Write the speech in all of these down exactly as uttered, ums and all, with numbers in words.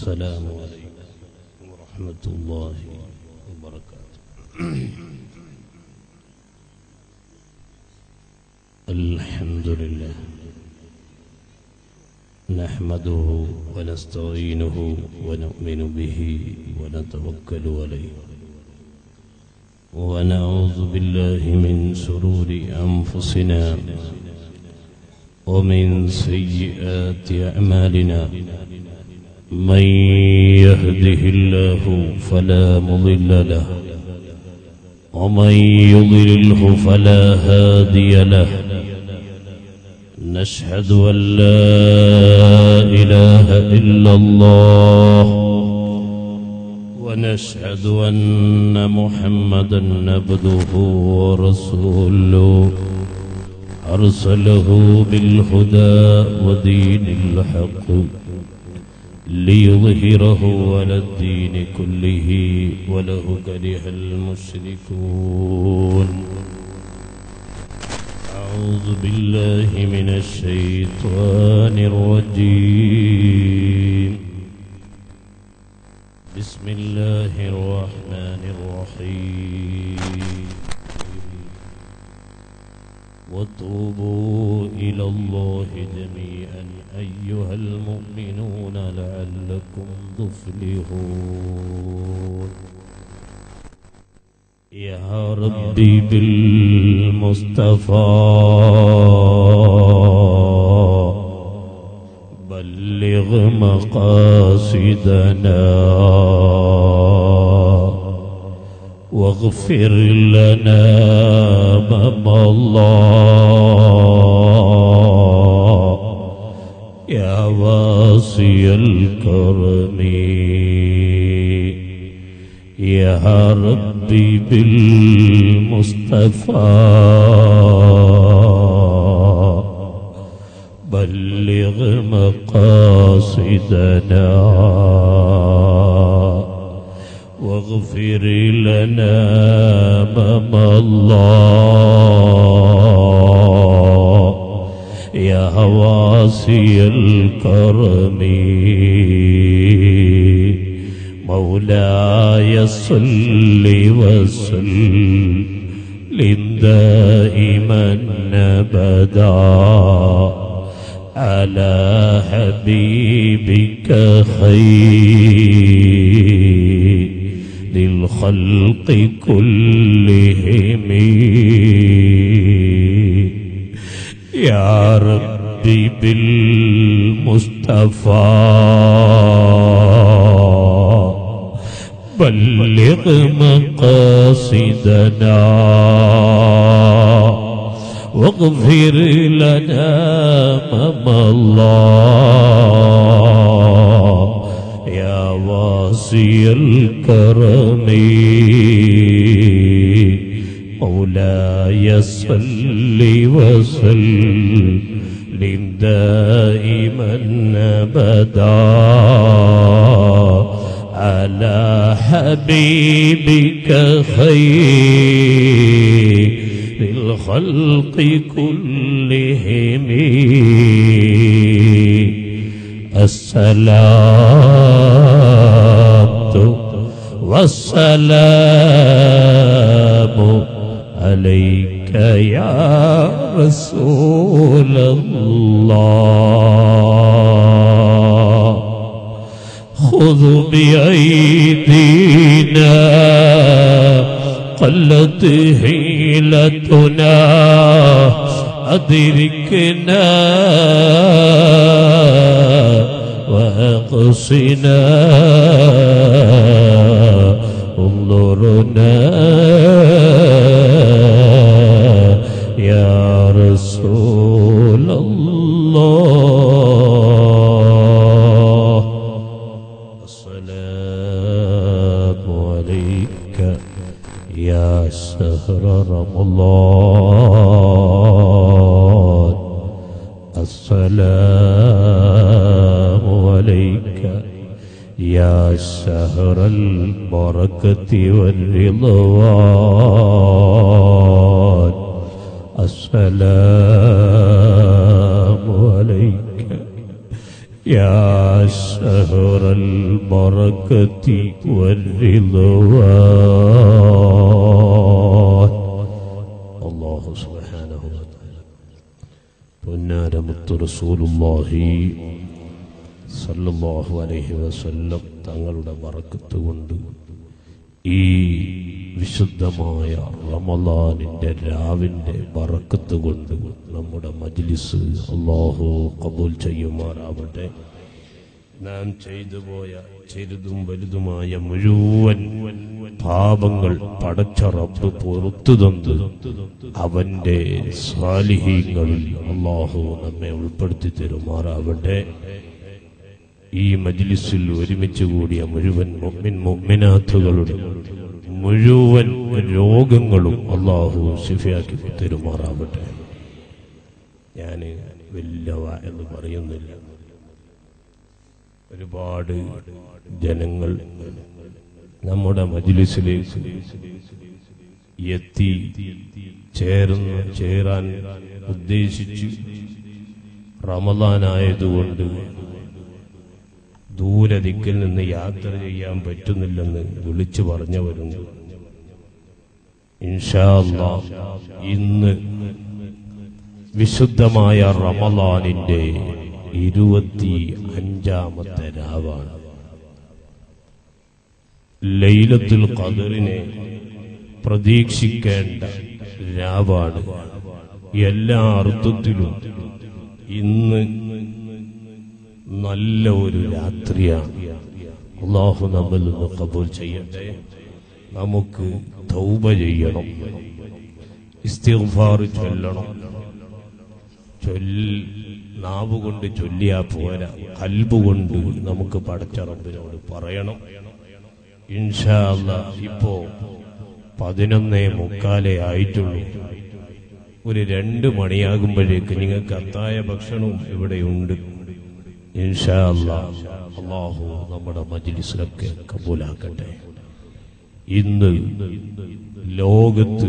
السلام عليكم ورحمة الله وبركاته. الحمد لله نحمده ونستعينه ونؤمن به ونتوكل عليه ونعوذ بالله من شرور أنفسنا ومن سيئات أعمالنا من يهده الله فلا مضل له ومن يضلله فلا هادي له نشهد أن لا إله إلا الله ونشهد أن محمدا عبده ورسوله أرسله بالهدى ودين الحق ليظهره على الدين كله ولو كره المشركون. أعوذ بالله من الشيطان الرجيم. بسم الله الرحمن الرحيم. وتوبوا إلى الله جميعا أيها المؤمنون لعلكم تفلحون. يا ربي بالمصطفى بلغ مقاصدنا واغفر لنا ما مضى يا واسع الكرم. يا ربي بالمصطفى بلغ مقاصدنا واغفر لنا ما مضى يا واسع الكرم. مولاي صل وسلم دائما أبدا على حبيبك خير للخلق كلهم. يا ربي بالمصطفى بلغ مقاصدنا واغفر لنا ما مضى يا واسع الكرم. مولاي صل وسلم دائما أبدا على حبيبك خير الخلق كلهم. الصلاة والسلام عليك يا رسول الله. خذ بأيدينا قلت حيلتنا أدركنا وأقصنا انظرنا يا رسول الله. السلام عليك يا شهر رمضان. السلام عليك يا شهر البركة والرضوان. السلام عليك يا شهر البركة والرضوان الله سبحانه وتعالى പൊന്നാരമുത്ത് റസൂലുള്ളാഹി സല്ലല്ലാഹു അലൈഹി വസല്ലം തങ്ങളുടെ ബറക്കത്ത് കൊണ്ട് ഈ വിശുദ്ധമായ റമളാനിന്റെ രാവിന്റെ ബറക്കത്ത് കൊണ്ട് നമ്മുടെ മജ്ലിസ് അല്ലാഹു ഖബൂൽ ചെയ്യുമാറാവട്ടെ. നാം ചെയ്തു പോയ ചെറുതും വലുതുമായ മുഴുവൻ പാപങ്ങൾ പടച്ച റബ്ബ് പുറത്തു തന്ന് അവന്റെ സാലിഹീങ്ങളിൽ അല്ലാഹു നമ്മെ ഉൾപ്പെടുത്തി തരുമാറാവട്ടെ. ഈ മജ്ലിസിൽ ഒരുമിച്ച് കൂടിയ മുഴുവൻ മുഅ്മിൻ മുഅ്മിനാത്തുകളുടെ മുഴുവൻ രോഗങ്ങളും അല്ലാഹു ശിഫയാക്കി തരുമാറാവട്ടെ. ഞാൻ വലിയ എന്ന് പറയുന്നില്ല. ഒരുപാട് ജനങ്ങൾ നമ്മുടെ മജ്ലിസിലേക്ക് എത്തി ചേർന്ന് ചേരാൻ ഉദ്ദേശിച്ച് റമളാനായതുകൊണ്ട് ദൂരദിക്കിൽ നിന്ന് യാത്ര ചെയ്യാൻ പറ്റുന്നില്ലെന്ന് വിളിച്ചു പറഞ്ഞവരുണ്ട്. ഇൻഷാ അല്ലാഹ് ഇന്ന് വിശുദ്ധമായ റമളാനിന്റെ ഇരുപത്തി അഞ്ചാമത്തെ രാവാണ്. ലൈലത്തുൽ ഖദറിനെ പ്രതീക്ഷിക്കേണ്ട രാവാണ്. എല്ലാ അർത്ഥത്തിലും ഇന്ന് നല്ല ഒരു രാത്രിയാണ്. അല്ലാഹു നമ്മിൽ നിന്ന് ഖബൂൽ ചെയ്യട്ടെ. നമുക്ക് തൗബ ചെയ്യണം, ഇസ്തിഗ്ഫാർ ചൊല്ലണം. ചൊല്ലി നാവ് കൊണ്ട് ചൊല്ലിയാ പോരാ, ഖൽബ് കൊണ്ട് നമുക്ക് പടച്ച റബ്ബിനോട് പറയണം. ഇൻഷാ അല്ലാഹ് ഇപ്പോ പതിനൊന്നേ മുക്കാലേ ആയിട്ടുള്ളൂ. ഒരു രണ്ട് മണിയാകുമ്പോഴേക്ക് നിങ്ങൾക്ക് അത്തായ ഭക്ഷണവും ഇവിടെയുണ്ട്. ഇൻഷാ അല്ലാഹ് അല്ലാഹു നമ്മുടെ മജ്ലിസിലൊക്കെ കബൂലാക്കട്ടെ. ഇന്ന് ലോകത്ത്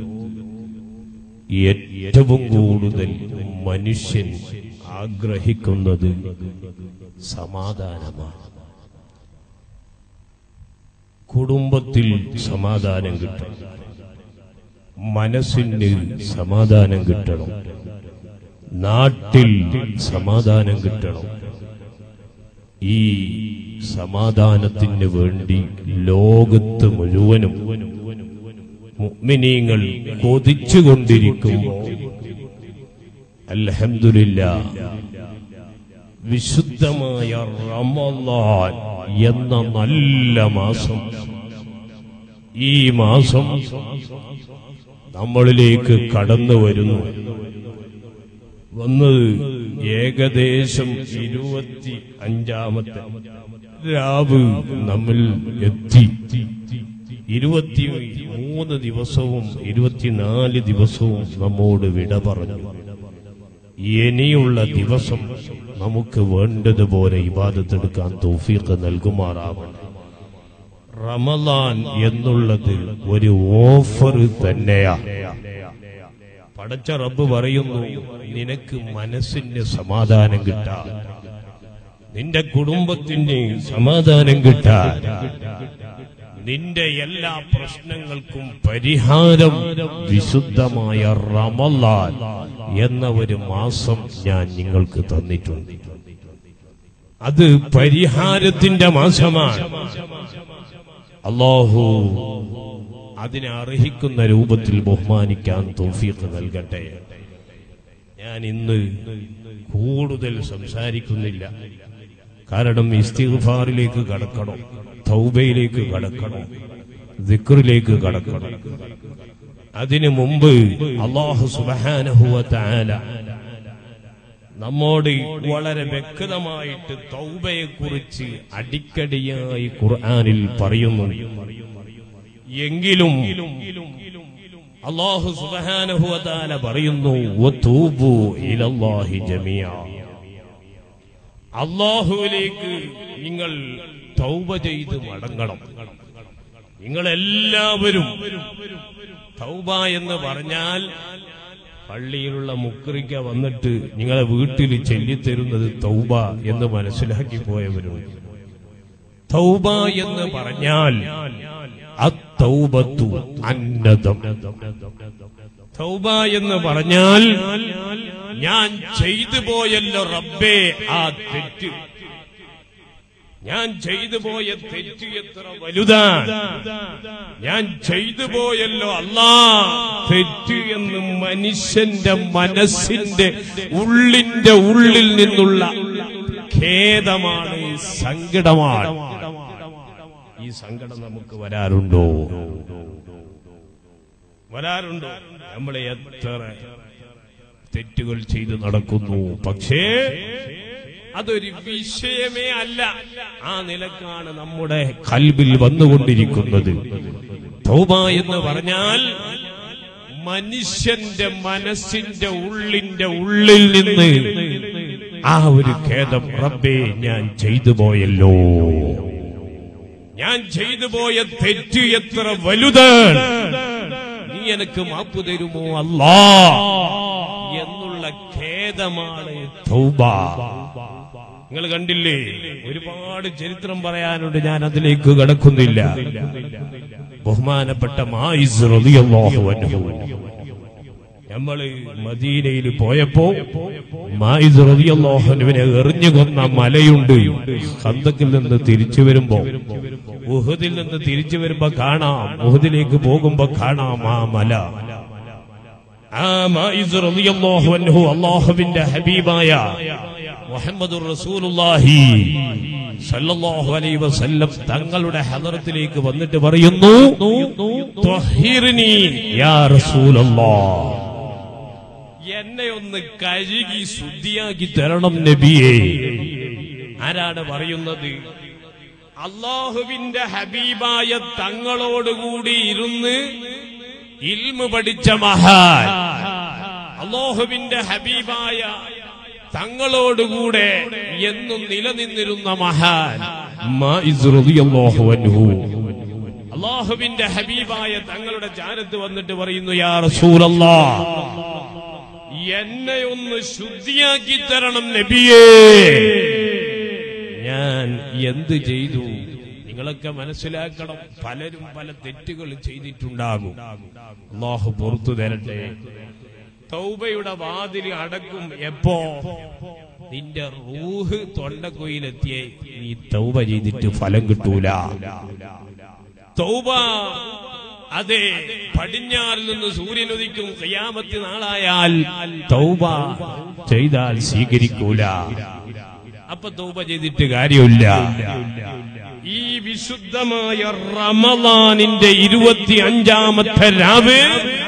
ഏറ്റവും കൂടുതൽ മനുഷ്യൻ ആഗ്രഹിക്കുന്നത് സമാധാനമാണ്. കുടുംബത്തിൽ സമാധാനം കിട്ടണം, മനസ്സിന് സമാധാനം കിട്ടണം, നാട്ടിൽ സമാധാനം കിട്ടണം. ഈ സമാധാനത്തിന് വേണ്ടി ലോകത്ത് മുഴുവനും മുഅ്മിനീങ്ങൾ കൊതിച്ചുകൊണ്ടിരിക്കുമ്പോൾ അൽഹംദുലില്ലാഹ് വിശുദ്ധമായ റമളാൻ എന്ന നല്ല മാസം, ഈ മാസം നമ്മളിലേക്ക് കടന്നു വരുന്നു. വന്നത് ഏകദേശം ഇരുപത്തി അഞ്ചാമത്തെ രാവ് നമ്മൾ എത്തി. ഇരുപത്തി മൂന്ന് ദിവസവും ഇരുപത്തിനാല് ദിവസവും നമ്മോട് വിട പറഞ്ഞു. ഇനിയുള്ള ദിവസം നമുക്ക് വേണ്ടതുപോലെ ഇബാദത്തെടുക്കാൻ തൗഫീഖ് നൽകുമാറാവണം. റമളാൻ എന്നുള്ളത് ഒരു ഓഫർ തന്നെയാണ്. പടച്ച റബ്ബ് പറയുന്നു, നിനക്ക് മനസ്സിന് സമാധാനം കിട്ടാൻ, നിന്റെ കുടുംബത്തിന് സമാധാനം കിട്ടാൻ, നിന്റെ എല്ലാ പ്രശ്നങ്ങൾക്കും പരിഹാരം വിശുദ്ധമായ റമളാൻ എന്ന ഒരു മാസം ഞാൻ നിങ്ങൾക്ക് തന്നിട്ടുണ്ട്. അത് പരിഹാരത്തിന്റെ മാസമാണ്. അല്ലാഹു അതിനെ അർഹിക്കുന്ന രൂപത്തിൽ ബഹുമാനിക്കാൻ തൗഫീഖ് നൽകട്ടെ. ഞാൻ ഇന്ന് കൂടുതൽ സംസാരിക്കുന്നില്ല. കാരണം ഇസ്തിഗ്ഫാറിലേക്ക് കടക്കണം, തൗബയിലേക്ക് കടക്കണം, ദിക്റിലേക്ക് കടക്കണം. അതിനു മുമ്പ് അല്ലാഹു സുബ്ഹാനഹു വ തആല നമ്മോട് വളരെ വ്യക്തമായിട്ട് തൗബയെ കുറിച്ച് അടിക്കടിയായി ഖുർആനിൽ പറയുന്നു. എങ്കിലും അല്ലാഹു സുബ്ഹാനഹു വ തആല പറയുന്നു, വതൂബു ഇലല്ലാഹി ജമീഅ, അല്ലാഹുവിലേക്ക് നിങ്ങൾ തൗബ ചെയ്ത് മടങ്ങണം. നിങ്ങൾ എല്ലാവരും തൗബ എന്ന് പറഞ്ഞാൽ പള്ളിയിലുള്ള മുക്രിക്ക വന്നിട്ട് നിങ്ങളെ വീട്ടിൽ ചൊല്ലിത്തരുന്നത് തൗബ എന്ന് മനസ്സിലാക്കി പോയവരുണ്ട്. തൗബ എന്ന് പറഞ്ഞാൽ അത്തൗബത്തു അന്നദം. തൗബ എന്ന് പറഞ്ഞാൽ ഞാൻ ചെയ്തു പോയല്ലോ റബ്ബേ ആ തെറ്റ്, ഞാൻ ചെയ്തു പോയ തെറ്റ് എത്ര വലുതാണ്, ഞാൻ ചെയ്തു പോയല്ലോ അല്ലാ തെറ്റ് എന്ന് മനുഷ്യന്റെ മനസ്സിന്റെ ഉള്ളിന്റെ ഉള്ളിൽ നിന്നുള്ള ഖേദമാണ്, സങ്കടമാണ്. ഈ സങ്കടം നമുക്ക് വരാറുണ്ടോ? വരാറുണ്ടോ? നമ്മൾ എത്ര തെറ്റുകൾ ചെയ്ത് നടക്കുന്നു, പക്ഷേ അതൊരു വിഷയമേ അല്ല. ആ നിലക്കാണ് നമ്മുടെ ഖൽബിൽ വന്നുകൊണ്ടിരിക്കുന്നത്. തൗബ എന്ന് പറഞ്ഞാൽ മനുഷ്യന്റെ മനസ്സിന്റെ ഉള്ളിന്റെ ഉള്ളിൽ നിന്ന് ആ ഒരു ഖേദം, റബ്ബേ ഞാൻ ചെയ്തു പോയല്ലോ, ഞാൻ ചെയ്തു പോയ തെറ്റ് എത്ര വലുതാണ്, നീ എനിക്ക് മാപ്പ് തരുമോ അല്ലാ എന്നുള്ള ഖേദമാണ് തൗബ. നിങ്ങൾ കണ്ടില്ലേ, ഒരുപാട് ചരിത്രം പറയാനുണ്ട്, ഞാൻ അതിലേക്ക് കടക്കുന്നില്ല. ബഹുമാനപ്പെട്ട മായിസ് റളിയല്ലാഹു അൻഹു, നമ്മള് മദീനയിൽ പോയപ്പോ മായിസ് റളിയല്ലാഹു അൻഹുവിനെ എറിഞ്ഞു കൊന്ന മലയുണ്ട്. ഖന്തക്കിൽ നിന്ന് തിരിച്ചു വരുമ്പോ, ഉഹദിൽ നിന്ന് തിരിച്ചു വരുമ്പോ കാണാം, ഉഹദിലേക്ക് പോകുമ്പോ കാണാം ആ മല. ആ മായിസ് റളിയല്ലാഹു അൻഹു അല്ലാഹുവിന്റെ ഹബീബായ മുഹമ്മദുർ റസൂലുള്ളാഹി സല്ലല്ലാഹു അലൈഹി വസല്ലം തങ്ങളുടെ ഹദറത്തിലേക്ക് വന്നിട്ട് പറയുന്നു, ത്വഹിർനി യാ റസൂലല്ലാഹ്, എന്നെ ഒന്ന് കഴുകി ശുദ്ധിയാക്കി തരണം നബിയേ. ആരാണ് പറയുന്നത്? അല്ലാഹുവിന്റെ ഹബീബായ തങ്ങളോടുകൂടി ഇരുന്ന് ഇൽമു പഠിച്ച മഹാൻ, അല്ലാഹുവിന്റെ ഹബീബായ തങ്ങളോടുകൂടെ എന്നും നിലനിന്നിരുന്ന മഹാൻ മായിസ് റളിയല്ലാഹു അൻഹു അല്ലാഹുവിന്റെ ഹബീബായ തങ്ങളുടെ ചാരത്ത് വന്നിട്ട് പറയുന്നു, യാ റസൂലല്ലാഹ്, എന്നെ ഒന്ന് ശുദ്ധിയാക്കി തരണം നബിയേ. ഞാൻ എന്ത് ചെയ്തു? നിങ്ങളൊക്കെ മനസ്സിലാക്കണം, പലരും പല തെറ്റുകൾ ചെയ്തിട്ടുണ്ടാകും. അല്ലാഹു പുറത്തു തരട്ടെ. തൗബയുടെ വാതില് അടക്കും എപ്പോ? നിന്റെ റൂഹ് തൊണ്ടക്കുയിലെത്തിയേ നീ തൗബ ചെയ്തിട്ട് ഫലം കിട്ടൂല. തൗബ അതെ പടിഞ്ഞാറിൽ നിന്ന് സൂര്യൻ ഉദിക്കും, ഖിയാമത്ത് നാളായാൽ തൗബ ചെയ്താൽ സ്വീകരിക്കൂല. അപ്പൊ തൗബ ചെയ്തിട്ട് കാര്യമില്ല. ഈ വിശുദ്ധമായ റമളാനിന്റെ ഇരുപത്തി അഞ്ചാമത്തെ രാവ്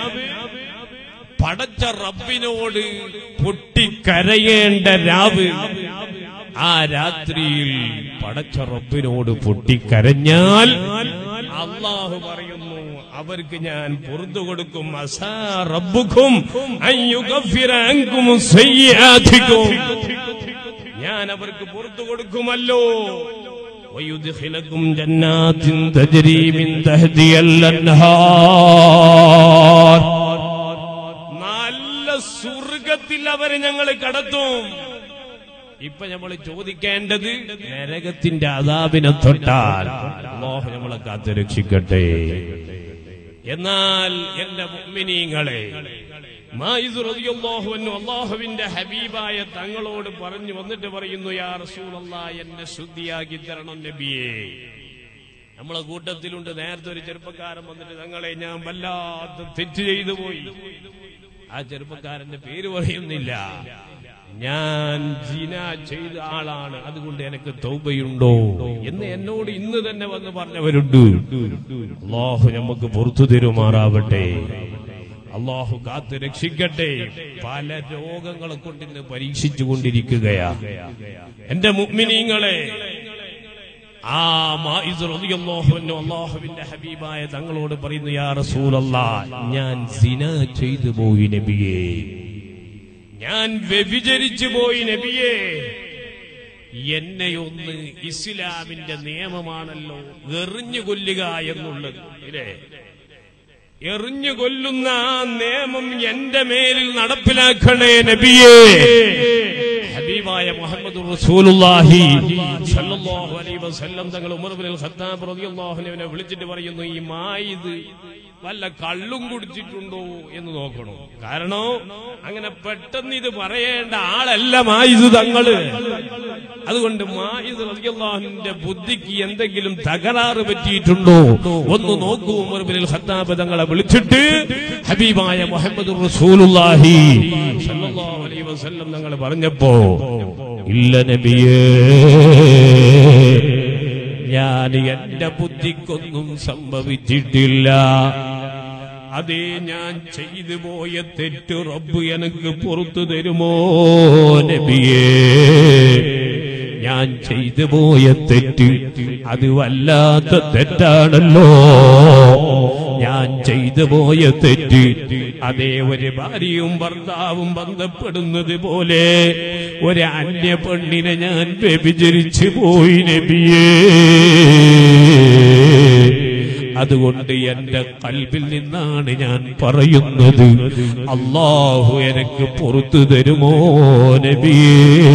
പടച്ച റബ്ബിനോട് പൊട്ടിക്കരയേണ്ട രാവ്. ആ രാത്രിയിൽ പടച്ച റബ്ബിനോട് പൊട്ടിക്കരഞ്ഞാൽ അല്ലാഹു പറയുന്നു, അവർക്ക് ഞാൻ പുറത്തു കൊടുക്കും. അസാ റബ്ബുക്കും അൻ യുഗഫിറ അൻകും സയ്യിആതികും, ഞാൻ അവർക്ക് പുറത്തു കൊടുക്കുമല്ലോ. വയുദ്ഖിലകും ജന്നാത്തിൻ തജ്രി മിൻ തഹ്തിഹൽ അൻഹാർ, നല്ല സ്വർഗ്ഗത്തിൽ അവരെ ഞങ്ങൾ കടത്തും. ഇപ്പൊ നമ്മൾ ചോദിക്കേണ്ടത്, നരകത്തിന്റെ അദാബിനെ തൊട്ടാൽ അല്ലാഹു നമ്മളെ കാത്തു രക്ഷിക്കട്ടെ. എന്നാൽ എന്റെ മുഅ്മിനീങ്ങളെ, മായിസ് റളിയല്ലാഹു അൻഹു അല്ലാഹുവിന്റെ ഹബീബായ തങ്ങളോട് പറഞ്ഞു വന്നിട്ട് പറയുന്നു, യാ റസൂലല്ലാഹ്, എന്നെ ശുദ്ധിയാക്കി തരണം നബിയേ. നമ്മളെ കൂട്ടത്തിലുണ്ട് നേരത്തെ ഒരു ചെറുപ്പക്കാരൻ വന്നിട്ട്, തങ്ങളെ ഞാൻ വല്ലാത്ത തെറ്റ് ചെയ്തു പോയി. ആ ചെറുപ്പക്കാരന്റെ പേര് പറയുന്നില്ല. ഞാൻ ജിന ചെയ്ത ആളാണ്, അതുകൊണ്ട് എനിക്ക് തൗബയുണ്ടോ എന്ന് എന്നോട് ഇന്ന് തന്നെ വന്ന് പറഞ്ഞവരുണ്ട്. അല്ലാഹു നമുക്ക് പുറത്തു തരുമാറാവട്ടെ. അല്ലാഹു കാത്ത് രക്ഷിക്കട്ടെ. പല രോഗങ്ങളെ കൊണ്ട് ഇന്ന് പരീക്ഷിച്ചു കൊണ്ടിരിക്കുകയാ എന്റെ മുഅ്മിനീങ്ങളെ. ആ മായിസ് റളിയല്ലാഹു അൻഹു അല്ലാഹുവിന്റെ ഹബീബായ തങ്ങളോട് പറയുന്നു, യാ റസൂലല്ലാഹ്, ഞാൻ സിന ചെയ്തു പോയി നബിയേ, ഞാൻ വ്യഭിചരിച്ചു പോയി നബിയേ. എന്നെയൊന്ന്, ഇസ്ലാമിന്റെ നിയമമാണല്ലോ എറിഞ്ഞു കൊല്ലുക എന്നുള്ളത്, ഇല്ലേ? എറിഞ്ഞു കൊല്ലുന്ന ആ നിയമം എന്റെ മേലിൽ നടപ്പിലാക്കണേ നബിയേ. ഹബീബായ മുഹമ്മദ് റസൂലുള്ളാഹി സ്വല്ലല്ലാഹു അലൈഹി വസല്ലം തങ്ങൾ ഉമർ ഇബ്നുൽ ഖത്താബ് റളിയല്ലാഹു അൻഹുവിനെ വിളിച്ചിട്ട് പറയുന്നു, ഈ മായിദ് വല്ല കള്ളും കുടിച്ചിട്ടുണ്ടോ എന്ന് നോക്കണം. കാരണം അങ്ങനെ പെട്ടെന്ന് ഇത് പറയേണ്ട ആളല്ല മായിദ് തങ്ങള്. അതുകൊണ്ട് മായിദ് റളിയല്ലാഹുവിന്റെ ബുദ്ധിക്ക് എന്തെങ്കിലും തകരാറ് പറ്റിയിട്ടുണ്ടോ ഒന്ന് നോക്കൂ. ഉമർ ഇബ്നുൽ ഖത്താബ് തങ്ങളെ വിളിച്ചിട്ട് ഹബീബായ മുഹമ്മദ് റസൂലുള്ളാഹി സ്വല്ലല്ലാഹു അലൈഹി വസല്ലം തങ്ങൾ പറഞ്ഞപ്പോ, ഇല്ല നബിയേ, ഞാൻ എന്റെ ബുദ്ധിക്കൊന്നും സംഭവിച്ചിട്ടില്ല. അതേ, ഞാൻ ചെയ്തു പോയ തെറ്റ് റബ്ബ് എനിക്ക് പുറത്തു തരുമോ നബിയേ? ഞാൻ ചെയ്തു പോയ തെറ്റ് അത് വല്ലാത്ത തെറ്റാണല്ലോ. ഞാൻ ചെയ്തു പോയ തെറ്റ് അതേ ഒരു ഭാര്യയും ഭർത്താവും ബന്ധപ്പെടുന്നത് പോലെ ഒരു അന്യ പെണ്ണിനെ ഞാൻ വ്യഭിചരിച്ചു പോയി നബിയേ. അതുകൊണ്ട് എന്റെ ഖൽബിൽ നിന്നാണ് ഞാൻ പറയുന്നത്, അല്ലാഹു എനിക്ക് പുറത്തു തരുമോ നബിയേ?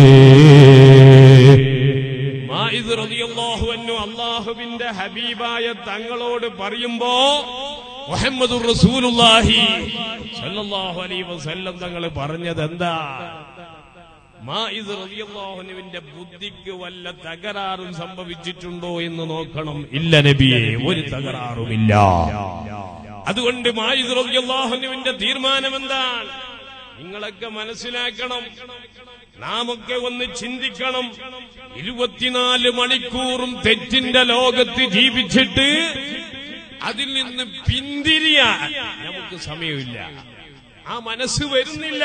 മാഇദ് റളിയല്ലാഹു അൻഹു അല്ലാഹുവിന്റെ ഹബീബായ തങ്ങളോട് പറയുമ്പോ മുഹമ്മദുർ റസൂലുള്ളാഹി സ്വല്ലല്ലാഹു അലൈഹി വസല്ലം തങ്ങൾ പറഞ്ഞത് എന്താ? മാഇദ് റളിയല്ലാഹു അൻഹുവിന്റെ ബുദ്ധിക്ക് വല്ല തകരാറും സംഭവിച്ചിട്ടുണ്ടോ എന്ന് നോക്കണം. ഇല്ല നബിയേ, ഒരു തകരാറുമില്ല. അതുകൊണ്ട് മാഇദ് റളിയല്ലാഹു അൻഹുവിന്റെ തീരുമാനം എന്താണ്? നിങ്ങളൊക്കെ മനസ്സിലാക്കണം, നാമൊക്കെ ഒന്ന് ചിന്തിക്കണം. ഇരുപത്തിനാല് മണിക്കൂറും തെറ്റിന്റെ ലോകത്ത് ജീവിച്ചിട്ട് അതിൽ നിന്ന് പിന്തിരിയാൻ നമുക്ക് സമയമില്ല, ആ മനസ്സ് വരുന്നില്ല.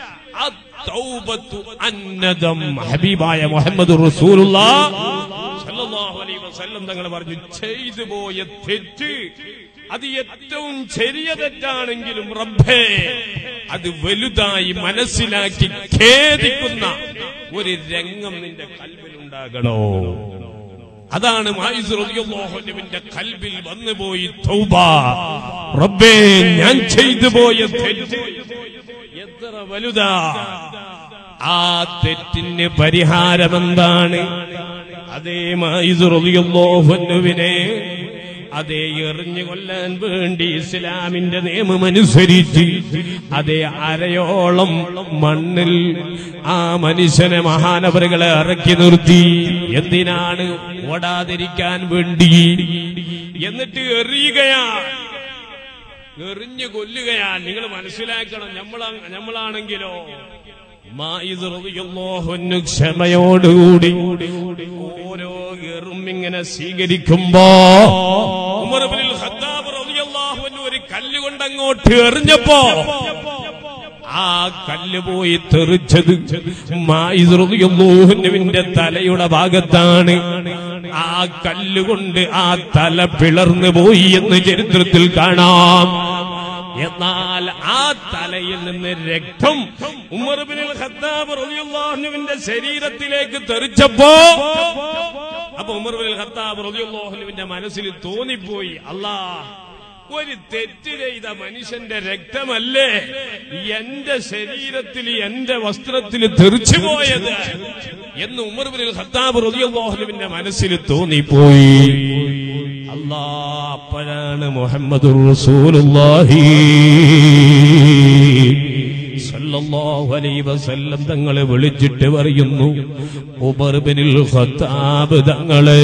അന്നദം ഹബീബായ മുഹമ്മദ് റസൂലുള്ളാഹി സ്വല്ലല്ലാഹു അലൈഹി വസല്ലം തങ്ങൾ പറഞ്ഞു, ചെയ്തു പോയ തെറ്റ് അത് ഏറ്റവും ചെറിയ തെറ്റാണെങ്കിലും റബ്ബേ അത് വലുതായി മനസ്സിലാക്കി ഖേദിക്കുന്ന ഒരു രംഗം നിന്റെ കൽബിലുണ്ടാകണോ? അതാണ് മാഇദ് റളിയല്ലാഹു അൻഹുവിന്റെ കൽബിൽ വന്നുപോയി തൗബ. റബ്ബേ, ഞാൻ ചെയ്തു പോയ തെറ്റ് എത്ര വലുതാ, ആ തെറ്റിന് പരിഹാരമെന്താണ്? അതേ മാഇദ് റളിയല്ലാഹു അൻഹുവിനെ അതേ എറിഞ്ഞു കൊല്ലാൻ വേണ്ടി ഇസ്ലാമിന്റെ നിയമമനുസരിച്ച് അതേ അരയോളം മണ്ണിൽ ആ മനുഷ്യനെ മഹാനവറുകളെ ഇറക്കി നിർത്തി. എന്തിനാണ്? ഓടാതിരിക്കാൻ വേണ്ടി. എന്നിട്ട് എറിയുകയാണ്, എറിഞ്ഞു കൊല്ലുകയാണ്. നിങ്ങൾ മനസ്സിലാക്കണം, നമ്മളാ നമ്മളാണെങ്കിലോ മാഇദ് റളിയല്ലാഹു അൻഹു ക്ഷമയോടുകൂടി ഓരോ എറും ഇങ്ങനെ സ്വീകരിക്കുമ്പോ ഉമർ ഇബ്നുൽ ഖത്താബ് റളിയല്ലാഹു അൻഹു ഒരു കല്ല് കൊണ്ട് അങ്ങോട്ട് എറിഞ്ഞപ്പോ ആ കല്ല് പോയി തെറിച്ചത് മാഇദ് റളിയല്ലാഹു അൻഹുവിന്റെ തലയുടെ ഭാഗത്താണ്. ആ കല്ലുകൊണ്ട് ആ തല പിളർന്നു പോയി എന്ന് ചരിത്രത്തിൽ കാണാം. എന്നാൽ ആ തലയിൽ നിന്ന് രക്തം ഉമർ ഇബ്നുൽ ഖത്താബ് റളിയല്ലാഹു അൻഹുവിന്റെ ശരീരത്തിലേക്ക് തെറിച്ചപ്പോ അപ്പൊ ഉമർ ഇബ്നുൽ ഖത്താബ് റളിയല്ലാഹു അൻഹുവിന്റെ മനസ്സിൽ തോന്നിപ്പോയി, അല്ലാഹ്, ഒരു തെറ്റ് ചെയ്ത മനുഷ്യന്റെ രക്തമല്ലേ എന്റെ ശരീരത്തിൽ എന്റെ വസ്ത്രത്തിൽ തെറിച്ചു പോയത് എന്ന് ഉമർ ഇബ്നുൽ ഖത്താബ് റളിയല്ലാഹു അൻഹുവിന്റെ മനസ്സിൽ തോന്നിപ്പോയി. അല്ലാ, അപ്പോഴാണ് മുഹമ്മദുർ റസൂലുള്ളാഹി സ്വല്ലല്ലാഹു അലൈഹി വസല്ലം തങ്ങളെ വിളിച്ചിട്ട് പറയുന്നു, ഉമർ ഇബ്നുൽ ഖത്താബ് തങ്ങളെ,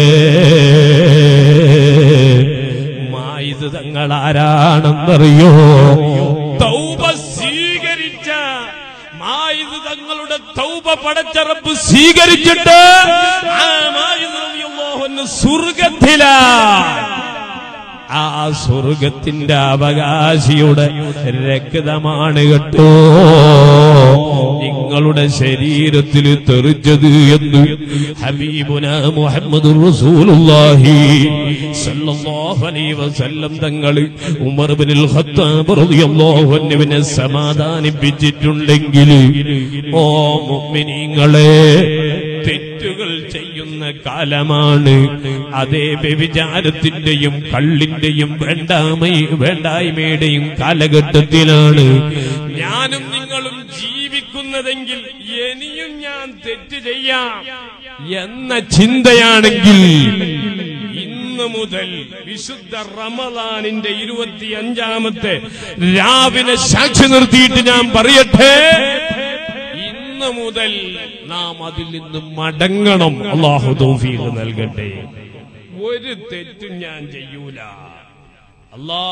മാഇദ് തങ്ങൾ ആരാണെന്നറിയോ? തൗബ സ്വീകരിച്ച മാഇദ് തങ്ങളുടെ തൗബ പടച്ച റബ്ബ് സ്വീകരിച്ചിട്ട് ആ മാഇദ് റളിയല്ലാഹു അൻഹു സ്വർഗ്ഗത്തിലാണ്. ആ സ്വർഗത്തിന്റെ അവകാശിയുടെ രക്തമാണ് കേട്ടോ നിങ്ങളുടെ ശരീരത്തിൽ തെറിച്ചത് എന്ന് ഹബീബുന മുഹമ്മദുർ റസൂലുള്ളാഹി സ്വല്ലല്ലാഹു അലൈഹി വസല്ലം തങ്ങൾ ഉമർ ഇബ്നുൽ ഖത്താബ് റളിയല്ലാഹു അൻഹുവിനെ സമാധാനിപ്പിച്ചിട്ടുണ്ടെങ്കിൽ, ഓ മുഅ്മിനീങ്ങളെ, തെറ്റുകൾ ചെയ്യുന്ന കാലമാണ്. അതേ വ്യഭിചാരത്തിന്റെയും കള്ളിന്റെയും വേണ്ടാമ വേണ്ടായ്മയുടെയും കാലഘട്ടത്തിലാണ് ഞാനും നിങ്ങളും ജീവിക്കുന്നതെങ്കിൽ ഇനിയും ഞാൻ തെറ്റ് ചെയ്യാം എന്ന ചിന്തയാണെങ്കിൽ ഇന്ന് മുതൽ വിശുദ്ധ റമളാനിന്റെ ഇരുപത്തിയഞ്ചാമത്തെ രാവിനെ സാക്ഷി നിർത്തിയിട്ട് ഞാൻ പറയട്ടെ, ഇന്ന് മുതൽ നാം അതിൽ നിന്ന് മടങ്ങണം. അല്ലാഹു തൗഫീഖ് നൽകട്ടെ. ഒരു തെറ്റും ഞാൻ ചെയ്യൂല. അല്ലാ,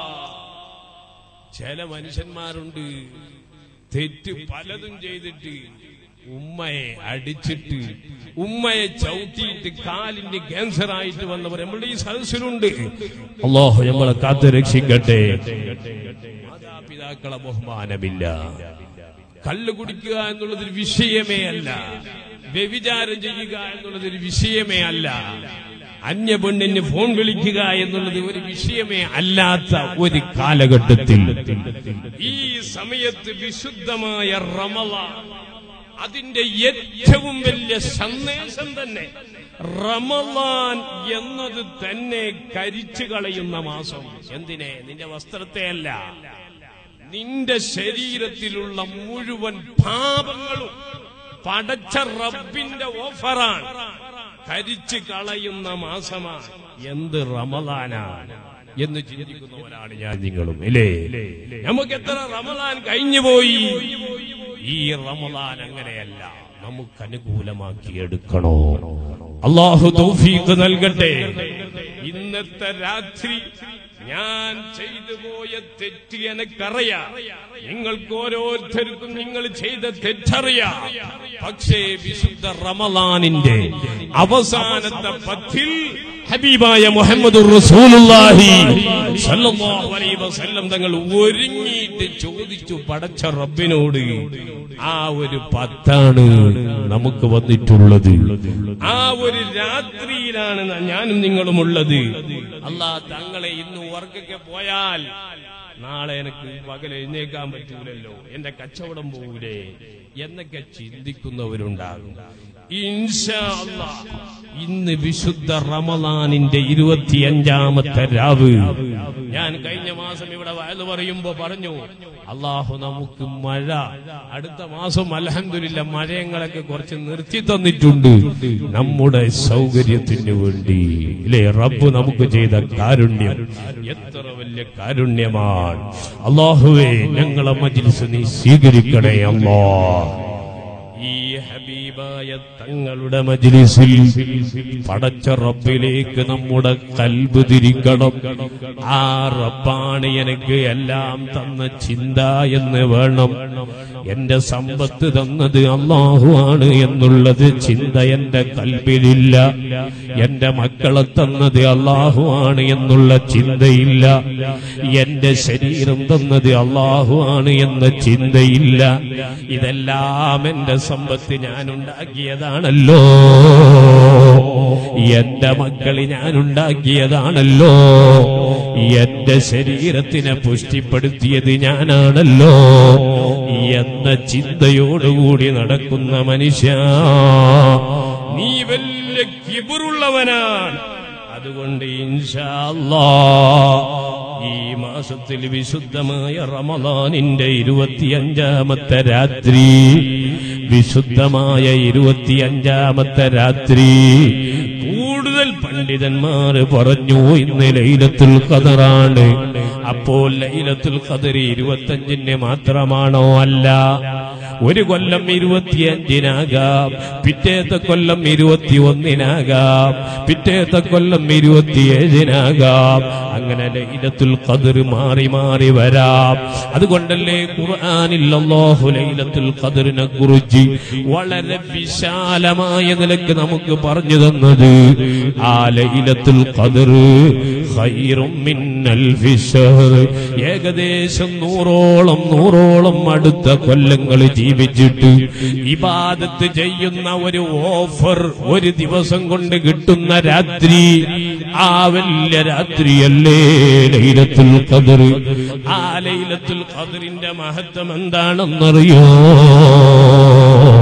ചില മനുഷ്യന്മാരുണ്ട് തെറ്റ് പലതും ചെയ്തിട്ട് ഉമ്മയെ അടിച്ചിട്ട് ഉമ്മയെ ചവിട്ടിയിട്ട് കാലിന് ക്യാൻസർ ആയിട്ട് വന്നവർ നമ്മളുടെ ഈ സദസ്സിലുണ്ട്. അല്ലാഹു നമ്മളെ കാത്തു രക്ഷിക്കട്ടെ. മാതാപിതാക്കളെ ബഹുമാനമില്ല. കള്ളു കുടിക്കുക എന്നുള്ളതൊരു വിഷയമേ അല്ല. വ്യഭിചാരം ചെയ്യുക എന്നുള്ളതൊരു വിഷയമേ അല്ല. അന്യ പെണ്ണിന് ഫോൺ വിളിക്കുക എന്നുള്ളത് ഒരു വിഷയമേ അല്ലാത്ത ഒരു കാലഘട്ടത്തിൽ ഈ സമയത്ത് വിശുദ്ധമായ റമളാൻ, അതിന്റെ ഏറ്റവും വലിയ സന്ദേശം തന്നെ റമളാൻ എന്നത് തന്നെ കരിച്ചു കളയുന്ന മാസം. എന്തിനെ? നിന്റെ വസ്ത്രത്തെയല്ല, നിന്റെ ശരീരത്തിലുള്ള മുഴുവൻ പാപങ്ങളും പടച്ച റബ്ബിന്റെ ഓഫറാണ്. കരിച്ചു കളയുന്ന മാസമാണ്. എന്ത് റമളാനാണ് എന്ന് ചിന്തിക്കുന്നവരാണ് ഞാൻ നിങ്ങളും. ഇല്ലേ, നമുക്ക് എത്ര റമളാൻ കഴിഞ്ഞുപോയി. ഈ റമളാൻ അങ്ങനെയല്ല, നമുക്ക് അനുകൂലമാക്കി എടുക്കണോ? അല്ലാഹു തൗഫീഖ് നൽകട്ടെ. ഇന്നത്തെ രാത്രി ഞാൻ ചെയ്തു പോയ തെറ്റ് എനിക്കറിയാം, നിങ്ങൾക്ക് ഓരോരുത്തർക്കും നിങ്ങൾ ചെയ്ത തെറ്ററിയാം. പക്ഷേ വിശുദ്ധ റമളാനിന്റെ അവസാനത്തെ പത്തിൽ ഹബീബായ മുഹമ്മദുർ റസൂലുള്ളാഹി സ്വല്ലല്ലാഹു അലൈഹി വസല്ലം തങ്ങൾ ഒരുങ്ങിയിട്ട് ചോദിച്ചു പടച്ച റബ്ബിനോട്, ആ ഒരു പത്താണ് നമുക്ക് വന്നിട്ടുള്ളത്, ആ ഒരു രാത്രിയിലാണ് ഞാനും നിങ്ങളും ഉള്ളത്. അല്ലാഹ് തങ്ങളെ ഇന്ന് ഉറക്കൊക്കെ പോയാൽ നാളെ എനിക്ക് പകൽ എഴുന്നേക്കാൻ പറ്റൂലല്ലോ, എന്റെ കച്ചവടം പോകൂലേ എന്നൊക്കെ ചിന്തിക്കുന്നവരുണ്ടാകും. ഇൻഷാ അല്ലാഹ് ഇന്ന് വിശുദ്ധ റമളാനിന്റെ ഇരുപത്തിയഞ്ചാമത്തെ രാവ്. ഞാൻ കഴിഞ്ഞ മാസം ഇവിടെ വയല് പറയുമ്പോ പറഞ്ഞു, അല്ലാഹു നമുക്ക് മഴ അടുത്ത മാസം അൽഹംദുലില്ലാ മഴയങ്ങളൊക്കെ കുറച്ച് നിർത്തി തന്നിട്ടുണ്ട് നമ്മുടെ സൗകര്യത്തിന് വേണ്ടി. ഇല്ലേ, റബ്ബ് നമുക്ക് ചെയ്ത കാരുണ്യം എത്ര വലിയ കാരുണ്യമാണ്. അല്ലാഹുവേ, ഞങ്ങളെ മജ്ലിസ് നീ സ്വീകരിക്കണേ അല്ലാഹ്. ഈ ഹബീബായ തങ്ങളുടെ മജ്ലിസിൽ പടച്ച റബ്ബിലേക്ക് നമ്മുടെ കൽബ് തിരിക്കണം. ആ റബ്ബാണ് എനിക്ക് എല്ലാം തന്ന ചിന്ത എന്ന് വേണം. എന്റെ സമ്പത്ത് തന്നത് അല്ലാഹു ആണ് എന്നുള്ളത് ചിന്ത എന്റെ കൽബിലില്ല. എന്റെ മക്കളെ തന്നത് അല്ലാഹു ആണ് എന്നുള്ള ചിന്തയില്ല. എന്റെ ശരീരം തന്നത് അല്ലാഹു ആണ് എന്ന ചിന്തയില്ല. ഇതെല്ലാം എന്റെ സമ്പത്ത് ഞാൻ ഉണ്ടാക്കിയതാണല്ലോ, എന്റെ മക്കളെ ഞാൻ ഉണ്ടാക്കിയതാണല്ലോ, എന്റെ ശരീരത്തിനെ പുഷ്ടിപ്പെടുത്തിയത് ഞാനാണല്ലോ എന്ന ചിന്തയോടുകൂടി നടക്കുന്ന മനുഷ്യ, നീ വലിയ കിബറുള്ളവനാണ്. അതുകൊണ്ട് ഇൻഷാ അല്ലാഹ് ഈ മാസത്തിൽ വിശുദ്ധമായ റമളാനിന്റെ ഇരുപത്തിയഞ്ചാമത്തെ രാത്രി, വിശുദ്ധമായ ഇരുപത്തിയഞ്ചാമത്തെ രാത്രി കൂടുതൽ പണ്ഡിതന്മാർ പറഞ്ഞു ഇന്ന് ലൈലത്തുൽ ഖദറാണ്. അപ്പോൾ ലൈലത്തുൽ ഖദർ ഇരുപത്തഞ്ചിന് മാത്രമാണോ? അല്ല, ഒരു കൊല്ലം ഇരുപത്തിയഞ്ചിനാകാം, പിറ്റേത്തെ കൊല്ലം ഇരുപത്തി ഒന്നിനാകാം, പിറ്റേത്തെ കൊല്ലം ഇരുപത്തിയേഴിനാകാം. അങ്ങനെ ലൈലത്തുൽ ഖദർ മാറി മാറി വരാം. അതുകൊണ്ടല്ലേ ഖുർആനിൽ അല്ലാഹു ലൈലത്തുൽ ഖദറിനെ കുറിച്ച് വളരെ വിശാലമായ നിലയ്ക്ക് നമുക്ക് പറഞ്ഞു തന്നത്, ആ ലൈലത്തുൽ ഖദർ ഖൈറും മിൻ അൽഫി ശഹർ, ഏകദേശം നൂറോളം നൂറോളം അടുത്ത കൊല്ലങ്ങൾ ജീവിച്ചിട്ട് ഇബാദത്ത് ചെയ്യുന്ന ഒരു ഓഫർ ഒരു ദിവസം കൊണ്ട് കിട്ടുന്ന രാത്രി, ആ വലിയ രാത്രിയല്ലേ ലൈലത്തുൽ ഖദർ. ആ ലൈലത്തുൽ ഖദറിന്റെ മഹത്വം എന്താണെന്നറിയോ?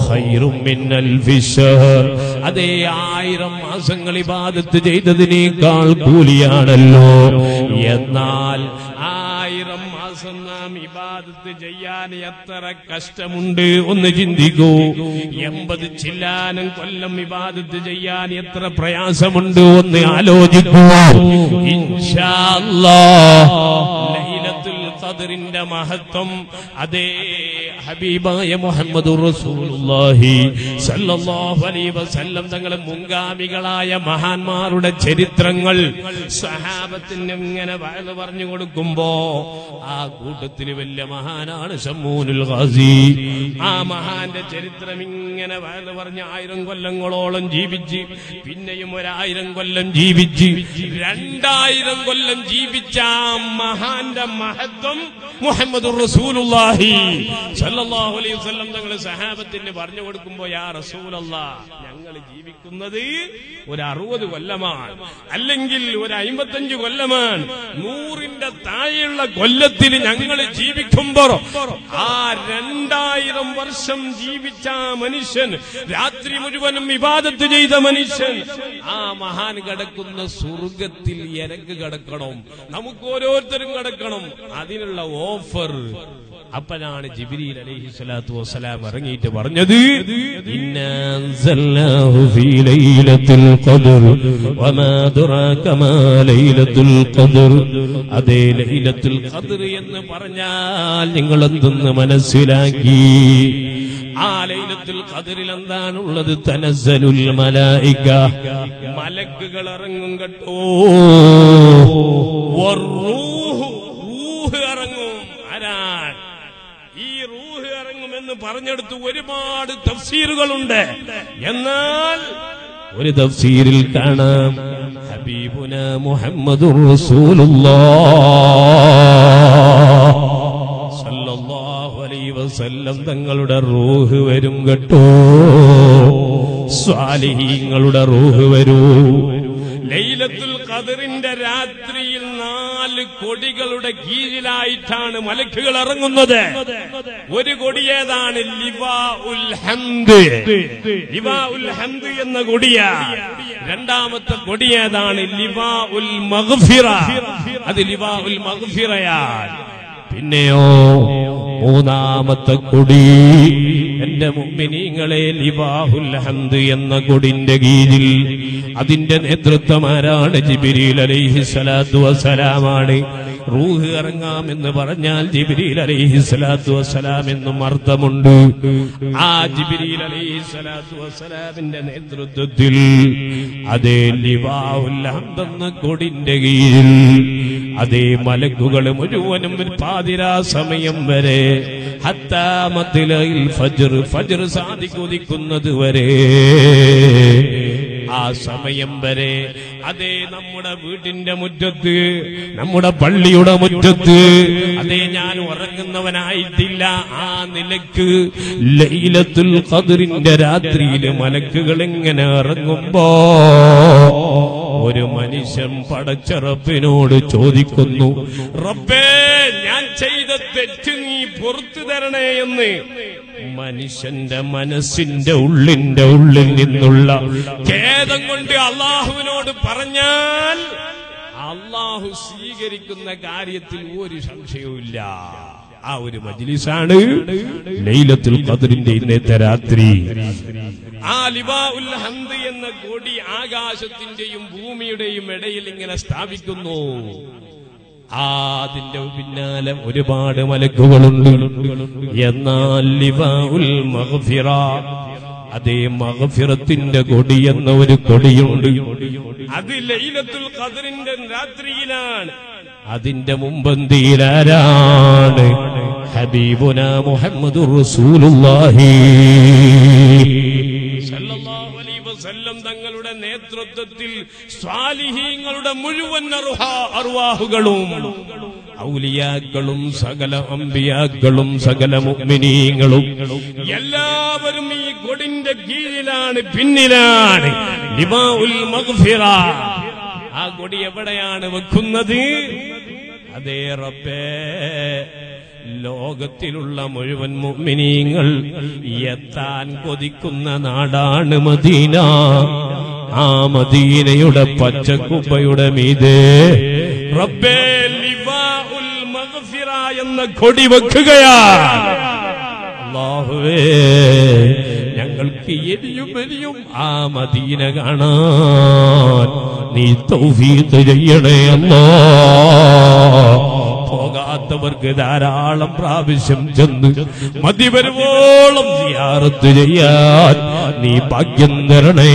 ഖൈറും മിൻ അൽഫി ശഹർ. അതേ ആയിരം മാസങ്ങൾ ഇബാദത്ത് ചെയ്തതിനേക്കാൾ കൂലിയാണല്ലോ. എന്നാൽ ആയിരം മാസം നാം ഇബാദത്ത് ചെയ്യാൻ എത്ര കഷ്ടമുണ്ട് ഒന്ന് ചിന്തിക്കൂ. എൺപത് ചില്ലാനം കൊല്ലം ഇബാദത്ത് ചെയ്യാൻ എത്ര പ്രയാസമുണ്ട് ഒന്ന് ആലോചിക്കൂ. ഇൻഷാ അല്ലാഹ് ലൈലത്തുൽ ഖദ്റിന്റെ മഹത്വം അതേ ഹബീബായ മുഹമ്മദുർ റസൂലുള്ളാഹി സല്ലല്ലാഹു അലൈഹി വസല്ലം തങ്ങളെ മുൻഗാമികളായ മഹാന്മാരുടെ ചരിത്രങ്ങൾ സഹാബത്തിന് ഇങ്ങനെ വഅദ് പറഞ്ഞു കൊടുക്കുമ്പോ ആ കൂട്ടത്തിൽ വലിയ മഹാനാണ് ശമ്മൂനുൽ ഖാസി. ആ മഹാന്റെ ചരിത്രം ഇങ്ങനെ വഅദ് പറഞ്ഞ് ആയിരം കൊല്ലങ്ങളോളം ജീവിച്ച് പിന്നെയും ഒരായിരം കൊല്ലം ജീവിച്ച് രണ്ടായിരം കൊല്ലം ജീവിച്ച മഹാന്റെ മഹത്വം മുഹമ്മദുർ റസൂലുള്ളാഹി സല്ലല്ലാഹു അലൈഹി വസല്ലം തങ്ങളെ സഹാബത്തിന് പറഞ്ഞു കൊടുക്കുമ്പോ യാ റസൂലല്ലാഹ് ഞങ്ങൾ ജീവിക്കുന്നത് ഒരു അറുപത് കൊല്ലമാണ്, അല്ലെങ്കിൽ ഒരു അമ്പത്തഞ്ച് കൊല്ലമാണ്. നൂറിന്റെ താഴെയുള്ള കൊല്ലത്തിൽ ഞങ്ങൾ ജീവിക്കുമ്പോ ആ രണ്ടായിരം വർഷം ജീവിച്ച മനുഷ്യൻ, രാത്രി മുഴുവനും ഇബാദത്ത് ചെയ്ത മനുഷ്യൻ, ആ മഹാൻ കിടക്കുന്ന സ്വർഗത്തിൽ എരക്ക് കിടക്കണം, നമുക്ക് ഓരോരുത്തരും കിടക്കണം. അതിനുള്ള ഓഫർ അപ്പനാണ് ജിബ്രീൽ അലൈഹി സ്വലാത്തു വസ്സലാം ഇറങ്ങിയിട്ട് പറഞ്ഞത്, ഇന്നാ അൻസൽനാഹു ഫീ ലൈലത്തുൽ ഖദ്ർ വമാ ദറാക മാ ലൈലത്തുൽ ഖദ്ർ. അതേ ലൈലത്തുൽ ഖദ്ർ എന്ന് പറഞ്ഞാൽ നിങ്ങൾ എന്തെന്ന് മനസ്സിലാക്കി? ആ ലൈലത്തുൽ ഖദ്റിൽ എന്താണുള്ളത്? തനസ്സലുൽ മലായിക, മലക്കുകൾ ഇറങ്ങും കേട്ടോ. വറൂഹ്, റൂഹ് ഇറങ്ങും. ആരാണ് ഈ റൂഹ് ഇറങ്ങുമെന്ന് പറഞ്ഞെടുത്ത് ഒരുപാട് തഫ്സീറുകളുണ്ട്. എന്നാൽ ഒരു തഫ്സീരിൽ കാണാം ഹബീബുന മുഹമ്മദുർ റസൂലുള്ളാഹ് സല്ലല്ലാഹു അലൈഹി വസല്ലം തങ്ങളുടെ റൂഹ് വരും കേട്ടോ. സ്വാലിഹീങ്ങളുടെ റൂഹ് വരൂ. ലൈലത്തുൽ ഖദ്റിന്റെ രാത്രിയിൽ നാല് കൊടികളുടെ കീഴിലായിട്ടാണ് മലക്കുകൾ ഇറങ്ങുന്നത്. ഒരു കൊടി ഏതാണ്? ലിവാഉൽ ഹംദ്. ലിവാഉൽ ഹംദ് എന്ന കൊടിയാ. രണ്ടാമത്തെ കൊടി ഏതാണ്? ലിവാഉൽ മഗ്ഫിറ. അത് ലിവാഉൽ മഗ്ഫിറയാണ്. പിന്നെയോ മൂന്നാമത്തെ കൊടി എന്റെ മുഅ്മിനീങ്ങളെ ലിവാഉൽ ഹംദ് എന്ന കൊടിന്റെ കീഴിൽ അതിന്റെ നേതൃത്വം ആരാണ്? ജിബ്രീൽ അലൈഹി സ്വലാത്തു വസ്സലാമാണ്. റൂഹ് ഇറങ്ങാമെന്ന് പറഞ്ഞാൽ ജിബ്രീൽ അലൈഹി സ്വലാത്തു വസ്സലാം എന്നും അർത്ഥമുണ്ട്. ആ ജിബ്രീൽ അലൈഹി സ്വലാത്തു വസ്സലാമിന്റെ നേതൃത്വത്തിൽ അതേ ലിവാഉൽ ഹംദ് എന്ന കൊടിന്റെ കീഴിൽ അതേ മലക്കുകൾ മുഴുവനും പാതിരാ സമയം വരെ ഹത്താ മത്ലഇൽ ഫജ്ർ, ഫജ്ർ സാദിഖ് ഉദിക്കുന്നത് വരെ, ആ സമയം വരെ അതേ നമ്മുടെ വീട്ടിന്റെ മുറ്റത്ത്, നമ്മുടെ പള്ളിയുടെ മുറ്റത്ത് അതേ ഞാൻ ഉറങ്ങുന്നവനായിട്ടില്ല, ആ നിലക്ക് ലൈലത്തുൽ ഖദ്റിന്റെ രാത്രിയിൽ മലക്കുകൾ എങ്ങനെ ഇറങ്ങുമ്പോ ഒരു മനുഷ്യൻ പടച്ച റബ്ബിനോട് ചോദിക്കുന്നു, റബ്ബേ ഞാൻ ചെയ്ത തെറ്റ് നീ പുറത്തു തരണേ എന്ന്. മനുഷ്യന്റെ മനസ്സിന്റെ ഉള്ളിന്റെ ഉള്ളിൽ നിന്നുള്ള ഖേദം കൊണ്ട് അള്ളാഹുവിനോട് പറഞ്ഞാൽ അള്ളാഹു സ്വീകരിക്കുന്ന കാര്യത്തിൽ ഒരു സംശയവുമില്ല. ആ ഒരു മജ്ലിസാണ് ലൈലത്തുൽ ഖദ്റിന്റെ ഇന്നത്തെ രാത്രി. ആ ലിവാഉൽ ഹംദ് എന്ന കൊടി ആകാശത്തിന്റെയും ഭൂമിയുടെയും ഇടയിൽ ഇങ്ങനെ സ്ഥാപിക്കുന്നു. ആ അതിന്റെ പിന്നാലെ ഒരുപാട് മലക്കുകളുണ്ട്. എന്നാൽ ലിവാഉൽ മഗ്ഫിറ, അതേ മഗ്ഫിറത്തിന്റെ കൊടി എന്ന ഒരു കൊടിയുണ്ട്. അത് ലൈലത്തുൽ ഖദ്റിന്റെ രാത്രിയിലാണ്. അതിന്റെ മുമ്പന്തിയിലാരാണ്? ഹബീബുന മുഹമ്മദുർ റസൂലുള്ളാഹി സല്ലല്ലാഹു അലൈഹി വസല്ലം തങ്ങളുടെ നേതൃത്വത്തിൽ സ്വാലിഹീങ്ങളുടെ മുഴുവൻ അർവാഹുകളും ഔലിയാക്കളും സകല അംബിയാക്കളും സകല മുഅ്മിനീങ്ങളും എല്ലാവരും ഈ കൊടിന്റെ കീഴിലാണ്, പിന്നിലാണ്. ലിവാഉൽ മഗ്ഫിറ. ആ കൊടി എവിടെയാണ് വെക്കുന്നത്? അതേ റബ്ബേ ലോകത്തിലുള്ള മുഴുവൻ മുഅ്മിനീങ്ങൾ എത്താൻ കൊതിക്കുന്ന നാടാണ് മദീന. ആ മദീനയുടെ പച്ചക്കുപ്പയുടെ മീതെ റബ്ബേ ലിവാഉൽ മഗ്ഫിറ എന്ന കൊടി വെക്കുകയാണ്. അല്ലാഹുവേ, ഞങ്ങൾക്ക് ഇനിയും ഇനിയും ആ മദീന കാണാൻ നീ തൗഫീഖ് ചെയ്യണേ അല്ലാഹ്. പോകാത്തവർക്ക് ധാരാളം പ്രാവശ്യം ചെന്ന് മതി വരുവോളം സിയാറത്ത് ചെയ്യാൻ നീ ഭാഗ്യം തരണേ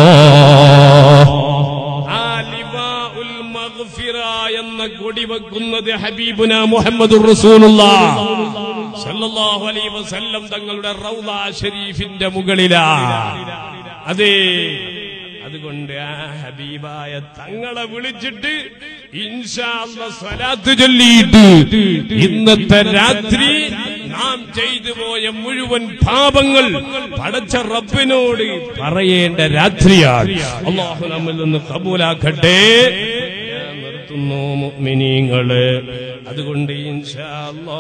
അല്ലാഹ്. ആ ലിവാഉൽ മഗ്ഫിറ എന്ന കൊടി വെക്കുന്നത് ഹബീബുനാ മുഹമ്മദുർ റസൂലുള്ളാഹ് സല്ലല്ലാഹു അലൈഹി വസല്ലം തങ്ങളുടെ റൗള ശരീഫിന്റെ മുകളിലാണ്. അതെ, അതുകൊണ്ട് ആ ഹബീബായ തങ്ങളെ വിളിച്ചിട്ട് ഇൻഷാ അല്ലാഹ് സ്വലാത്ത് ചൊല്ലിയിട്ട് ഇന്നത്തെ രാത്രി നാം ചെയ്തു പോയ മുഴുവൻ പാപങ്ങൾ പടച്ച റബ്ബിനോട് പറയേണ്ട രാത്രിയാണ്. അല്ലാഹു നമ്മിൽ നിന്ന് കബൂലാക്കട്ടെ. നിർത്തുന്നു മുഅ്മിനീങ്ങളെ. അതുകൊണ്ട് ഇൻഷാ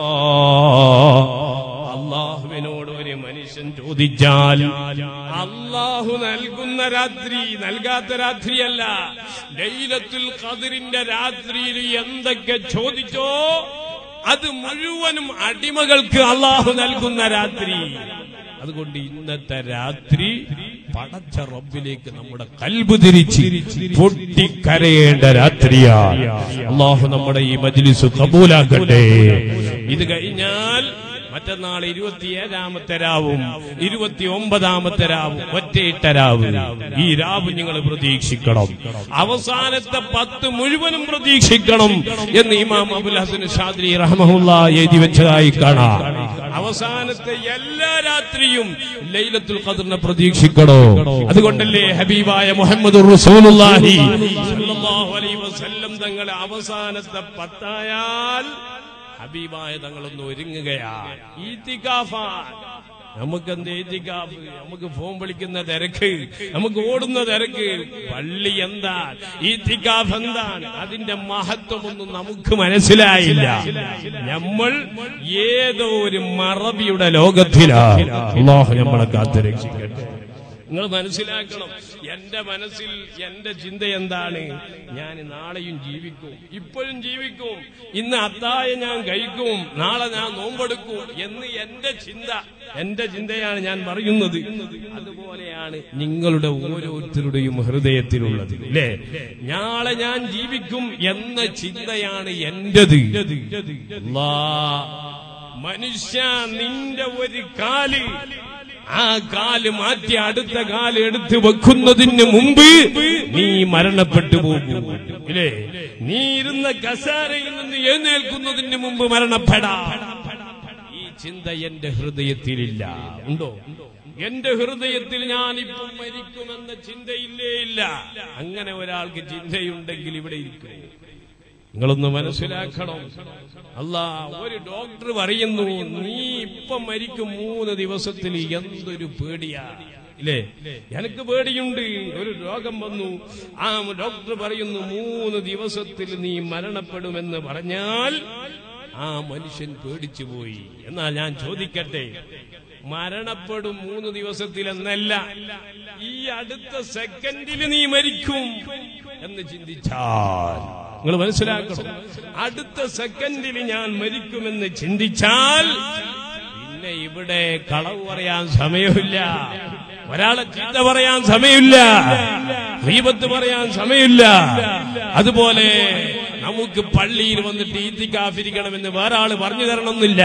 അല്ലാഹ് അല്ലാഹുവിനോട് ഒരു മനുഷ്യൻ ചോദിച്ചാൽ അല്ലാഹു നൽകുന്ന രാത്രി, നൽകാത്ത രാത്രിയല്ല, ലൈലത്തുൽ ഖദ്റിന്റെ രാത്രിയിൽ എന്തൊക്കെ ചോദിച്ചോ അത് മുഴുവനും അടിമകൾക്ക് അല്ലാഹു നൽകുന്ന രാത്രി. അതുകൊണ്ട് ഇന്നത്തെ രാത്രി പടച്ച റബ്ബിലേക്ക് നമ്മുടെ കൽബ് തിരിച്ച് പൊട്ടിക്കരയേണ്ട രാത്രിയാണ്. അല്ലാഹു നമ്മുടെ ഈ മജ്ലിസ് കബൂലാക്കട്ടെ. ഇത് കഴിഞ്ഞാൽ മറ്റന്നാൾ ഇരുപത്തിയേഴാമത്തെ രാവും ഇരുപത്തി ഒമ്പതാമത്തെ രാവും ഒറ്റയിട്ട രാവ്. ഈ രാവ് നിങ്ങൾ പ്രതീക്ഷിക്കണം. അവസാനത്തെ പത്ത് മുഴുവനും പ്രതീക്ഷിക്കണം എന്ന് ഇമാം അബുൽ ഹസൻ ഷാദ്രി റഹ്മഹുല്ലാഹ് എഴുതി വെച്ചതായി കാണാം. അവസാനത്തെ എല്ലാ രാത്രിയും ലൈലത്തുൽ ഖദ്റിനെ പ്രതീക്ഷിക്കണോ? അതുകൊണ്ടല്ലേ ഹബീബായ മുഹമ്മദുർ റസൂലുള്ളാഹി സ്വല്ലല്ലാഹു അലൈഹി വസല്ലം തങ്ങൾ അവസാനത്തെ പത്തായാൽ ഹബീബായ തങ്ങളൊന്ന് ഒരുങ്ങുകയാണ്. ഈത്തികാഫാണ്. നമുക്കെന്ത് ഈത്തികാഫ്? നമുക്ക് ഫോൺ വിളിക്കുന്ന തിരക്ക്, നമുക്ക് ഓടുന്ന തിരക്ക്. പള്ളി എന്താണ്, ഈത്തികാഫ് എന്താണ്, അതിന്റെ മഹത്വമൊന്നും നമുക്ക് മനസ്സിലായില്ല. നമ്മൾ ഏതോ ഒരു മറവിയുടെ ലോകത്തിലാണ്. അല്ലാഹു നമ്മളെ കാത്തുരക്ഷിക്കട്ടെ. നിങ്ങൾ മനസ്സിലാക്കണം, എന്റെ മനസ്സിൽ എന്റെ ചിന്ത എന്താണ്? ഞാൻ നാളെയും ജീവിക്കും, ഇപ്പോഴും ജീവിക്കും, ഇന്ന് അത്തായ ഞാൻ കഴിക്കും, നാളെ ഞാൻ നോമ്പെടുക്കും എന്ന് എന്റെ ചിന്ത, എന്റെ ചിന്തയാണ് ഞാൻ പറയുന്നത്. അതുപോലെയാണ് നിങ്ങളുടെ ഓരോരുത്തരുടെയും ഹൃദയത്തിലുള്ളത്, അല്ലേ? നാളെ ഞാൻ ജീവിക്കും എന്ന ചിന്തയാണ് എന്റേത്. അല്ലാഹ്, മനുഷ്യ, നിന്റെ ഒരു കാല്, ആ കാല് മാറ്റി അടുത്ത കാല് എടുത്ത് വെക്കുന്നതിന് മുമ്പ് നീ മരണപ്പെട്ടു പോകും, ഇല്ലേ? നീ ഇരുന്ന കസാരയിൽ നിന്ന് എഴുന്നേൽക്കുന്നതിന് മുമ്പ് മരണപ്പെടാം. ഈ ചിന്ത എന്റെ ഹൃദയത്തിലില്ല. ഉണ്ടോ? എന്റെ ഹൃദയത്തിൽ ഞാനിപ്പം മരിക്കുമെന്ന ചിന്തയില്ലേ ഇല്ല. അങ്ങനെ ഒരാൾക്ക് ചിന്തയുണ്ടെങ്കിൽ ഇവിടെ ഇരിക്കും. നിങ്ങളൊന്ന് മനസ്സിലാക്കണം. അല്ലാ, ഒരു ഡോക്ടർ പറയുന്നു നീ ഇപ്പം മരിക്കും മൂന്ന് ദിവസത്തിൽ. എന്തൊരു പേടിയാ, ഇല്ലേ? എനിക്ക് പേടിയുണ്ട്. ഒരു രോഗം വന്നു, ആ ഡോക്ടർ പറയുന്നു മൂന്ന് ദിവസത്തിൽ നീ മരണപ്പെടുമെന്ന് പറഞ്ഞാൽ ആ മനുഷ്യൻ പേടിച്ചു പോയി. എന്നാൽ ഞാൻ ചോദിക്കട്ടെ, മരണപ്പെടും മൂന്ന് ദിവസത്തിൽ എന്നല്ല, ഈ അടുത്ത സെക്കൻഡിൽ നീ മരിക്കും എന്ന് ചിന്തിച്ചാൽ, നിങ്ങൾ മനസ്സിലാക്കണം, അടുത്ത സെക്കൻഡിൽ ഞാൻ മരിക്കുമെന്ന് ചിന്തിച്ചാൽ പിന്നെ ഇവിടെ കളവ് പറയാൻ സമയമില്ല, ഒരാളെ ചീത്ത പറയാൻ സമയമില്ല, ഗീബത്ത് പറയാൻ സമയമില്ല. അതുപോലെ നമുക്ക് പള്ളിയിൽ വന്നിട്ട് ഈത്തിക്കാഫിരിക്കണമെന്ന് വേറെ ആള് പറഞ്ഞു തരണമെന്നില്ല.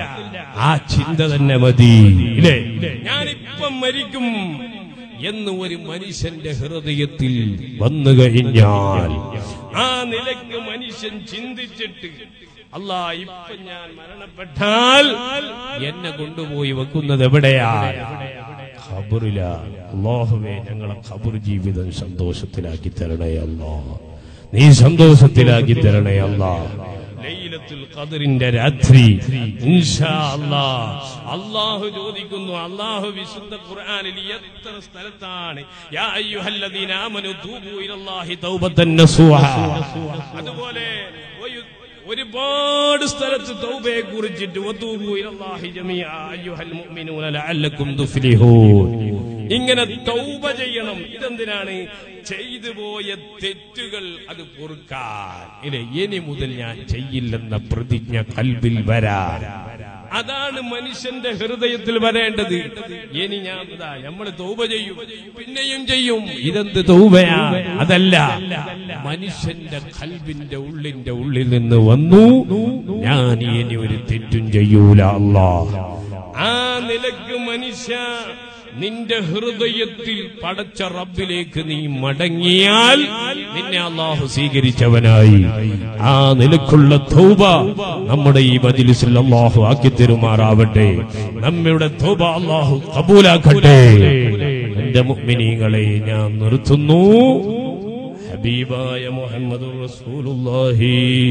ആ ചിന്ത തന്നെ മതി, ഇല്ലേ? ഞാനിപ്പം മരിക്കും എന്ന് ഒരു മനുഷ്യന്റെ ഹൃദയത്തിൽ വന്നു കഴിഞ്ഞാൽ ആ നിലയ്ക്ക് മനുഷ്യൻ ചിന്തിച്ചിട്ട് അല്ലാ ഇപ്പൊ ഞാൻ മരണപ്പെട്ടാൽ എന്നെ കൊണ്ടുപോയി വെക്കുന്നത് എവിടെയാണ്? ഖബറിലാണ്. അല്ലാഹുവേ, ഞങ്ങളെ ഖബർ ജീവിതം സന്തോഷത്തിലാക്കി തരണേ അല്ലാഹ്. നീ സന്തോഷത്തിലാക്കി തരണേ അല്ലാഹ്. ലൈലത്തുൽ ഖദ്റിന്റെ രാത്രി ഇൻഷാ അല്ലാഹ് അല്ലാഹു ചോദിക്കുന്നു. അല്ലാഹു വിശുദ്ധ ഖുർആനിൽ എത്ര സ്ഥലത്താണ് യാ അയ്യുഹല്ലദീന ആമനൂ തൂബൂ ഇലല്ലാഹി തൗബതൻ നസൂഹ. അതുപോലെ ഒരുപാട് സ്ഥലത്ത് തൗബയെ കുറിച്ചിട്ട് വതൂബു ഇലല്ലാഹി ജമീഅ അയ്യുഹൽ മുഅ്മിനൂന ലഅല്ലകും തുഫ്ലിഹൂൻ. ഇങ്ങനെ തൗബ ചെയ്യണം. ഇതെന്തിനാണ്? ചെയ്തു പോയ തെറ്റുകൾ അത് പൊറുക്കാൻ. ഇല്ലേ, ഇനി മുതൽ ഞാൻ ചെയ്യില്ലെന്ന പ്രതിജ്ഞ കൽബിൽ വരാൻ. അതാണ് മനുഷ്യന്റെ ഹൃദയത്തിൽ വരേണ്ടത്. ഇനി ഞാൻ ഇതാ നമ്മൾ തൗബ ചെയ്യും, പിന്നെയും ചെയ്യും. ഇതെന്ത് തൗബയാ? അതല്ല, മനുഷ്യന്റെ കൽബിന്റെ ഉള്ളിന്റെ ഉള്ളിൽ നിന്ന് വന്നു, ഞാൻ ഇനി ഒരു തെറ്റും ചെയ്യൂല അല്ലാഹ്. ആ നിലക്ക് മനുഷ്യ നിന്റെ ഹൃദയത്തിൽ പടച്ച റബ്ബിലേക്ക് നീ മടങ്ങിയാൽ നിന്നെ അല്ലാഹു സ്വീകരിച്ചവനായി. ആ നിലക്കുള്ള തൗബ നമ്മുടെ ഈ മജ്ലിസിൽ അല്ലാഹു ആക്കി തരുമാറാവട്ടെ. നമ്മുടെ തൗബ അല്ലാഹു ഖബൂലാക്കട്ടെ. എന്റെ മുഅ്മിനീങ്ങളെ, ഞാൻ നിർത്തുന്നു. ഹബീബായ മുഹമ്മദുർ റസൂലുള്ളാഹി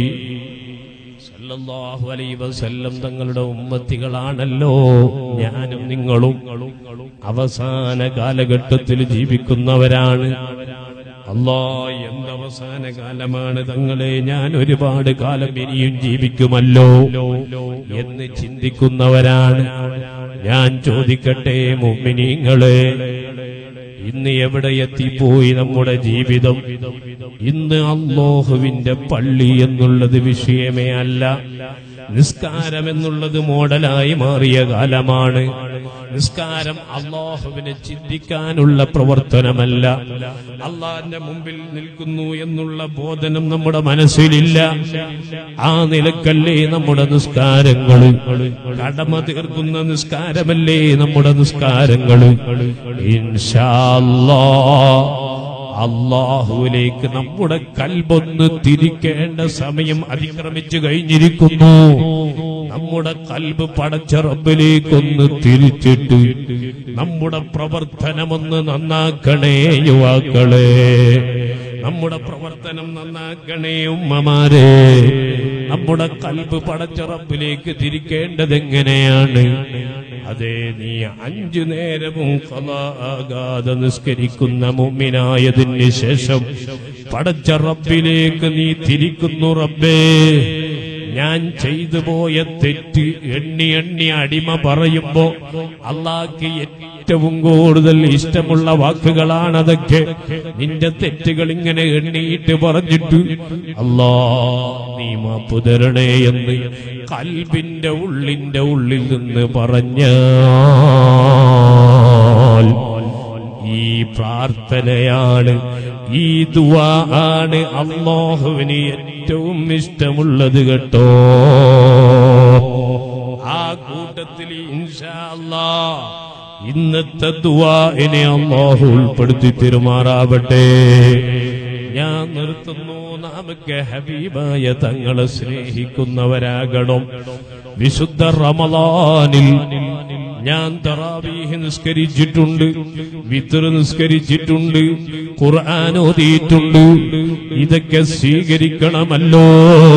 സല്ലല്ലാഹു അലൈഹി വസല്ലം തങ്ങളുടെ ഉമ്മത്തികളാണല്ലോ ഞാനും നിങ്ങളും. അവസാന കാലഘട്ടത്തിൽ ജീവിക്കുന്നവരാണ്. അല്ലാഹ്, എന്ത് അവസാന കാലമാണ് തങ്ങളെ, ഞാൻ ഒരുപാട് കാലം ഇനിയും ജീവിക്കുമല്ലോ എന്ന് ചിന്തിക്കുന്നവരാണ്. ഞാൻ ചോദിക്കട്ടെ മുഅ്മിനീങ്ങളെ, ഇന്ന് എവിടെ എത്തിപ്പോയി നമ്മുടെ ജീവിതം? ഇന്ന് അല്ലാഹുവിന്റെ പള്ളി എന്നുള്ളത് വിഷയമേ അല്ല. നിസ്കാരം എന്നുള്ളത് മോഡലായി മാറിയ കാലമാണ്. നിസ്കാരം അല്ലാഹുവിനെ ചിന്തിക്കാനുള്ള പ്രവർത്തനമല്ല. അല്ലാഹുവിന്റെ മുമ്പിൽ നിൽക്കുന്നു എന്നുള്ള ബോധനം നമ്മുടെ മനസ്സിലില്ല. ആ നിലക്കല്ലേ നമ്മുടെ നിസ്കാരങ്ങള്? കടമ തീർക്കുന്ന നിസ്കാരമല്ലേ നമ്മുടെ നിസ്കാരങ്ങള്? ഇൻഷാ അല്ലാഹ് അല്ലാഹുവിലേക്ക് നമ്മുടെ കൽബൊന്ന് തിരിക്കേണ്ട സമയം അതിക്രമിച്ചു കഴിഞ്ഞിരിക്കുന്നു. നമ്മുടെ കൽബ് പടച്ച റബ്ബിലേക്കൊന്ന് തിരിച്ചിട്ട് നമ്മുടെ പ്രവർത്തനമൊന്ന് നന്നാക്കണേ യുവാക്കളെ. നമ്മുടെ പ്രവർത്തനം നന്നാക്കണേ ഉമ്മമാരെ. നമ്മുടെ കൽബ് പടച്ച റബ്ബിലേക്ക് തിരിക്കേണ്ടത് എങ്ങനെയാണ്? അതെ, നീ അഞ്ചു നേരവും ഖളാ ആകാതെ നിസ്കരിക്കുന്ന മുഅ്മിനായതിന് ശേഷം പടച്ച റബ്ബിലേക്ക് നീ തിരിക്കുന്നു. റബ്ബേ, ഞാൻ ചെയ്തു പോയ തെറ്റ് എണ്ണി എണ്ണി അടിമ പറയുമ്പോ അല്ലാഹ്ക്ക് ഏറ്റവും കൂടുതൽ ഇഷ്ടമുള്ള വാക്കുകളാണതൊക്കെ. നിന്റെ തെറ്റുകൾ ഇങ്ങനെ എണ്ണിയിട്ട് പറഞ്ഞിട്ട് അല്ലാഹ് നീ മാപ്പ് തരണേ എന്ന് കൽബിന്റെ ഉള്ളിന്റെ ഉള്ളിൽ നിന്ന് പറഞ്ഞാൽ ഈ പ്രാർത്ഥനയാണ്, ഈ ദുആ ആണ് അല്ലാഹുവിന് ഏറ്റവും ഇഷ്ടമുള്ളത് കേട്ടോ. ആ കൂട്ടത്തിൽ ഇൻഷാ അല്ലാഹ് ഇന്നത്തെ ദുആഇനെ അല്ലാഹു ഉൾപ്പെടുത്തി തിരുമാറാവട്ടെ. ഞാൻ നിർത്തുന്നു. നമുക്ക് ഹബീബായ തങ്ങളെ സ്നേഹിക്കുന്നവരാകണം. വിശുദ്ധ റമളാനിൽ ഞാൻ തറാവീഹ് നിസ്കരിച്ചിട്ടുണ്ട്, വിത്ർ നിസ്കരിച്ചിട്ടുണ്ട്, ഖുർആൻ ഓതിയിട്ടുണ്ട്. ഇതൊക്കെ സ്വീകരിക്കണമല്ലോ.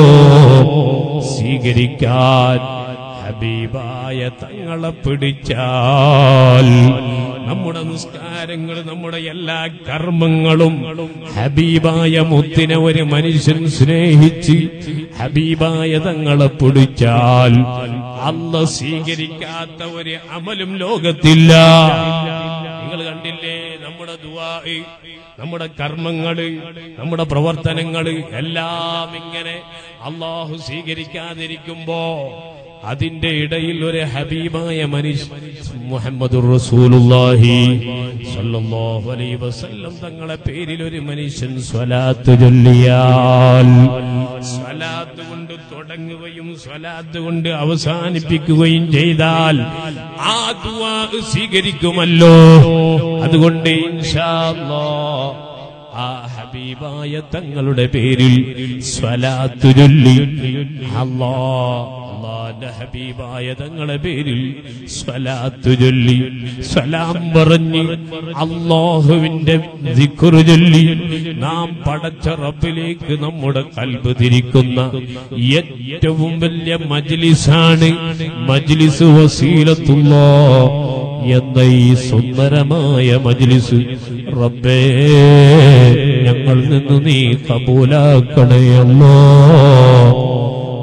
സ്വീകരിക്കാൻ ഹബീബായ തങ്ങളെ പിടിച്ചാൽ നമ്മുടെ നിസ്കാരങ്ങൾ, നമ്മുടെ എല്ലാ കർമ്മങ്ങളും ഹബീബായ മുത്തിനെ ഒരു മനുഷ്യൻ സ്നേഹിച്ച് ഹബീബായ തങ്ങളെ പിടിച്ചാൽ അല്ലാഹ് സ്വീകരിക്കാത്ത ഒരു അമലും ലോകത്തില്ല. നിങ്ങൾ കണ്ടില്ലേ, നമ്മുടെ ദുആ, നമ്മുടെ കർമ്മങ്ങള്, നമ്മുടെ പ്രവർത്തനങ്ങള് എല്ലാം ഇങ്ങനെ അല്ലാഹു സ്വീകരിക്കാതിരിക്കുമ്പോ അതിന്റെ ഇടയിൽ ഒരു ഹബീബായ മനുഷ്യൻ മുഹമ്മദുർ റസൂലുള്ളാഹി സ്വല്ലല്ലാഹു അലൈഹി വസല്ലം തങ്ങളെ പേരിൽ ഒരു മനുഷ്യൻ സ്വലാത്ത് ചൊല്ലിയാൽ, സ്വലാത്ത് കൊണ്ട് തുടങ്ങുകയും സ്വലാത്ത് കൊണ്ട് അവസാനിപ്പിക്കുകയും ചെയ്താൽ ആ ദുആ സ്വീകരിക്കുമല്ലോ. അതുകൊണ്ട് ഇൻഷാ അല്ലാഹ് ആ ഹബീബായ തങ്ങളുടെ പേരിൽ സ്വലാത്ത് ചൊല്ലി അല്ലാഹ് അല്ലാഹുവിന്റെ ഹബീബായ തങ്ങളുടെ പേരിൽ സ്വലാത്ത് ചൊല്ലി സലാം പറഞ്ഞ് അല്ലാഹുവിന്റെ ദിക്ർ ചൊല്ലി നാം പടച്ച റബ്ബിലേക്ക് നമ്മുടെ ഖൽബ് തിരിക്കുന്ന ഏറ്റവും വലിയ മജ്ലിസാണ് മജ്ലിസ് വസീലത്തുല്ലാഹ് എന്ന ഈ സുന്ദരമായ മജ്ലിസ് റബ്ബേ ഞങ്ങളിൽ നിന്ന് നീ കബൂലാക്കണേ അല്ലാഹ്.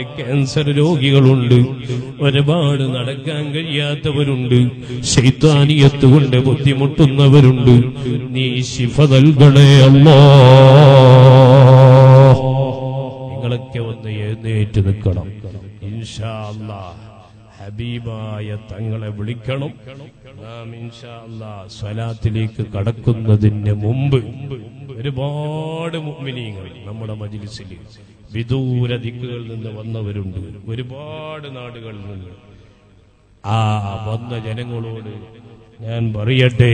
ക്യാൻസർ രോഗികളുണ്ട്, ഒരുപാട് നടക്കാൻ കഴിയാത്തവരുണ്ട്, ശൈത്താനിയത്ത് കൊണ്ട് ബുദ്ധിമുട്ടുന്നവരുണ്ട്. നീ ശിഫ നൽകണേ അല്ലാഹ്. നിങ്ങളൊക്കെ ഒന്ന് എഴുന്നേറ്റ് നിൽക്കണം ഇൻഷാ അല്ലാഹ്. ഹബീബായ തങ്ങളെ വിളിക്കണം. നാം ഇൻഷാ അല്ലാഹ് സ്വലാത്തിലേക്ക് കടക്കുന്നതിന് മുമ്പ് ഒരുപാട് മുഅ്മിനീങ്ങൾ നമ്മുടെ മജ്ലിസിൽ വിദൂര ദിക്കുകളിൽ നിന്ന് വന്നവരുണ്ട്, ഒരുപാട് നാടുകളിൽ നിന്ന്. ആ വന്ന ജനങ്ങളോട് ഞാൻ പറയട്ടെ,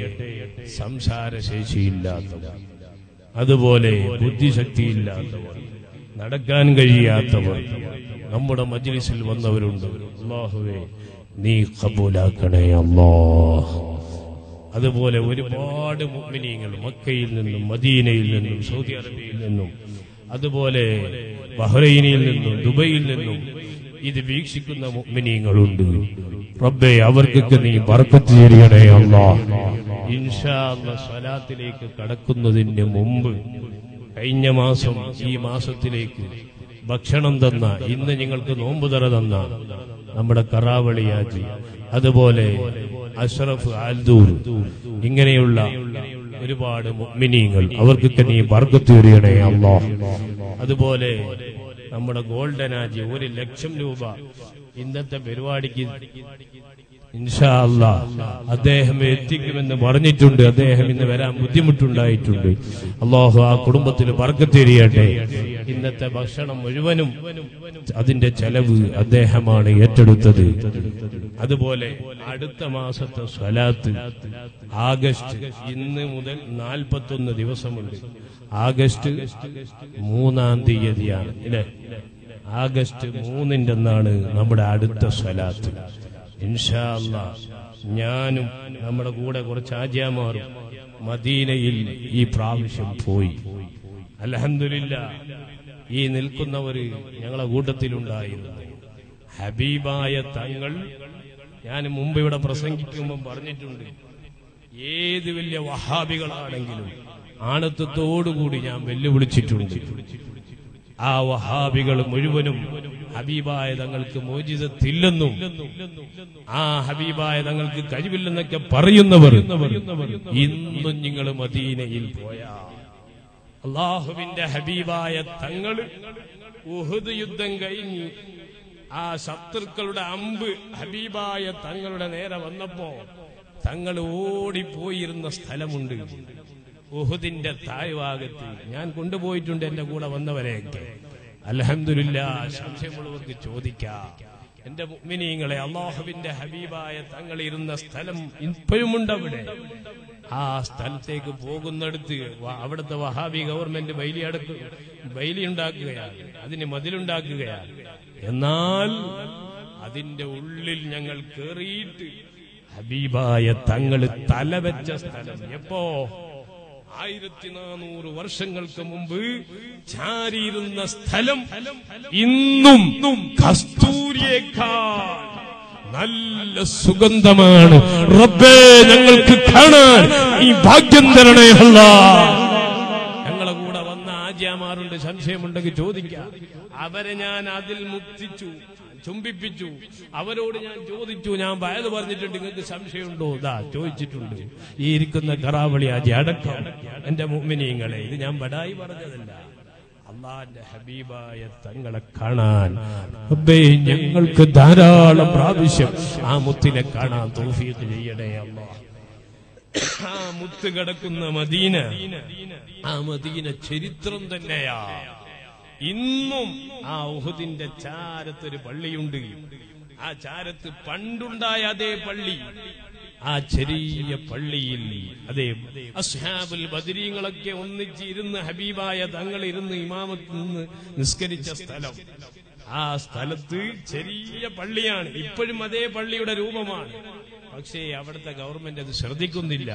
സംസാരശേഷിയില്ലാത്തവർ, അതുപോലെ ബുദ്ധിശക്തിയില്ലാത്തവർ, നടക്കാൻ കഴിയാത്തവർ നമ്മുടെ മജ്ലിസിൽ വന്നവരുണ്ട്. അല്ലാഹുവേ നീ ഖബൂലാക്കണേ അല്ലാഹ്. അതുപോലെ ഒരുപാട് മുഅ്മിനീങ്ങൾ മക്കയിൽ നിന്നും മദീനയിൽ നിന്നും സൗദി അറേബ്യയിൽ നിന്നും അതുപോലെ ബഹ്റൈനിൽ നിന്നും ദുബൈയിൽ നിന്നും ഇത് വീക്ഷിക്കുന്ന മുഅ്മിനീങ്ങളുണ്ട്. റബ്ബേ അവർക്കൊക്കെ നീ ബർക്കത്ത് ചെയ്യണേ അല്ലാഹ്. ഇൻഷാ അല്ലാഹ് സ്വലാത്തിലേക്ക് കടക്കുന്നതിന് മുമ്പ് കഴിഞ്ഞ മാസം ഈ മാസത്തിലേക്ക് ഭക്ഷണം തന്ന, ഇന്ന് നിങ്ങൾക്ക് നോമ്പ് തറ തന്ന നമ്മുടെ കറാവളിയാജി, അതുപോലെ അഷ്റഫ് ആൽദൂർ, ഇങ്ങനെയുള്ള ഒരുപാട് മുഅ്മിനീങ്ങൾ, അവർക്കൊക്കെ നീ ബർക്കത്ത് ചെയ്യണേ അല്ലാഹ്. അതുപോലെ നമ്മുടെ ഗോൾഡൻ ആജി ഒരു ലക്ഷം രൂപ ഇന്നത്തെ പരിപാടിക്ക് ഇൻഷാ അല്ലാഹ് അദ്ദേഹം എത്തിക്കുമെന്ന് പറഞ്ഞിട്ടുണ്ട്. അദ്ദേഹം ഇന്ന് വരാൻ ബുദ്ധിമുട്ടുണ്ടായിട്ടുണ്ട്. അല്ലാഹു ആ കുടുംബത്തിന് ബർക്കത്ത് ചെയ്യട്ടെ. ഇന്നത്തെ ഭക്ഷണം മുഴുവനും അതിന്റെ ചെലവ് അദ്ദേഹമാണ് ഏറ്റെടുത്തത്. അതുപോലെ അടുത്ത മാസത്തെ സ്വലാത്ത് ആഗസ്റ്റ്, ഇന്ന് മുതൽ നാൽപ്പത്തൊന്ന് ദിവസമുണ്ട്. ആഗസ്റ്റ് മൂന്നാം തീയതിയാണ് ഇല്ലേ? ആഗസ്റ്റ് മൂന്നിന്റെ അന്നാണ് നമ്മുടെ അടുത്ത സ്വലാത്ത്. ഇൻഷാ അല്ലാഹ് ഞാനും നമ്മുടെ കൂടെ കുറച്ച് ആജിമാരും മദീനയിൽ ഈ പ്രാവശ്യം പോയി. അൽഹംദുലില്ലാഹ് ഈ നിൽക്കുന്നവര് ഞങ്ങളെ കൂട്ടത്തിലുണ്ടായിരുന്നു. ഹബീബായ തങ്ങൾ, ഞാൻ മുമ്പ് ഇവിടെ പ്രസംഗിക്കുമ്പോൾ പറഞ്ഞിട്ടുണ്ട്, ഏത് വലിയ വഹാബികളാണെങ്കിലും ആണത്വത്തോടുകൂടി ഞാൻ വെല്ലുവിളിച്ചിട്ടുണ്ട്. ആ വഹാബികൾ മുഴുവനും ഹബീബായ തങ്ങൾക്ക് മോചിതത്തില്ലെന്നും ആ ഹബീബായ തങ്ങൾക്ക് കഴിവില്ലെന്നൊക്കെ പറയുന്നവർ ഇന്നും നിങ്ങൾ മദീനയിൽ പോയാ അല്ലാഹുവിന്റെ ഹബീബായ തങ്ങൾ ഉഹുദ് യുദ്ധം കഴിഞ്ഞ് ആ ശത്രുക്കളുടെ അമ്പ് ഹബീബായ തങ്ങളുടെ നേരെ വന്നപ്പോ തങ്ങൾ ഓടിപ്പോയിരുന്ന സ്ഥലമുണ്ട്. ഉഹുദിന്റെ താഴ്ഭാഗത്ത് ഞാൻ കൊണ്ടുപോയിട്ടുണ്ട് എന്റെ കൂടെ വന്നവരെയൊക്കെ. അൽഹംദുലില്ലാഹ് സംശയമുള്ളവർക്ക് ചോദിക്കാം. എന്റെ മുഅ്മിനീങ്ങളെ, അല്ലാഹുവിന്റെ ഹബീബായ തങ്ങൾ ഇരുന്ന സ്ഥലം ഇപ്പോഴുമുണ്ട് അവിടെ. ആ സ്ഥലത്തേക്ക് പോകുന്നിടത്ത് അവിടുത്തെ വഹാബി ഗവൺമെന്റ് ബൈലി അടക്ക് ബൈലി ഉണ്ടാക്കുകയാണ്, അതിന് മതിലുണ്ടാക്കുകയാണ്. എന്നാൽ അതിന്റെ ഉള്ളിൽ ഞങ്ങൾ കേറിയിട്ട് ഹബീബായ തങ്ങൾ തലവെച്ച സ്ഥലം എപ്പോ ആയിരത്തി നാനൂറ് വർഷങ്ങൾക്ക് മുമ്പ് ചാരിയിരുന്ന സ്ഥലം ഇന്നും കസ്തൂരിയേക്കാൾ നല്ല സുഗന്ധമാണ്. റബ്ബേ ഞങ്ങൾക്ക് കാണാൻ ഈ ഭാഗ്യം തരണേ അല്ലാഹ്. ഞങ്ങളെ കൂടെ വന്ന ആജിമാരുണ്ട്, സംശയമുണ്ടെങ്കിൽ ചോദിക്കാം. അവരെ ഞാൻ അതിൽ മുക്തിച്ചു, ചുംബിപ്പിച്ചു. അവരോട് ഞാൻ ചോദിച്ചു, ഞാൻ വയത് പറഞ്ഞിട്ടുണ്ട്, നിങ്ങൾക്ക് സംശയമുണ്ടോ? ദാ ചോദിച്ചിട്ടുണ്ട്. ഈ ഇരിക്കുന്ന കറാവളി ആജി അടക്കം എന്റെ മുഅ്മിനീങ്ങളെ, ഇത് ഞാൻ ബടായി പറഞ്ഞതല്ല. അല്ലാഹുവിന്റെ ഹബീബായ തങ്ങളെ കാണാൻ റബ്ബേ ഞങ്ങൾക്ക് ധാരാളം പ്രാവശ്യം ആ മുത്തിനെ കാണാൻ തൗഫീഖ് ചെയ്യണേ അല്ലാഹ്. ആ മുത്ത് കിടക്കുന്ന മദീന, ആ മദീന ചരിത്രം തന്നെയാ. ഇന്നും ആ ഉഹുദിന്റെ ചാരത്തൊരു പള്ളിയുണ്ട്. ആ ചാരത്ത് പണ്ടുണ്ടായ അതേ പള്ളി, ആ ചെറിയ പള്ളിയിൽ അതെ അസ്ഹാബുൽ ബദരീങ്ങളൊക്കെ ഒന്നിച്ചിരുന്ന് ഹബീബായ തങ്ങൾ ഇരുന്ന് ഇമാമത്ത് നിന്ന് നിസ്കരിച്ച സ്ഥലം. ആ സ്ഥലത്ത് ചെറിയ പള്ളിയാണ്, ഇപ്പോഴും അതേ പള്ളിയുടെ രൂപമാണ്. പക്ഷേ അവിടുത്തെ ഗവൺമെന്റ് അത് ശ്രദ്ധിക്കുന്നില്ല.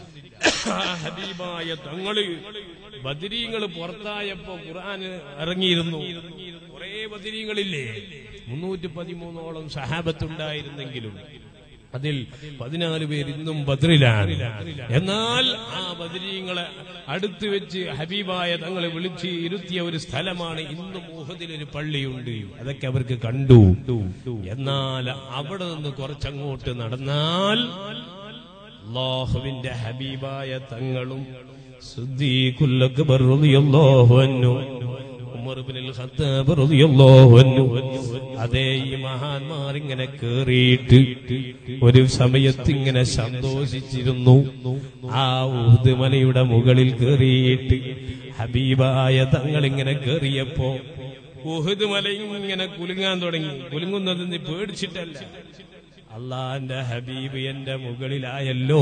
ഹബീബായ തങ്ങള് ബദരീങ്ങള് പുറത്തായപ്പോ ഖുർആൻ ഇറങ്ങിയിരുന്നു. കുറെ ബദരീങ്ങളില്ലേ, മുന്നൂറ്റി പതിമൂന്നോളം സഹാബത്തുണ്ടായിരുന്നെങ്കിലും അതിൽ പതിനാല് പേര് ഇന്നും ബദ്രിലാണ്. എന്നാൽ ആ ബദ്രീങ്ങളെ അടുത്ത് വെച്ച് ഹബീബായ തങ്ങളെ വിളിച്ച് ഇരുത്തിയ ഒരു സ്ഥലമാണ് ഇന്നും ഉഹദിലൊരു പള്ളിയുണ്ട്. അതൊക്കെ അവർക്ക് കണ്ടു. എന്നാൽ അവിടെ നിന്ന് കുറച്ചങ്ങോട്ട് നടന്നാൽ അല്ലാഹുവിന്റെ ഹബീബായ തങ്ങളും സിദ്ദീഖുൽ അക്ബർ റളിയല്ലാഹു അൻഹു, ഉമർ ഇബ്നുൽ ഖത്താബ് റളിയല്ലാഹു അൻഹു, അതേ ഈ മഹാന്മാർ ഇങ്ങനെ കേറിയിട്ട് ഒരു സമയത്ത് ഇങ്ങനെ സന്തോഷിച്ചിരുന്നു. ആ ഉഹദ് മലയുടെ മുകളിൽ കേറിയിട്ട് ഹബീബായ തങ്ങൾ ഇങ്ങനെ കേറിയപ്പോ ഉഹദ് മല ഇങ്ങനെ കുലുങ്ങാൻ തുടങ്ങി. കുലുങ്ങുന്നത് പേടിച്ചിട്ടല്ല, അള്ളാന്റെ ഹബീബ് എന്റെ മുകളിലായല്ലോ.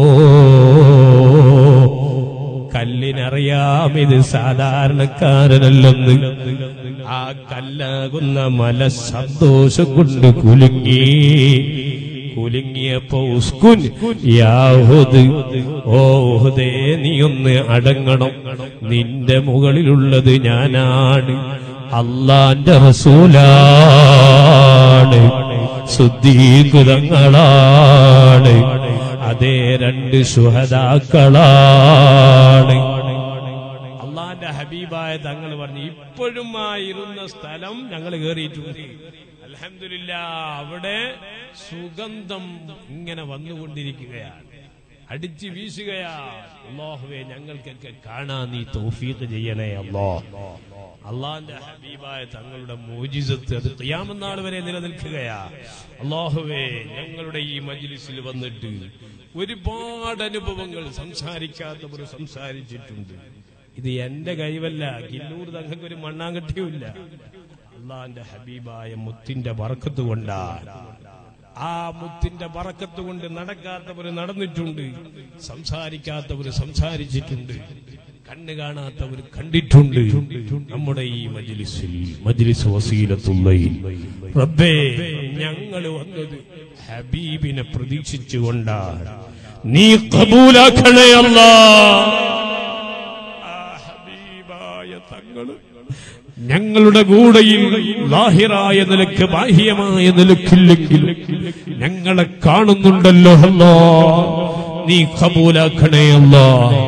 കല്ലിനറിയാം ഇത് സാധാരണക്കാരനല്ലെന്ന്. ആ കല്ലാകുന്ന മല സന്തോഷം കൊണ്ട് കുലുങ്ങി. കുലുങ്ങിയപ്പോ ഉസ്കുൻ യാ ഉഹദ്, ഓ ഉഹദേ നീ ഒന്ന് അടങ്ങണം, നിന്റെ മുകളിലുള്ളത് ഞാനാണ്, അള്ളാന്റെ റസൂലാണ്, സിദ്ദീഖ് തങ്ങളാണ്, അതേ രണ്ട് ശുഹദാക്കളാണ്. അള്ളാന്റെ ഹബീബായ തങ്ങൾ പറഞ്ഞു ഇപ്പോഴും ആ ഇരുന്ന സ്ഥലം ഞങ്ങൾ കേറിയിട്ടുണ്ട്. അൽഹംദുലില്ലാഹ്, അവിടെ സുഗന്ധം ഇങ്ങനെ വന്നുകൊണ്ടിരിക്കുകയാണ്, അടിച്ചു വീശുകയാണ്. അല്ലാഹുവേ ഞങ്ങൾക്കൊക്കെ കാണാൻ നീ തൗഫീഖ് ചെയ്യണേ അല്ലാഹ്. അള്ളാന്റെ ഹബീബായ തങ്ങളുടെ മോജിസത്ത് അത് ഖിയാമത്ത് നാൾ വരെ നിലനിൽക്കുകയാ. അല്ലാഹുവേ ഞങ്ങളുടെ ഈ മജ്ലിസിൽ വന്നിട്ട് ഒരുപാട് അനുഭവങ്ങൾ സംസാരിക്കാത്തവർ സംസാരിച്ചിട്ടുണ്ട്. ഇത് എന്റെ കഴിവല്ല, കില്ലൂർ തങ്ങൾക്ക് ഒരു മണ്ണാങ്കട്ടിയുമില്ല. അള്ളാന്റെ ഹബീബായ മുത്തിന്റെ ബറക്കത്ത് കൊണ്ടാണ്. ആ മുത്തിന്റെ ബറക്കത്ത് കൊണ്ട് നടക്കാത്തവർ നടന്നിട്ടുണ്ട്, സംസാരിക്കാത്തവർ സംസാരിച്ചിട്ടുണ്ട്, കണ്ണ് കാണാത്തവർ കണ്ടിട്ടുണ്ട്. നമ്മുടെ ഈ മജ്ലിസിൽ മജ്ലിസ് വസീലത്തുള്ളയിൽ റബ്ബേ ഞങ്ങൾ വന്നത് ഹബീബിനെ പ്രതീക്ഷിച്ചുകൊണ്ടാണ്. നീ ഖബൂലാക്കണേ അല്ലാഹ്. ആ ഹബീബായ തങ്ങള് ഞങ്ങളുടെ കൂടെയിൽ ലാഹിറായ നിലക്ക് ബാഹ്യമായ നിലക്കില്ലെങ്കിലും ഞങ്ങളെ കാണുന്നുണ്ടല്ലോ അല്ലാഹ്. നീ ഖബൂലാക്കണേ അല്ലാഹ്.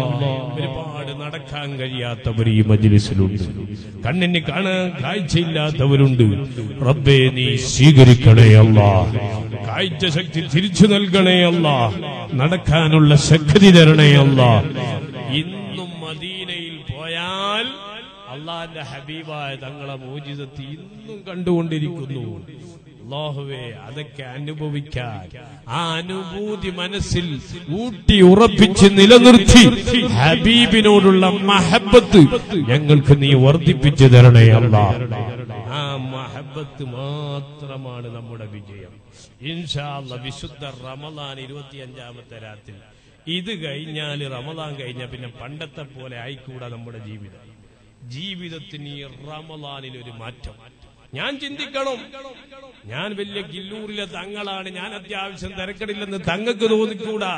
നടക്കാൻ കഴിയാത്തവർ ഈ മജ്ലിസിലുണ്ട്, കണ്ണിന് കാണാൻ കാഴ്ചയില്ലാത്തവരുണ്ട്. റബ്ബേ നീ സ്വീകരിക്കണേ അല്ലാഹ്. കാഴ്ച ശക്തി തിരിച്ചു നൽകണേ അല്ലാഹ്. നടക്കാനുള്ള ശക്തി തരണേ അല്ലാഹ്. ഇന്നും മദീനയിൽ പോയാൽ അള്ളാന്റെ ഹബീബായ തങ്ങളെ മോചിതത്തി ഇന്നും കണ്ടുകൊണ്ടിരിക്കുന്നു. അല്ലാഹുവേ അതൊക്കെ അനുഭവിക്കാൻ ആ അനുഭൂതി മനസ്സിൽ ഊട്ടി ഉറപ്പിച്ച് നിലനിർത്തി ഹബീബിനോടുള്ള മഹബത്ത് ഞങ്ങൾക്ക് നീ വർദ്ധിപ്പിച്ചു തരണേ അല്ലാഹ്. ആ മഹബത്ത് മാത്രമാണ് നമ്മുടെ വിജയം. ഇൻഷാ അല്ലാഹ് വിശുദ്ധ റമളാൻ ഇരുപത്തിയഞ്ചാമത്തെ രാത്രി ഇത് കഴിഞ്ഞാൽ റമളാൻ കഴിഞ്ഞ പിന്നെ പണ്ടത്തെ പോലെ ആയിക്കൂടാ നമ്മുടെ ജീവിതം. ജീവിതത്തിന് ഈ റമളാനിൽ ഒരു മാറ്റം. ഞാൻ ചിന്തിക്കണം, ഞാൻ വലിയ കില്ലൂരിലെ തങ്ങളാണ്, ഞാൻ അത്യാവശ്യം തിരക്കടില്ലെന്ന് തങ്ങൾക്ക് തോന്നിക്കൂടാ,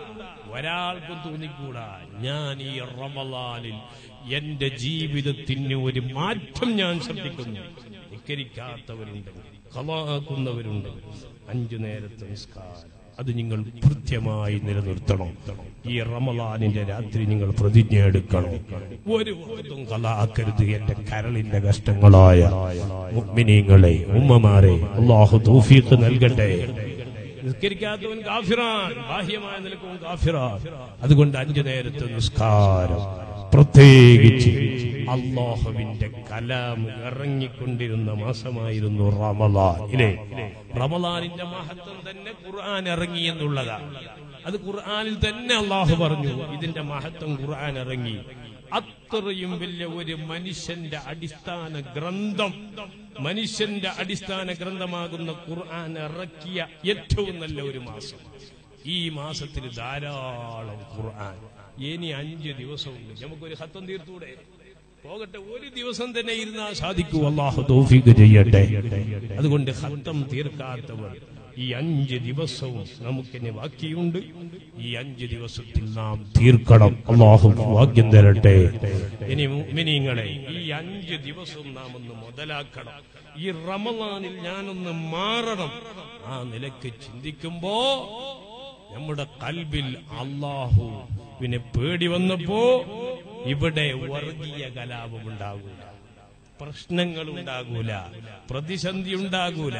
ഒരാൾക്കും തോന്നിക്കൂടാ. ഞാൻ ഈ റമളാനിൽ എന്റെ ജീവിതത്തിന് ഒരു മാറ്റം ഞാൻ ശ്രദ്ധിക്കുന്നു. നിസ്കരിക്കാത്തവരുണ്ട്, ഖളാക്കുന്നവരുണ്ട്, അഞ്ചു നേരത്തെ നിസ്കാരം അത് നിങ്ങൾ കൃത്യമായി നിലനിർത്തണം. ഈ റമളാനിന്റെ രാത്രി നിങ്ങൾ പ്രതിജ്ഞ എടുക്കണം, ഒരു വഖ്തും ഖളാക്കരുത്. എന്റെ കരളിന്റെ കഷ്ടങ്ങളായ മുഅ്മിനീങ്ങളെ, ഉമ്മമാരെ, അല്ലാഹു തൗഫീഖ് നൽകട്ടെ. നിസ്കരിക്കാത്തവൻ കാഫിറാൻ, ബാഹ്യമായ നിലക്കും കാഫിറാൻ. അതുകൊണ്ട് അഞ്ചു നേരത്തെ നിസ്കാരം, പ്രത്യേകിച്ച് അല്ലാഹുവിന്റെ കലാം ഇറങ്ങിക്കൊണ്ടിരുന്ന മാസമായിരുന്നു റമളാൻ. ഇല്ലേ, റമളാനിന്റെ മഹത്വം തന്നെ ഖുർആൻ ഇറങ്ങി എന്നുള്ളതാണ്. അത് ഖുർആനിൽ തന്നെ അല്ലാഹു പറഞ്ഞു, ഇതിന്റെ മഹത്വം ഖുർആൻ ഇറങ്ങി. അത്രയും വലിയ ഒരു മനുഷ്യന്റെ അടിസ്ഥാന ഗ്രന്ഥം, മനുഷ്യന്റെ അടിസ്ഥാന ഗ്രന്ഥമാകുന്ന ഖുർആൻ ഇറക്കിയ ഏറ്റവും നല്ല ഒരു മാസം. ഈ മാസത്തിൽ ധാരാളം ഖുർആൻ. ഇനി അഞ്ച് ദിവസമുണ്ട്, നമുക്കൊരു ഖത്തം തീർത്തൂടെ? പോകട്ടെ, ഒരു ദിവസം തന്നെ ഇരുന്നാൽ സാധിക്കൂ. അല്ലാഹു തൗഫീഖ് ചെയ്യട്ടെ. അതുകൊണ്ട് ഖത്തം തീർക്കാത്തവർ ഈ അഞ്ച് ദിവസവും നമുക്കിനി ബാക്കിയുണ്ട്. ഈ അഞ്ച് ദിവസത്തിൽ നാം തീർക്കണം. അല്ലാഹു ഭാഗ്യം തരട്ടെ. ഇനി മുഅ്മിനീങ്ങളെ, ഈ അഞ്ച് ദിവസവും നാം ഒന്ന് മുതലാക്കണം. ഈ റമളാനിൽ ഞാനൊന്ന് മാറണം. ആ നിലയ്ക്ക് ചിന്തിക്കുമ്പോ നമ്മുടെ കൽബിൽ അല്ലാഹു പിന്നെ പേടി വന്നപ്പോ ഇവിടെ വർഗീയ കലാപം ഉണ്ടാകൂല, പ്രശ്നങ്ങൾ ഉണ്ടാകൂല, പ്രതിസന്ധി ഉണ്ടാകൂല.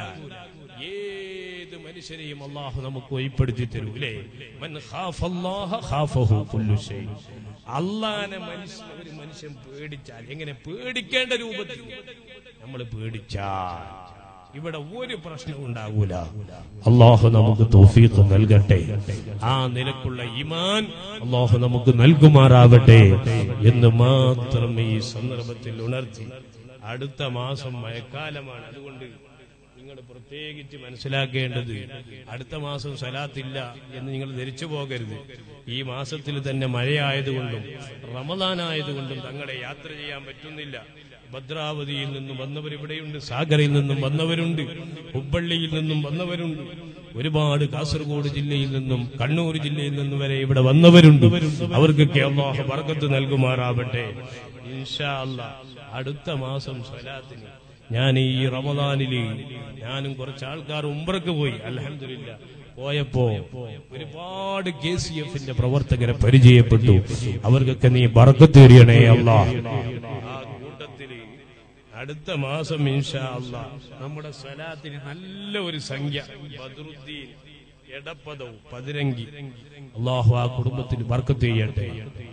ഏത് മനുഷ്യരെയും അല്ലാഹു നമുക്ക് ഒഴിപ്പെടുത്തി തരൂലേ. മൻ ഖാഫല്ലാഹ ഖാഫഹു കുല്ലു ശൈ. അല്ലാഹനെ മനുഷ്യൻ ഒരു മനുഷ്യൻ പേടിച്ചാൽ എങ്ങനെ പേടിക്കേണ്ട രൂപത്തിൽ നമ്മൾ പേടിച്ചാൽ ഇവിടെ ഒരു പ്രശ്നവും ഉണ്ടാകൂല. അല്ലാഹു നമുക്ക് തൗഫീഖ് നൽകട്ടെ. ആ നിലക്കുള്ള ഈമാൻ അല്ലാഹു നമുക്ക് നൽകുമാറാവട്ടെ എന്ന് മാത്രം ഈ സന്ദർഭത്തിൽ ഉണർത്തി. അടുത്ത മാസം മഴക്കാലമാണ്. അതുകൊണ്ട് നിങ്ങൾ പ്രത്യേകിച്ച് മനസ്സിലാക്കേണ്ടത്, അടുത്ത മാസം സലാത്തില്ല എന്ന് നിങ്ങൾ ധരിച്ചു പോകരുത്. ഈ മാസത്തിൽ തന്നെ മഴയായതുകൊണ്ടും റമദാനായതുകൊണ്ടും തങ്ങളെ യാത്ര ചെയ്യാൻ പറ്റുന്നില്ല. ഭദ്രാവതിയിൽ നിന്നും വന്നവർ ഇവിടെയുണ്ട്, സാഗറിൽ നിന്നും വന്നവരുണ്ട്, ഹുബ്ബള്ളിയിൽ നിന്നും വന്നവരുണ്ട്, ഒരുപാട് കാസർഗോഡ് ജില്ലയിൽ നിന്നും കണ്ണൂർ ജില്ലയിൽ നിന്നും വരെ ഇവിടെ വന്നവരുണ്ട്. അവർക്കൊക്കെ അല്ലാഹു ബർക്കത്ത് നൽകുമാറാവട്ടെ. ഇൻഷാ അല്ലാഹ് അടുത്ത മാസം സ്വലാത്തിന് ഞാൻ ഈ റമദാനില് ഞാനും കുറച്ച് ആൾക്കാർ ഉംറക്ക് പോയി. അൽഹംദുലില്ലാ പോയപ്പോ ഒരുപാട് കെ സി എഫിന്റെ പ്രവർത്തകരെ പരിചയപ്പെട്ടു. അവർക്കൊക്കെ നീ ബർക്കത്ത് തരണേ അല്ലാഹ്. ആ കൂട്ടത്തില് അടുത്ത മാസം ഇൻഷാ അല്ലാഹ് നമ്മുടെ സ്വലാത്തിന് നല്ല ഒരു സംഖ്യ ബദ്രുദ്ദീൻ എടപ്പദവും പതിരങ്കി, അല്ലാഹു ആ കുടുംബത്തിന് ബർക്കത്ത് ചെയ്യട്ടെ.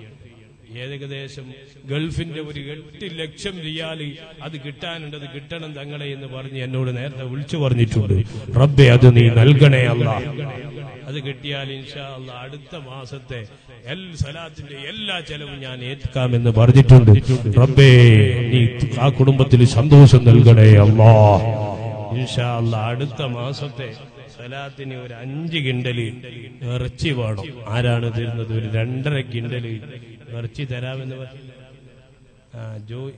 ഏകദേശം ഗൾഫിന്റെ ഒരു എട്ട് ലക്ഷം റിയാല് അത് കിട്ടാനുണ്ട്, അത് കിട്ടണം തങ്ങളെ എന്ന് പറഞ്ഞ് എന്നോട് നേരത്തെ വിളിച്ചു പറഞ്ഞിട്ടുണ്ട്. റബ്ബേ അത് നീ നൽകണേ അല്ലാഹ്. അത് കിട്ടിയാൽ ഇൻഷാ അല്ലാഹ് അടുത്ത മാസത്തെ എൽ സലാത്തിന്റെ എല്ലാ ചെലവും ഞാൻ ഏൽക്കാമെന്ന് പറഞ്ഞിട്ടുണ്ട്. റബ്ബേ നീ ആ കുടുംബത്തിൽ സന്തോഷം നൽകണേ അല്ലാഹ്. ഇൻഷാ അല്ലാഹ് അടുത്ത മാസത്തെ സലാത്തിന് ഒരു അഞ്ച് കിണ്ടല് ഇറച്ചി വേണം. ആരാണ് തരുന്നത്? ഒരു രണ്ടര കിണ്ടല് ഇറച്ചി തരാമെന്ന് പറഞ്ഞു. ആ ജോയ്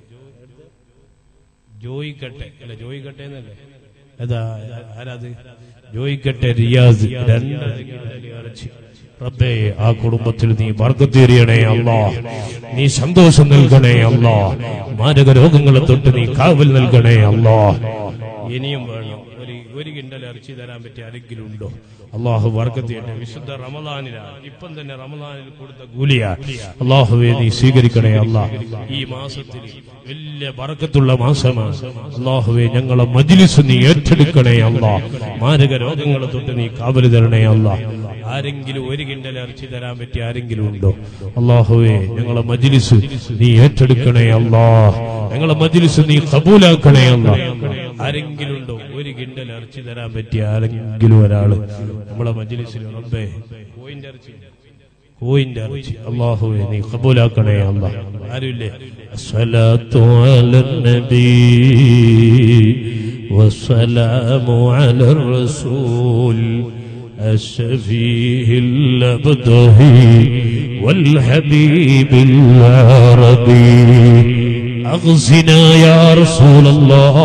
ജോയിക്കട്ടെ അല്ല ജോയിക്കട്ടെ എന്നല്ലേ അതാ ആരാത്? ജോയിക്കട്ടെ റിയാസ് രണ്ടര കിണ്ടല് ഇറച്ചി. റബ്ബേ ആ കുടുംബത്തിൽ നീ ബർക്കത്ത് തരണേ അല്ലാഹ്. നീ സന്തോഷം നൽകണേ അല്ലാഹ്. മാരക രോഗങ്ങളെ തൊട്ട് നീ കാവൽ നൽകണേ അല്ലാഹ്. ഇനിയും വേണം ഒരു ഒരു കിണ്ടൽ ഇറച്ചി തരാൻ പറ്റിയ ആരെങ്കിലും ഉണ്ടോ? അല്ലാഹു ബർക്കത്ത് ചെയ്യട്ടെ. വിശുദ്ധ റമദാനിലാണ്, ഇപ്പം തന്നെ റമദാനിൽ കൊടുത്ത കൂലിയാ. അല്ലാഹുവേ നീ സ്വീകരിക്കണേ അല്ലാഹ്. ഈ മാസത്തിൽ വലിയ ബർക്കത്തുള്ള മാസമാണ്. അല്ലാഹുവേ ഞങ്ങളെ മജ്ലിസ് നീ ഏറ്റെടുക്കണേ അല്ലാഹ്. മാരക രോഗങ്ങളെ തൊട്ട് നീ കാവൽ തരണേ അല്ലാഹ്. ആരെങ്കിലും ഒരു കിണ്ടൽ ഇറച്ചി തരാൻ പറ്റിയ ആരെങ്കിലും ഉണ്ടോ? അല്ലാഹുവേ ഞങ്ങളെ മജ്ലിസ് നീ ഏറ്റെടുക്കണേ അല്ലാഹ്. ഞങ്ങളെ മജ്ലിസ് നീ ഖബൂലാക്കണേ അല്ലാഹ്. ആരെങ്കിലും ഉണ്ടോ ഒരു കിണ്ടൽ ഇറച്ചി തരാൻ പറ്റിയ ആരെങ്കിലും ഒരാള് നമ്മളെ മജ്ലിസിൽ? റബ്ബേ കോയിന്റെ ഇറച്ചി കോയിന്റെ ഇറച്ചി അല്ലാഹുവേ നീ ഖബൂലാക്കണേ അല്ലാഹ്. ആരുമില്ലേ? അസ്സലാത്തു അലൻ നബി വസ്സലാമു അലർ റസൂൽ الشفيه الأبدهي والحبيب العربي أغزنا يا رسول الله.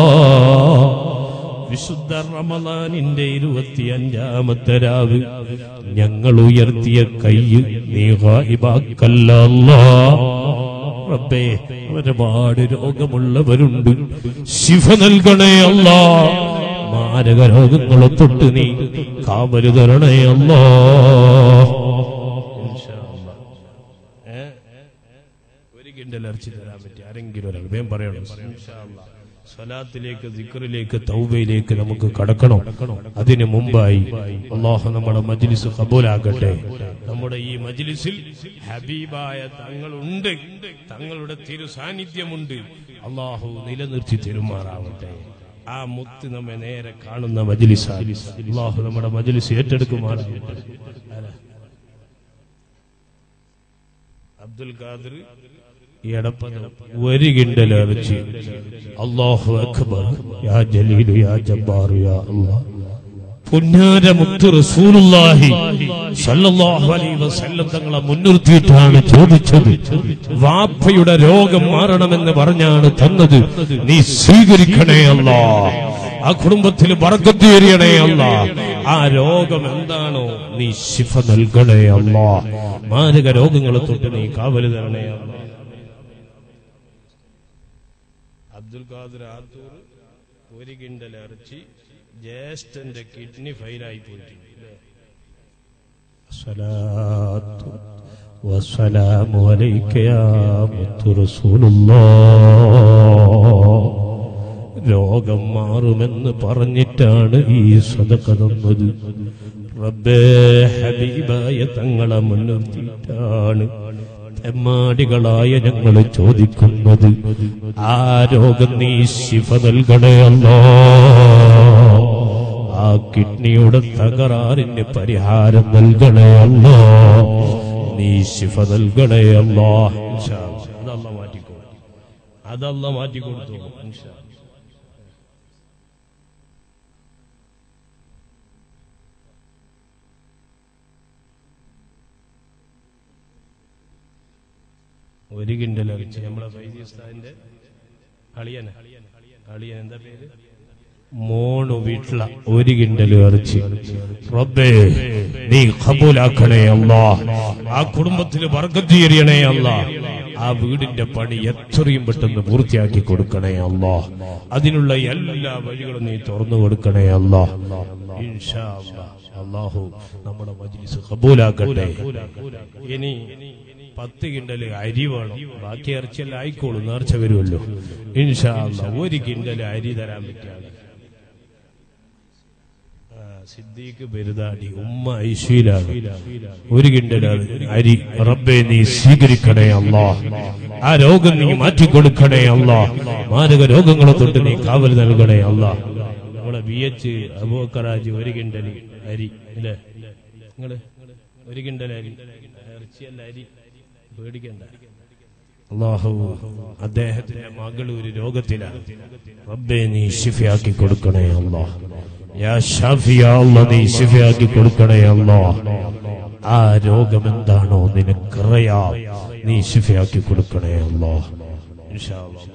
വിശുദ്ധ റമളാനിന്റെ ഇരുപത്തിയഞ്ചാമത്തെ രാവ് ഞങ്ങൾ ഉയർത്തിയ കൈ നീ ഗായിബാക്കല്ല അല്ലാഹ്. റബ്ബേ ഒരുപാട് രോഗമുള്ളവരുണ്ട്, ശിഫ നൽകണേ അല്ലാഹ്. മാരക രോഗങ്ങളെ തൊട്ട് നീ കാവല് തരണേ അല്ലാഹ്. ഇൻഷാ അല്ലാഹ് ഒരു കിണ്ടൽ ഇറച്ചി തരാൻ പറ്റി ആരെങ്കിലും ഒരാൾ വേഗം പറയണം. ഇൻഷാ അല്ലാഹ് സ്വലാത്തിലേക്ക്, ദിക്റിലേക്ക്, തൗബയിലേക്ക് നമുക്ക് കടക്കണം. അതിനു മുമ്പായി അല്ലാഹു നമ്മുടെ മജ്ലിസ് ഖബൂലാക്കട്ടെ. നമ്മുടെ ഈ മജ്ലിസിൽ ഹബീബായ തങ്ങളുണ്ട്, തങ്ങളുടെ തിരു സാന്നിധ്യമുണ്ട്. അല്ലാഹു നിലനിർത്തി തെരുമാറാവട്ടെ. ആ മുത്ത് നമ്മെ നേരെ കാണുന്ന മജ്ലിസ് അല്ലാഹു നമ്മുടെ മജ്ലിസ് ഏറ്റെടുക്കുമാറാവട്ടെ. അബ്ദുൽ ഖാദിർ എടപ്പദം ഒരു കിണ്ടൽ ഇറച്ചി. അല്ലാഹു അക്ബർ. യാ ജലീലു യാ ജബ്ബാറു യാ അല്ലാഹ്. പുന്നാര മുത്ത് റസൂലുള്ളാഹി സല്ലല്ലാഹു അലൈഹി വസല്ലം തങ്ങളെ മുൻനിർത്തിയിട്ടാണ് ചോദിച്ചത്. വാപ്പയുടെ രോഗം മാറണമെന്ന് പറഞ്ഞാണ് തന്നത്. നീ സ്വീകരിക്കണേ അല്ലാഹ്. ആ കുടുംബത്തിൽ ബർക്കത്ത് ചൊരിയണേ അല്ലാഹ്. ആ രോഗം എന്താണോ നീ ശിഫ നൽകണേ അല്ലാഹ്. മാരക രോഗങ്ങളെ തൊട്ട് നീ കാവൽ തരണേ അല്ലാഹ്. അബ്ദുൽ ഖാദിർ ആത്തൂർ ഒരു കിണ്ടൽ ഇറച്ചി ജ്യേഷ്ഠന്റെ കിഡ്നി ഫെയിലായി പോയിട്ടുണ്ട്. സ്വലാത്തു വസ്സലാമു അലൈക യാ മുത്തു റസൂലുള്ളാഹ്. രോഗം മാറുമെന്ന് പറഞ്ഞിട്ടാണ് ഈ സദഖ തന്നത്. റബ്ബേ ഹബീബായ തങ്ങളെ മുൻനിർത്തിയിട്ടാണ് തെമ്മാടികളായ ഞങ്ങൾ ചോദിക്കുന്നത്. ആ രോഗം നീ ശിഫ നൽകണേ അല്ലാഹ്. ആ കിഡ്നിയുടെ തകരാറിന് പരിഹാരം നൽകണേ അല്ലാഹ്. നീ ശിഫ നൽകണേ അല്ലാഹ്. ഇൻഷാ അല്ലാഹ് അതല്ല മാറ്റിക്കോ അതല്ല മാറ്റിക്കൊടുത്തു ഇൻഷാ അല്ലാഹ്. ഒരു കിണ്ടൽ ഇറച്ചി നമ്മളെ ഫൈസി ഉസ്താദിന്റെ അളിയന അളിയൻ എന്താ പേര് മോണു വീട്ടില ഒരു കിണ്ടൽ ഇറച്ചി റബ്ബേ നീ ഖബൂലാക്കണേ അല്ലാഹ്. ആ കുടുംബത്തിൽ ബർക്കത്ത് ചൊരിയണേ അല്ലാഹ്. ആ വീടിന്റെ പണി എത്രയും പെട്ടെന്ന് പൂർത്തിയാക്കി കൊടുക്കണേ അല്ലാഹ്. അതിനുള്ള എല്ലാ വഴികളും നീ തുറന്നു കൊടുക്കണേ അല്ലാഹ്. ഇൻഷാ അല്ലാഹ് അല്ലാഹു നമ്മുടെ മജ്ലിസ് ഖബൂലാക്കട്ടെ. ഇനി പത്ത് കിണ്ടല് അരി വേണം. ബാക്കി ഇറച്ചിയെല്ലാം ആയിക്കോളും, നേർച്ച വരുമല്ലോ ഇൻഷാ അല്ലാഹ്. ഒരു കിണ്ടല് അരി തരാൻ പറ്റിയാണ്. സിദ്ദീഖ് ബെരുദാടി ഉമ്മ ഐശ്വര്യാണ്. ഒരു കിണ്ടലാണ് അരി. റബ്ബേ നീ സ്വീകരിക്കണേ അല്ലാഹ്. ആ രോഗം നീ മാറ്റിക്കൊടുക്കണേ അല്ലാഹ്. മാരക രോഗങ്ങളെ തൊട്ട് നീ കാവൽ നൽകണേ അല്ലാഹ്. നമ്മളെ ബി എച്ച് അബൂബക്കറാജി ഒരു കിണ്ടല് അരി അല്ലേ നിങ്ങള് ഒരു കിണ്ടൽ അരി ഇറച്ചിയല്ല അരി പേടിക്കണ്ട. അല്ലാഹു അദ്ദേഹത്തിന്റെ മകൾ ഒരു രോഗത്തിലാണ്. റബ്ബേ നീ ശിഫയാക്കി കൊടുക്കണേ അല്ലാഹ്. യാ ഷാഫി യാ അല്ലാഹ് നീ ശിഫയാക്കി കൊടുക്കണേ അല്ലാഹ്. ആ രോഗം എന്താണോ നിനക്കറിയാം, നീ ശിഫയാക്കി കൊടുക്കണേ അല്ലാഹ്. ഇൻഷാ അല്ലാഹ്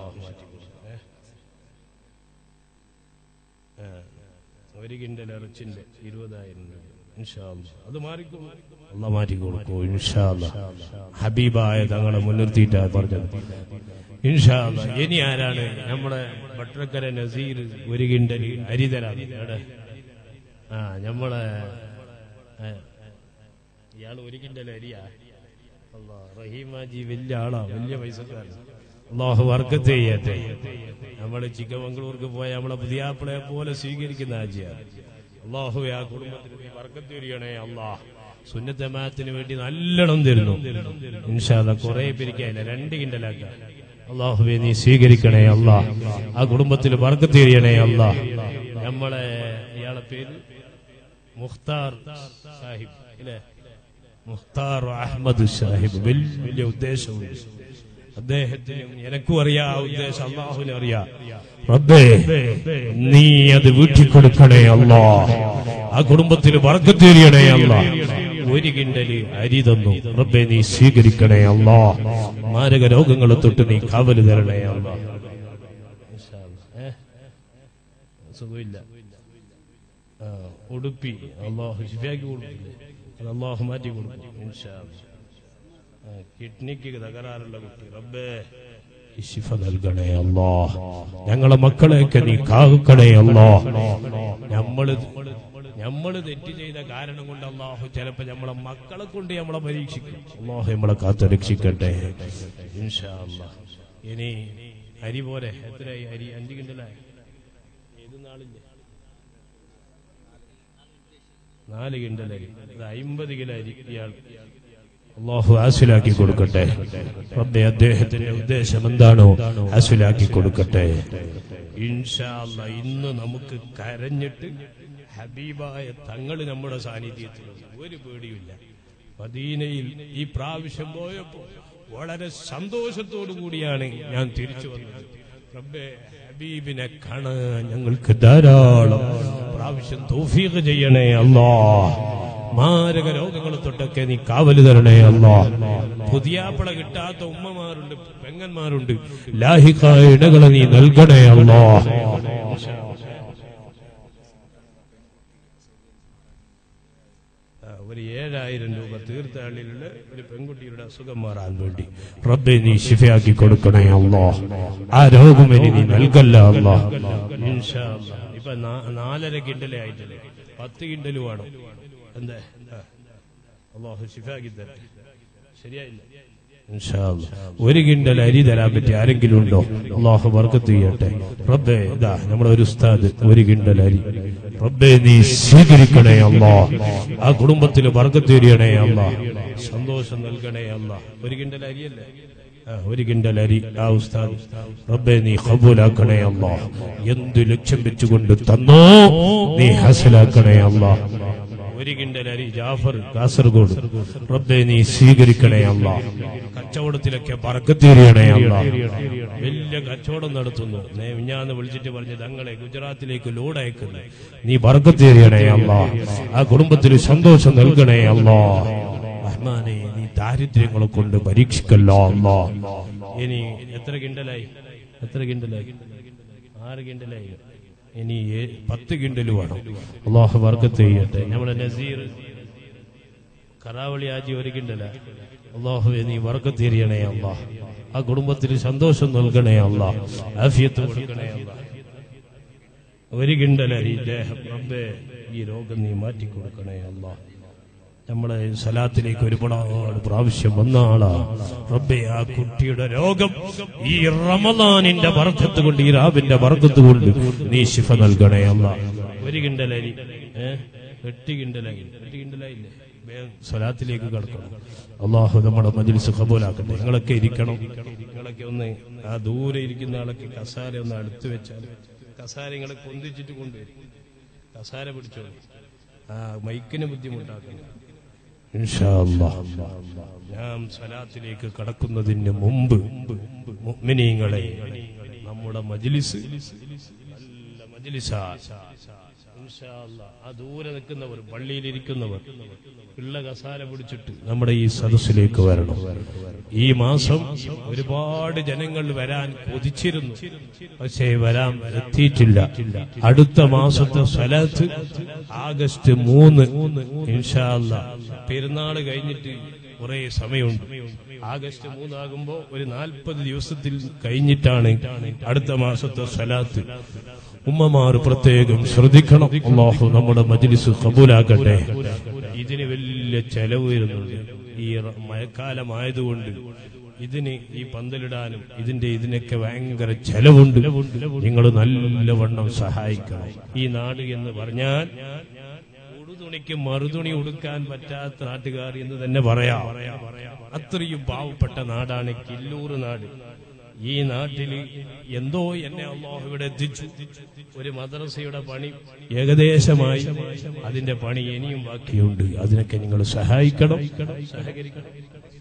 ഒരു കിണ്ടൽ ഇറച്ചിന്റെ ഇരുപതായിരം രൂപ ഇൻഷാ അല്ലാഹ്. അത് മാറിക്കും അല്ലാഹ് മാറ്റി കൊടുക്കൂ ഇൻഷാ അല്ലാഹ്. ഹബീബായ തങ്ങളെ മുൻനിർത്തിയിട്ടാ പറഞ്ഞത് ഇൻഷാ അല്ലാഹ്. ഇനി ആരാണ് നമ്മുടെ ഭട്ടക്കര നസീർ ഒരു കിണ്ടൽ അരി തരാം. ആ നമ്മളെ ഇയാൾ ഒരു കിണ്ടൽ അരിയാ. അല്ലാഹ് റഹീമാജി വലിയ ആളാ, വലിയ പൈസക്കാരൻ. അല്ലാഹു ബർക്കത്ത് ചെയ്യട്ടെ. നമ്മള് ചിക്കമംഗളൂർക്ക് പോയ നമ്മളെ പുതിയാപ്പിളയെ പോലെ സ്വീകരിക്കുന്ന ആജിയാ. അല്ലാഹു ആ കുടുംബത്തിന് നീ ബർക്കത്ത് ചൊരിയണേ അല്ലാഹ്. സുന്നത്ത് ജമാഅത്തിന് വേണ്ടി നല്ലോണം തരുന്നു ഇൻഷാ അല്ലാഹ്. കുറെ പേരിക്കായില്ല, രണ്ട് കിണ്ടലാക്ക. അല്ലാഹുവേ നീ സ്വീകരിക്കണേ അല്ലാഹ്. ആ കുടുംബത്തിൽ ബർക്കത്ത് ചൊരിയണേ അല്ലാഹ്. നമ്മളെ ഇയാളെ പേര് മുഖ്താർ സാഹിബ് അല്ലേ, മുഖ്താർ അഹമ്മദ് സാഹിബ്. വലിയ ഉദ്ദേശമുണ്ട് അദ്ദേഹത്തിന്. എനക്കും അറിയാ ഉദ്ദേശം, അല്ലാഹുവിനെ അറിയാം. റബ്ബേ നീ അത് വീട്ടിൽ കൊടുക്കണേ അല്ലാഹ്. ആ കുടുംബത്തിൽ ബർക്കത്ത് ചൊരിയണേ അല്ലാഹ്. ഒരു കിണ്ടല് അരി തന്നു. റബ്ബേ നീ സ്വീകരിക്കണേ അല്ലാഹ്. മാരക രോഗങ്ങളെ തൊട്ട് നീ കാവല് തരണേ അല്ലാഹ്. സുഖമില്ല ഉടുപ്പി അല്ലാഹു ശിഫയാക്കി കൊടുക്കില്ലേ, അത് അല്ലാഹു മാറ്റി കൊടുക്കും ഇൻഷാ അല്ലാഹ്. കിഡ്നിക്ക് തകരാറുള്ള കുട്ടി റബ്ബേ ശിഫ നൽകണേ അല്ലാഹ്. ഞങ്ങളെ മക്കളെയൊക്കെ നീ കാക്കണേ അല്ലാഹ്. നമ്മള് നമ്മള് തെറ്റ് ചെയ്ത കാരണം കൊണ്ട് അല്ലാഹു ചിലപ്പോ നമ്മളെ മക്കളെ കൊണ്ട് നമ്മളെ പരീക്ഷിക്കും. അല്ലാഹു നമ്മളെ കാത്തു രക്ഷിക്കട്ടെ ഇൻഷാ അല്ലാഹ്. ഇനി അരി പോരെ, എത്രയായി അരി? അഞ്ച് കിണ്ടലായി. ഏത് നാളില്ലേ? നാല് കിണ്ടലരി. അത് അമ്പത് കിലോ അരി. ഇയാൾ അല്ലാഹു ഹാസിലാക്കി കൊടുക്കട്ടെ. റബ്ബേ അദ്ദേഹത്തിന്റെ ഉദ്ദേശം എന്താണോ ഹാസിലാക്കി കൊടുക്കട്ടെ ഇൻഷാ അല്ലാഹ്. ഇന്ന് നമുക്ക് കരഞ്ഞിട്ട് ഹബീബായ തങ്ങള് നമ്മുടെ സാന്നിധ്യത്തിലുണ്ട്, ഒരു പേടിയില്ല. മദീനയിൽ ഈ പ്രാവശ്യം പോയപ്പോ വളരെ സന്തോഷത്തോടു കൂടിയാണ് ഞാൻ തിരിച്ചു വന്നത്. റബ്ബേ ഹബീബിനെ കാണാൻ ഞങ്ങൾക്ക് ധാരാളം പ്രാവശ്യം തൗഫീഖ് ചെയ്യണേ അല്ലാഹ്. മാരക രോഗങ്ങളെ തൊട്ടൊക്കെ നീ കാവല് തരണേ അല്ലാഹ്. പുതിയാപ്പിള കിട്ടാത്ത ഉമ്മമാരുണ്ട്, പെങ്ങന്മാരുണ്ട്. ലാഹിഖായ ഇടകളെ നീ നൽകണേ അല്ലാഹ്. ഒരു ഏഴായിരം രൂപ തീർത്ഥാടനയിലുള്ള ഒരു പെൺകുട്ടിയുടെ അസുഖം മാറാൻ വേണ്ടി റബ്ബേ നീ ശിഫയാക്കി കൊടുക്കണേ അല്ലാഹ്. ആ രോഗം ഇനി നീ നൽകല്ല അല്ലാഹ്. ഇൻഷാ അല്ലാഹ്. ഇപ്പൊ നാലര കിണ്ടലേ ആയിട്ടില്ലേ, പത്ത് കിണ്ടല് വേണം. എന്താ അല്ലാഹു ശിഫയാക്കി തരട്ടെ. ശരിയായില്ല ഇൻഷാ അല്ലാഹ്. ഒരു കിണ്ടൽ അരി തരാൻ പറ്റി ആരെങ്കിലും ഉണ്ടോ? അല്ലാഹു ബർക്കത്ത് ചെയ്യട്ടെ. റബ്ബേ ഇതാ നമ്മുടെ ഒരു ഉസ്താദ് ഒരു കിണ്ടൽ അരി റബ്ബേ നീ സ്വീകരിക്കണേ അല്ലാഹ്. ആ കുടുംബത്തിൽ ബർക്കത്ത് ചെയ്യണേ അല്ലാഹ്, സന്തോഷം നൽകണേ അല്ലാഹ്. ഒരു കിണ്ടൽ അരിയല്ലേ? ഒരു കിണ്ടൽ അരി ആ ഉസ്താദ് റബ്ബേ നീ ഖബൂലാക്കണേ അല്ലാഹ്. എന്ത് ലക്ഷ്യം വെച്ചുകൊണ്ട് തന്നോ നീ ഹാസിലാക്കണേ അല്ലാഹ്. ഒരു കിണ്ടൽ അരി ജാഫർ കാസർഗോഡ് റബ്ബേ നീ സ്വീകരിക്കണേ അല്ലാഹ്. കച്ചവടത്തിലൊക്കെ ബർക്കത്ത് ചെയ്യണേ അല്ലാഹ്. വലിയ കച്ചവടം നടത്തുന്നു, ഞാന്ന് വിളിച്ചിട്ട് പറഞ്ഞു തങ്ങളെ ഗുജറാത്തിലേക്ക് ലോഡ് അയക്കുന്നു, നീ ബർക്കത്ത് ചെയ്യണേ അല്ലാഹ്. ആ കുടുംബത്തിൽ സന്തോഷം നൽകണേ അല്ലാഹ്. റഹ്മാനേ നീ ദാരിദ്ര്യങ്ങളെ കൊണ്ട് പരീക്ഷിക്കല്ലോ അല്ലാഹ്. ഇനി എത്ര കിണ്ടലായി? എത്ര കിണ്ടലായി? ആറ് കിണ്ടലായി. ഇനി പത്ത് കിണ്ടല് വേണം. അല്ലാഹു ബർക്കത്ത് ചെയ്യട്ടെ. നമ്മുടെ നസീർ കറാവളി ആജി ഒരു കിണ്ടല. അല്ലാഹുവേ നീ ബർക്കത്ത് ചെയ്യണേ അല്ലാഹ്. ആ കുടുംബത്തിൽ സന്തോഷം നൽകണേ അല്ലാഹ്, ആഫിയത്ത് കൊടുക്കണേ അല്ലാഹ്. ഒരു കിണ്ടലരി റബ്ബേ ഈ രോഗം നീ മാറ്റി കൊടുക്കണേ അല്ലാഹ്. നമ്മളെ സലാത്തിലേക്ക് ഒരുപാട് പ്രാവശ്യം വന്ന ആളാ റബ്ബേ. ആ കുട്ടിയുടെ രോഗം ഈ റമളാനിന്റെ ബർക്കത്ത് കൊണ്ട്, ഈ രാവിന്റെ ബർക്കത്ത് കൊണ്ട് നീ ശിഫ നൽകണേ അല്ലാഹ്. ഒരു കിണ്ടലരി ഏഹ് എട്ട് കിണ്ടലായി. എട്ട് കിണ്ടലായില്ലേ? സലാത്തിലേക്ക് കടക്കണം. അല്ലാഹു നമ്മുടെ മജ്ലിസ് ഖബൂലാക്കട്ടെ. നിങ്ങളൊക്കെ ഇരിക്കണം. നിങ്ങളൊക്കെ ഒന്ന് ആ ദൂരെ ഇരിക്കുന്ന ആളൊക്കെ കസാര ഒന്ന് അടുത്ത് വെച്ചാൽ, കസാര നിങ്ങളെ പൊന്തിച്ചിട്ട് കൊണ്ടുവരും. കസാര പിടിച്ചോളൂ. ആ മൈക്കിന് ബുദ്ധിമുട്ടാക്കണം. ഇൻഷാ അല്ലാഹ് ഞാൻ സലാത്തിലേക്ക് കടക്കുന്നതിന് മുമ്പ് മുഅ്മിനീങ്ങളെ, നമ്മുടെ മജ്ലിസ് നല്ല മജ്ലിസാ. ഇൻഷാ അല്ലാഹ് ആ ദൂരെ നിൽക്കുന്നവർ, പള്ളിയിലിരിക്കുന്നവർ ഉള്ള കസാര പിടിച്ചിട്ട് നമ്മുടെ ഈ സദസ്സിലേക്ക് വരണം. ഈ മാസം ഒരുപാട് ജനങ്ങൾ വരാൻ കൊതിച്ചിരുന്നു, പക്ഷേ വരാൻ എത്തിയിട്ടില്ല. അടുത്ത മാസത്തെ സലാത്ത് ആഗസ്റ്റ് മൂന്ന് ഇൻഷാ അല്ലാഹ്. പെരുന്നാള് കഴിഞ്ഞിട്ട് കുറെ സമയമുണ്ട്. ആഗസ്റ്റ് മൂന്നാകുമ്പോ ഒരു നാൽപ്പത് ദിവസത്തിൽ കഴിഞ്ഞിട്ടാണ് അടുത്ത മാസത്തെ സലാത്ത്. ഉമ്മമാർ പ്രത്യേകം ശ്രദ്ധിക്കണം. അല്ലാഹു നമ്മുടെ മജ്ലിസ് ഖബൂലാക്കട്ടെ. ഇതിന് വലിയ ചെലവ് വരുന്നുണ്ട്. ഈ മഴക്കാലമായതുകൊണ്ട് ഇതിന് ഈ പന്തലിടാനും ഇതിന്റെ ഇതിനൊക്കെ ഭയങ്കര ചെലവുണ്ട്. നിങ്ങൾ നല്ലവണ്ണം സഹായിക്കണം. ഈ നാട് എന്ന് പറഞ്ഞാൽ ഉടുതുണിക്ക് മറുതുണി ഉടുക്കാൻ പറ്റാത്ത നാട്ടുകാർ എന്ന് തന്നെ പറയാം. അത്രയും പാവപ്പെട്ട നാടാണ് കില്ലൂർ നാട്. ഈ നാട്ടിൽ എന്തോ എന്നെ അല്ലാഹു ഇവിടെ എത്തിച്ചു. ഒരു മദ്രസയുടെ പണി ഏകദേശമായി, അതിന്റെ പണി ഇനിയും ബാക്കിയുണ്ട്. അതിനൊക്കെ നിങ്ങൾ സഹായിക്കണം, സഹകരിക്കണം.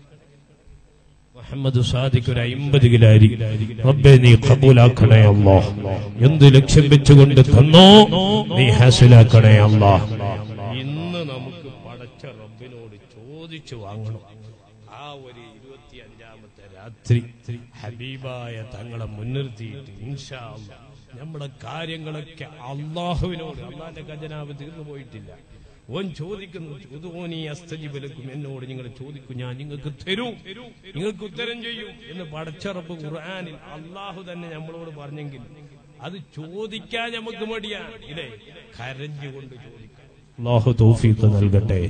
മുഹമ്മദ് സാദിഖ് ഒരു അമ്പത് കിലാരി റബ്ബേ നീ ഖബൂലാക്കണേ അല്ലാഹ്. എന്ത് ലക്ഷ്യം വെച്ചുകൊണ്ട് തന്നോ നീ ഹാസിലാക്കണേ അല്ലാഹ്. ഇന്ന് നമുക്ക് പടച്ച റബ്ബിനോട് ചോദിച്ചു വാങ്ങണം. ആ ഒരു ഇരുപത്തി അഞ്ചാമത്തെ രാത്രി ഹബീബായ തങ്ങളെ മുൻനിർത്തിയിട്ട് ഇൻഷാ അല്ലാഹ് നമ്മുടെ കാര്യങ്ങളൊക്കെ അള്ളാഹുവിനോട്, അള്ളാന്റെ ഖജനാവ് തീർന്നു പോയിട്ടില്ല. ഓൻ ചോദിക്കുന്നു, ഉദൂനി അസ്തജിബ് ലക്കും, എന്നോട് നിങ്ങൾ ചോദിക്കും ഞാൻ നിങ്ങൾക്ക് തരും, നിങ്ങൾക്ക് ഉത്തരം ചെയ്യും എന്ന് പടച്ച റബ്ബ് ഖുർആനിൽ അള്ളാഹു തന്നെ നമ്മളോട് പറഞ്ഞെങ്കിൽ അത് ചോദിക്കാൻ നമുക്ക് മടിയാണ്. ഇല്ലേ, കരഞ്ഞുകൊണ്ട് ചോദിക്കാം. അള്ളാഹു തൗഫീഖ് നൽകട്ടെ.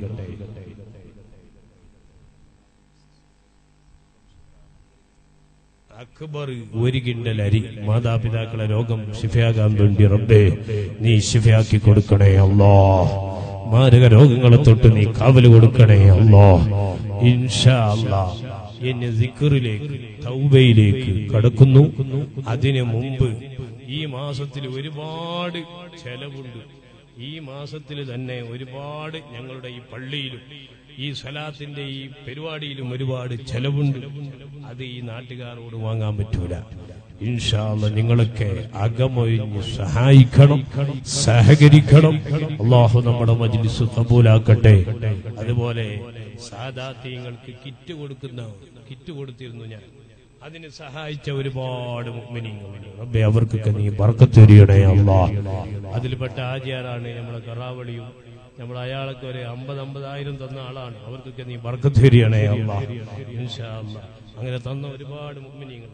അക്ബർ ഒരു കിണ്ടൽ അരി മാതാപിതാക്കളെ രോഗം ശിഫയാകാൻ വേണ്ടി റബ്ബേ നീ ശിഫയാക്കി കൊടുക്കണേ അല്ലാഹ്. മാരക രോഗങ്ങളെ തൊട്ട് നീ കാവല് കൊടുക്കണേ അല്ലാഹ്. ഇൻഷാ അല്ലാഹ് എന്നെ സിക്റിലേക്ക് തൗബയിലേക്ക് കടക്കുന്നു. അതിനു മുമ്പ് ഈ മാസത്തിൽ ഒരുപാട് ചെലവുണ്ട്. ഈ മാസത്തിൽ തന്നെ ഒരുപാട് ഞങ്ങളുടെ ഈ പള്ളിയിലും ഈ സലാത്തിന്റെ ഈ പരിപാടിയിലും ഒരുപാട് ചെലവുണ്ട്. അത് ഈ നാട്ടുകാരോട് വാങ്ങാൻ പറ്റൂല. ഇൻഷാ അല്ലാഹ് നിങ്ങളൊക്കെ അകമൊഴിഞ്ഞ് സഹായിക്കണം, സഹകരിക്കണം. അല്ലാഹു നമ്മുടെ മജ്ലിസ് ഖബൂലാക്കട്ടെ. അതുപോലെ സാദാത്യങ്ങൾക്ക് കിറ്റ് കൊടുക്കുന്ന കിറ്റ് കൊടുത്തിരുന്നു ഞാൻ. അതിന് സഹായിച്ച ഒരുപാട് മുഅ്മിനീങ്ങളുണ്ട്. റബ്ബേ അവർക്കൊക്കെ നീ ബർക്കത്ത് ചെയ്യണേ അല്ലാഹ്. അതിൽപ്പെട്ട ആചാരാണ് നമ്മുടെ കറാവളിയും നമ്മൾ അയാൾക്ക് ഒരു അമ്പത് അമ്പതായിരം തന്ന ആളാണ്. അവർക്കൊക്കെ നീ ബർക്കത്ത് തരികണേ അല്ലാഹ് ഇൻഷാ അല്ലാഹ്. അങ്ങനെ തന്ന ഒരുപാട് മുഅ്മിനീങ്ങളുണ്ട്.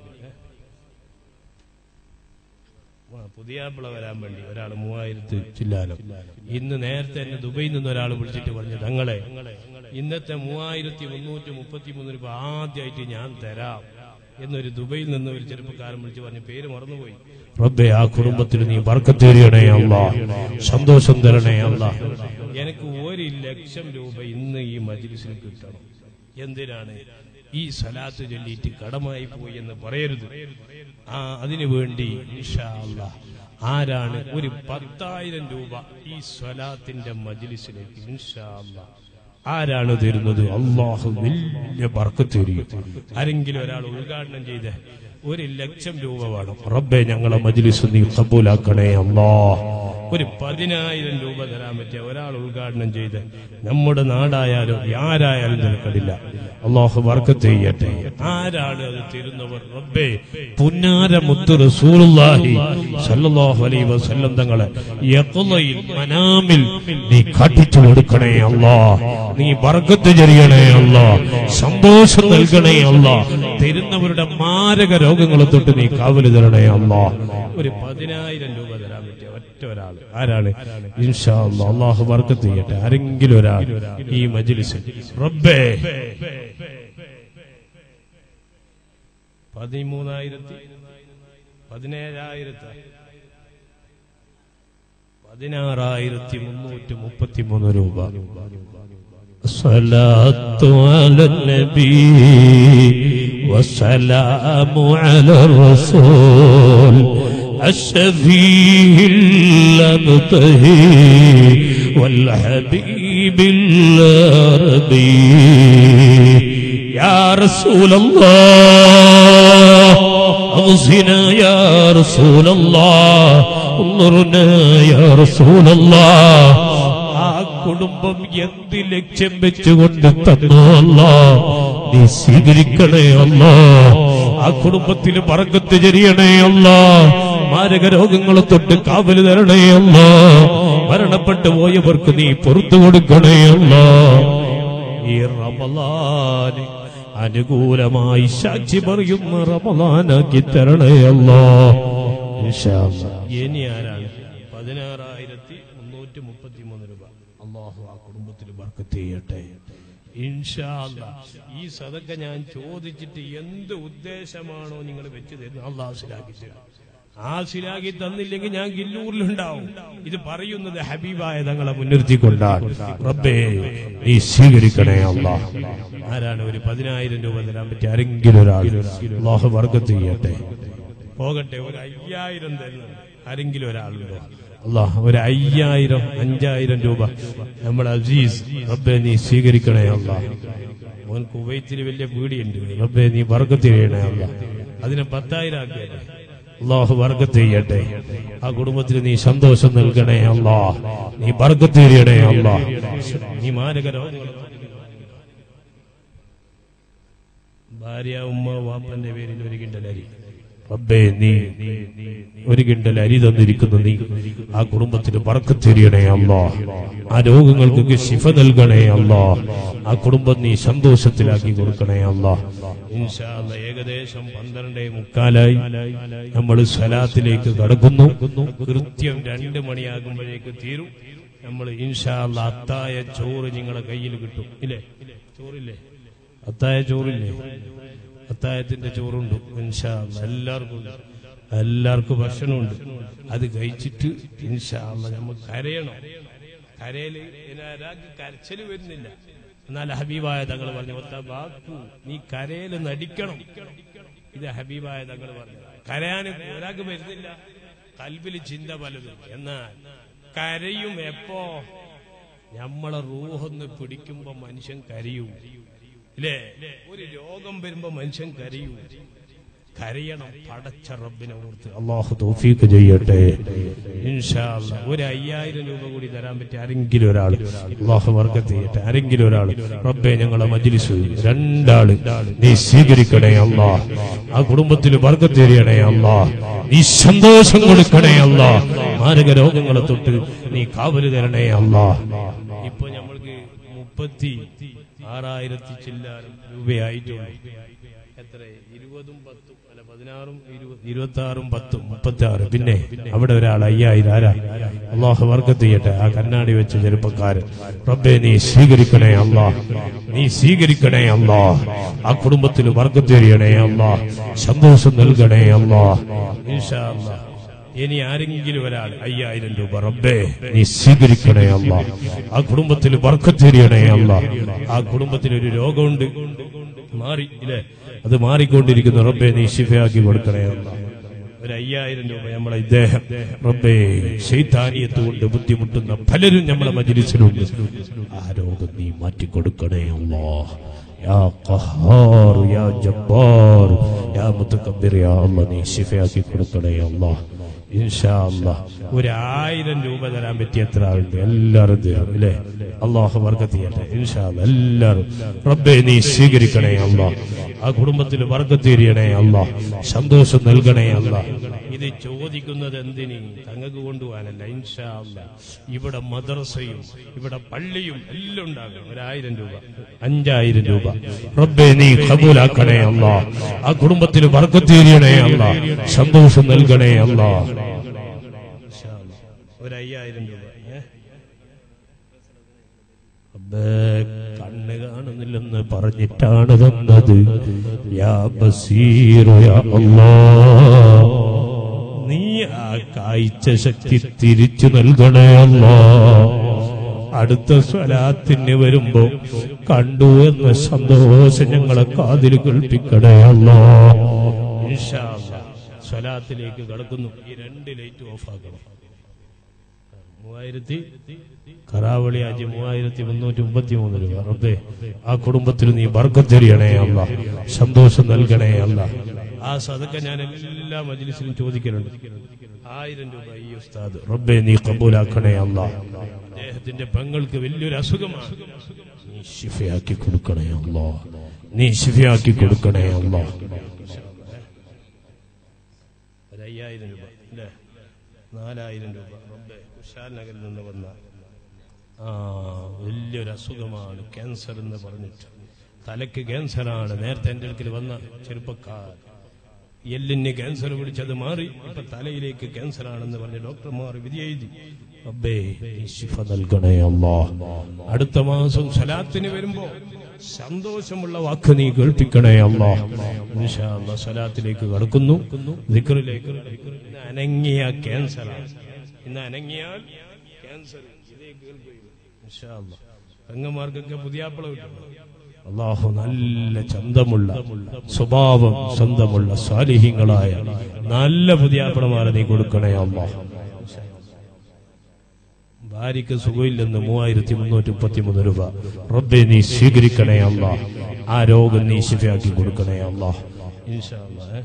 പുതിയാപ്പിള വരാൻ വേണ്ടി ഒരാൾ മൂവായിരത്തി ചില്ലാനം. ഇന്ന് നേരത്തെ തന്നെ ദുബൈയിൽ നിന്ന് ഒരാൾ വിളിച്ചിട്ട് പറഞ്ഞു, തങ്ങളെ ഇന്നത്തെ മൂവായിരത്തി മുന്നൂറ്റി മുപ്പത്തി മൂന്ന് രൂപ ആദ്യമായിട്ട് ഞാൻ തരാം എന്നൊരു ദുബൈയിൽ നിന്ന് ഒരു ചെറുപ്പക്കാരൻ വിളിച്ച് പറഞ്ഞു. പേര് മറന്നുപോയി. റബ്ബേ, ആ കുടുംബത്തിൽ നീ ബർക്കത്ത് തരണേ അല്ലാഹ്, സന്തോഷം തരണേ അല്ലാഹ്. എനിക്ക് ഒരു ലക്ഷം രൂപ ഇന്ന് ഈ മജ്ലിസിൽ കിട്ടണം. എന്തിനാണ്? ഈ സലാത്ത് ചൊല്ലിയിട്ട് കടമായി പോയി എന്ന് പറയരുത്. ആ അതിനു വേണ്ടി ഇൻഷാ അല്ലാഹ് ആരാണ് ഒരു പത്തായിരം രൂപ ഈ സ്വലാത്തിന്റെ മജ്ലിസിലേക്ക് ഇൻഷാ അല്ലാഹ് ആരാണ് തരുന്നത്? അല്ലാഹു വലിയ ബർക്കത്ത് തരും. ആരെങ്കിലും ഒരാൾ ഉദ്ഘാടനം ചെയ്ത് ഒരു ലക്ഷം രൂപ വേണം. റബ്ബേ, ഞങ്ങളെ മജ്ലിസ് നീ ഖബൂലാക്കണേ അല്ലാഹ്. ഒരു പതിനായിരം രൂപ തരാൻ പറ്റിയ ഒരാൾ ഉദ്ഘാടനം ചെയ്ത് നമ്മുടെ നാടായാലും ആരായാലും നിനക്കടില്ല. അല്ലാഹു ബർക്കത്ത് ചെയ്യട്ടെ. ആരാണ് അത് തരുന്നവർ? റബ്ബേ, പുന്നാര മുത്ത് റസൂലുള്ളാഹി സ്വല്ലല്ലാഹു അലൈഹി വസല്ലം തങ്ങളെ യഖ്ളയിൽ മനാമിൽ നീ കാട്ടിച്ചു കൊടുക്കണേ അല്ലാഹ്. നീ ബർക്കത്ത് ചൊരിയണേ അല്ലാഹ്, സന്തോഷം നൽകണേ അല്ലാഹ്. തരുന്നവരുടെ മാരക രോഗങ്ങളെ തൊട്ട് നീ കാവല് തരണേ അല്ലാഹ്. ഒരു പതിനായിരം രൂപ തരാൻ പറ്റിയ ഒറ്റ ഒരാൾ ആരാണ്? ഇൻഷാ അല്ലാഹ് അല്ലാഹു ബർക്കത്ത് ചെയ്യട്ടെ. ആരെങ്കിലും ഒരാൾ ഈ മജ്ലിസിൽ റബ്ബേ പതിമൂന്നായിരത്തി പതിനേഴായിരത്തി പതിനാറായിരത്തി മുന്നൂറ്റി മുപ്പത്തി മൂന്ന് രൂപ. സ്വലാത്തു അലൻ നബി വസ്സലാമു അലർ റസൂൽ الشفيع المبتهي والحبيب العربي يا رسول الله أغثنا يا رسول الله انظرنا يا رسول الله. ആ കുടുംബം എന്ത് ലക്ഷ്യം വെച്ചുകൊണ്ട് തന്നു അല്ലാഹ് നീ സ്വീകരിക്കണേ അല്ലാഹ്. ആ കുടുംബത്തിന് ബർക്കത്ത് ചൊരിയണേ അല്ലാഹ്. മാരക രോഗങ്ങളെ തൊട്ട് കാവല് തരണേ അല്ലാഹ്. മരണപ്പെട്ടു പോയവർക്ക് നീ പുറത്തു കൊടുക്കണേ അല്ലാഹ്. ഈ റമളാൻ അനുകൂലമായി സാക്ഷി പറയുന്ന റമളാനാക്കി തരണേ അല്ലാഹ് ഇൻഷാ അല്ലാഹ്. ഇനി ആരാണ്? പതിനാറായിരത്തി മുന്നൂറ്റി മുപ്പത്തി മൂന്ന് രൂപ. അല്ലാഹു ആ കുടുംബത്തിൽ ബർക്കത്ത് ചെയ്യട്ടെ ഇൻഷാ അല്ലാഹ്. ഈ സദക്ക ഞാൻ ചോദിച്ചിട്ട് എന്ത് ഉദ്ദേശമാണോ നിങ്ങൾ വെച്ച് തരുന്നത് അല്ലാഹു ശരിയാക്കി തരും. ആ ശരിയാക്കി തന്നില്ലെങ്കിൽ ഞാൻ ഗില്ലൂരിലുണ്ടാവും. ഇത് പറയുന്നത് ഹബീബായ തങ്ങളെ മുൻനിർത്തിക്കൊണ്ടാണ്. റബ്ബേ, നീ സ്വീകരിക്കണേ അല്ലാഹ്. ആരാണ് ഒരു പതിനായിരം രൂപ തരാൻ പറ്റിയ ആരെങ്കിലും ഒരാൾ? അല്ലാഹു ബർക്കത്ത് ചെയ്യട്ടെ. പോകട്ടെ, ഒരു അയ്യായിരം തരുന്നത് ആരെങ്കിലും ഒരാളുണ്ടോ? അല്ലാഹ് ഒരു അയ്യായിരം അഞ്ചായിരം രൂപ നമ്മുടെ അസീസ് റബ്ബേ നീ സ്വീകരിക്കണേ അല്ലാഹ്. മോൻ കുവൈത്തിൽ വലിയ പീടിയുണ്ട്. റബ്ബേ നീ ബർക്കത്ത് ചെയ്യണേ അല്ലാഹ്. അതിനെ പത്തായിരം ആക്കിയല്ലേ. അല്ലാഹു ബർക്കത്ത് ചെയ്യട്ടെ. ആ കുടുംബത്തിന് നീ സന്തോഷം നൽകണേ അല്ലാഹ്. നീ ബർക്കത്ത് ചെയ്യണേ അല്ലാഹ്. നീ മാരക രോഗങ്ങൾ ഭാര്യ ഉമ്മ വാപ്പന്റെ പേരിൽ ഒരു കിണ്ടൽ അരി റബ്ബേ നീ ഒരു കിണ്ടൽ അരി തന്നിരിക്കുന്നു. നീ ആ കുടുംബത്തിന് ബർക്കത്ത് ചെയ്യണേ അല്ലാഹ്. ആ രോഗങ്ങൾക്കൊക്കെ ശിഫ നൽകണേ അല്ലാഹ്. ആ കുടുംബം നീ സന്തോഷത്തിലാക്കി കൊടുക്കണേ അല്ലാഹ്. ഇൻഷാ അല്ലാഹ് ഏകദേശം പന്ത്രണ്ടേ മുക്കാലായി നമ്മൾ സ്വലാത്തിലേക്ക് കടക്കുന്നു. കൃത്യം രണ്ട് മണിയാകുമ്പോഴേക്ക് തീരും. നമ്മൾ ഇൻഷാ അല്ലാഹ് അത്തായ ചോറ് നിങ്ങളെ കയ്യിൽ കിട്ടും. ഇല്ലേ? ചോറില്ലേ? അത്തായ ചോറില്ലേ? അത്തായത്തിന്റെ ചോറുണ്ട് ഇൻഷാ അല്ലാഹ്. എല്ലാവർക്കും എല്ലാവർക്കും ഭക്ഷണമുണ്ട്. അത് കഴിച്ചിട്ട് ഇൻഷാ അല്ലാഹ് നമ്മൾ കരയണം. കരയില് ഒരാൾക്ക് കരച്ചില് വരുന്നില്ല. എന്നാൽ ഹബീബായ തങ്ങൾ പറഞ്ഞു ബാക്കു നീ കരയില് നടിക്കണം. ഇത് ഹബീബായ തങ്ങൾ പറഞ്ഞു. കരയാൻ ഒരാൾക്ക് വരുന്നില്ല, കൽബില് ചിന്ത പലതും. എന്നാൽ കരയും എപ്പോ? നമ്മളെ റൂഹൊന്ന് പിടിക്കുമ്പോ മനുഷ്യൻ കരയും. ഇല്ലേ? ഒരു രോഗം വരുമ്പോ മനുഷ്യൻ കരയും. കരയണം പടച്ച റബ്ബിനെ ഓർത്ത്. അല്ലാഹു തൗഫീഖ് ചെയ്യട്ടെ ഇൻഷാ അല്ലാഹ്. ഒരു അയ്യായിരം രൂപ കൂടി തരാൻ പറ്റിയ ആരെങ്കിലും ഒരാൾ അല്ലാഹു ബർക്കത്ത് ചെയ്യട്ടെ. ആരെങ്കിലും ഒരാൾ റബ്ബേ ഞങ്ങളെ മജ്ലിസ് രണ്ടാള് നീ സ്വീകരിക്കണേ അല്ലാഹ്. ആ കുടുംബത്തിൽ ബർക്കത്ത് ചെയ്യണേ അല്ലാഹ്. നീ സന്തോഷം കൊടുക്കണേ അല്ലാഹ്. മാരക രോഗങ്ങളെ തൊട്ട് നീ കാവല് തരണേ അല്ലാഹ് ഇപ്പൊ നമ്മൾക്ക് മുപ്പത്തി ആറായിരത്തി ചില്ലാനം രൂപയായിട്ടുള്ളൂ. എത്ര? ഇരുപതും പത്തും അല്ല പതിനാറും ഇരുപത്തി ആറും പത്തും മുപ്പത്തി ആറ്. പിന്നെ അവിടെ ഒരാൾ അയ്യായിരം. ആരാ? അള്ളാഹു ബർക്കത്ത് ചെയ്യട്ടെ. ആ കണ്ണാടി വെച്ച ചെറുപ്പക്കാരൻ റബ്ബേ നീ സ്വീകരിക്കണേ അല്ലാഹ്, നീ സ്വീകരിക്കണേ അല്ലാഹ്. ആ കുടുംബത്തിൽ ബർക്കത്ത് ചെയ്യണേ അല്ലാഹ്, സന്തോഷം നൽകണേ അല്ലാഹ്. ഇൻഷാ അല്ലാഹ് ഇനി ആരെങ്കിലും ഒരാൾ അയ്യായിരം രൂപ റബ്ബേ നീ സ്വീകരിക്കണേ അല്ലാഹ്, ആ കുടുംബത്തിൽ ബർക്കത്ത് ചെയ്യണേ അല്ലാഹ്. ആ കുടുംബത്തിൽ ഒരു രോഗമുണ്ട്, മാറി ഇല്ലേ, അത് മാറിക്കൊണ്ടിരിക്കുന്നു. റബ്ബേ നീ ശിഫയാക്കി കൊടുക്കണേ അല്ലാഹ്. ഒരു അയ്യായിരം രൂപ നമ്മളെ ഇദ്ദേഹം റബ്ബേ ശൈത്താനിയത്ത് കൊണ്ട് ബുദ്ധിമുട്ടുന്ന പലരും നമ്മളെ മജ്‌ലിസിലുണ്ട്. ആ രോഗം നീ മാറ്റിക്കൊടുക്കണേ അല്ലാഹ്. യാ ഖഹാർ യാ ജബ്ബാർ യാ മുതകബ്ബിർ യാ അല്ലാഹ് നീ ശിഫയാക്കി കൊടുക്കണേ അല്ലാഹ്. ഇൻഷാ അല്ലാഹ് ഒരു ആയിരം രൂപ തരാൻ പറ്റിയ എത്ര ആളുണ്ട്? എല്ലാവരും തരും അല്ലേ? അല്ലാഹു ബർക്കത്ത് ചെയ്യട്ടെ. ഇൻഷാ അല്ലാഹ് എല്ലാവരും റബ്ബേ നീ സ്വീകരിക്കണേ അല്ലാഹ്, ആ കുടുംബത്തിൽ ബർക്കത്ത് ചെയ്യണേ അല്ലാഹ്, സന്തോഷം നൽകണേ അല്ലാഹ്. ഇത് ചോദിക്കുന്നത് എന്തിന്? തങ്ങൾക്ക് കൊണ്ടുപോകാനല്ല. ഇൻഷാ അല്ലാഹ് ഇവിടെ മദ്രസയും ഇവിടെ പള്ളിയും എല്ലാം ഉണ്ടാകും. ഒരായിരം രൂപ, അഞ്ചായിരം രൂപ റബ്ബേ നീ ഖബൂലാക്കണേ അല്ലാഹ്, ആ കുടുംബത്തിൽ ബർക്കത്ത് ചെയ്യണേ അല്ലാഹ്, സന്തോഷം നൽകണേ അല്ലാഹ്. ഒരു അയ്യായിരം രൂപ കണ്ണ് കാണുന്നില്ലെന്ന് പറഞ്ഞിട്ടാണ് തന്നത്. യാ ബസീറു യാ അല്ലാഹ് നീ ആ കാഴ്ച ശക്തി തിരിച്ചു നൽകണേ അല്ലാഹ്. അടുത്ത സ്വലാത്തിന് വരുമ്പോ കണ്ടു എന്ന സന്തോഷം ഞങ്ങളെ കാതിൽ കേൾപ്പിക്കണേ അല്ലാഹ്. ഇൻഷാ അല്ലാഹ് സ്വലാത്തിലേക്ക് കടക്കുന്നു. ഈ രണ്ട് ലൈറ്റ് ഓഫ് ആക്കണം. മൂവായിരത്തി കറാവളി ആജി മൂവായിരത്തി മുന്നൂറ്റി മുപ്പത്തി മൂന്ന് രൂപ റബ്ബേ ആ കുടുംബത്തിൽ നീ ബർക്കത്ത് ചെയ്യണേ അല്ലാഹ്, സന്തോഷം നൽകണേ അല്ലാഹ്. ആ സദഖ ഞാൻ എല്ലാ മജ്‌ലിസിലും ചോദിക്കലുണ്ട്. ആയിരം രൂപ ഈ ഉസ്താദ് റബ്ബേ നീ ഖബൂലാക്കണേ അല്ലാഹ്. അദ്ദേഹത്തിന്റെ പെങ്ങൾക്ക് വലിയൊരു അസുഖമാണ്, നീ ശിഫയാക്കി കൊടുക്കണേ അല്ലാഹ്, നീ ശിഫയാക്കി കൊടുക്കണേ അല്ലാഹ്. ഒരു അയ്യായിരം രൂപ അല്ലേ? നാലായിരം രൂപ റബ്ബേ കുശാൽ നഗറിൽ നിന്ന് വന്ന ആ വലിയൊരു അസുഖമാണ് ക്യാൻസർ എന്ന് പറഞ്ഞിട്ട്, തലയ്ക്ക് ക്യാൻസറാണ്. നേരത്തെ എൻ്റെ അടുക്കൽ വന്ന ചെറുപ്പക്കാർ എല്ലിന് ക്യാൻസർ പിടിച്ചത് മാറി, ഇപ്പൊ തലയിലേക്ക് ക്യാൻസറാണെന്ന് പറഞ്ഞ് ഡോക്ടർമാർ വിധി എഴുതി. റബ്ബേ നീ ശിഫ നൽകണേ അല്ലാഹ്. അടുത്ത മാസം സലാത്തിന് വരുമ്പോ സന്തോഷമുള്ള വാക്ക് നീ കേൾപ്പിക്കണേ അല്ലാഹ്. ഇൻഷാ അല്ലാഹ് സലാത്തിലേക്ക് കടക്കുന്നു, ദിക്റിലേക്ക്. ഇന്ന് അനങ്ങിയ ക്യാൻസറാണ്, ഇന്ന് അനങ്ങിയാൽ ക്യാൻസർ ഇതേ കേൾക്കുകയും ഇൻഷാ അല്ലാഹ് പെങ്ങന്മാർക്കൊക്കെ പുതിയാപ്പിള കിട്ടും. അല്ലാഹു നല്ല ചന്തമുള്ള സ്വഭാവം സ്വന്തമുള്ള സാലിഹീങ്ങളായ നല്ല പുതിയാപ്പിളമാരെ നീ കൊടുക്കണേ അല്ലാഹ്. ഭാര്യക്ക് സുഖമില്ലെന്ന് മൂവായിരത്തി മുന്നൂറ്റി മുപ്പത്തി മൂന്ന് രൂപ റബ്ബേ നീ സ്വീകരിക്കണേ അല്ലാഹ്, ആ രോഗം നീ ശിഫയാക്കി കൊടുക്കണേ അല്ലാഹ്. ഇൻഷാ അല്ലാഹ്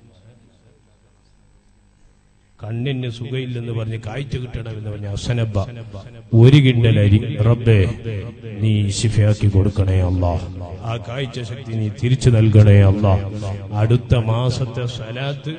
കണ്ണിന് സുഖയില്ലെന്ന് പറഞ്ഞ് കാഴ്ച കിട്ടണമെന്ന് പറഞ്ഞ അസനബ ഒരു കിണ്ടൽ അരി റബ്ബേ നീ ശിഫയാക്കി കൊടുക്കണേ അല്ലാഹ്, ആ കാഴ്ച ശക്തി നീ തിരിച്ചു നൽകണേ അല്ലാഹ്. അടുത്ത മാസത്തെ സലാത്ത്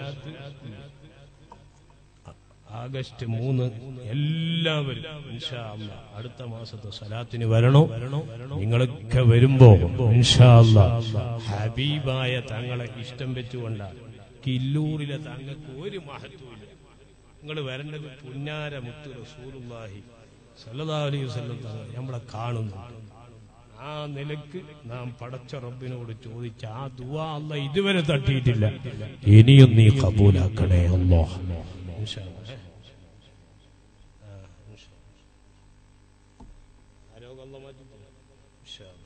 ആഗസ്റ്റ് മൂന്ന് എല്ലാവരും ഇൻഷാ അല്ലാഹ് അടുത്ത മാസത്തെ സലാത്തിന് വരണോ. നിങ്ങളൊക്കെ വരുമ്പോ ഇൻഷാ അല്ലാഹ് ഹബീബായ തങ്ങളെ ഇഷ്ടം വെച്ചുകൊണ്ടാണ്. കില്ലൂരിലെ തങ്ങൾക്ക് ഒരു മഹത്വമില്ല. നിങ്ങൾ വരേണ്ടത് പുന്നാര മുത്ത് റസൂലുള്ളാഹി സ്വല്ലല്ലാഹു അലൈഹി വസല്ലം തങ്ങൾ നമ്മളെ കാണുന്നു. ആ നിലക്ക് നാം പടച്ച റബ്ബിനോട് ചോദിച്ച ആ ദുആ അല്ലാഹ് ഇതുവരെ തട്ടിയിട്ടില്ല. ഇനിയും നീ ഖബൂലാക്കണേ അല്ലാഹ്. ഇൻഷാ അല്ലാഹ് ആരോഗ്യം അല്ലാഹ് മാറ്റി ഇൻഷാ അല്ലാഹ്.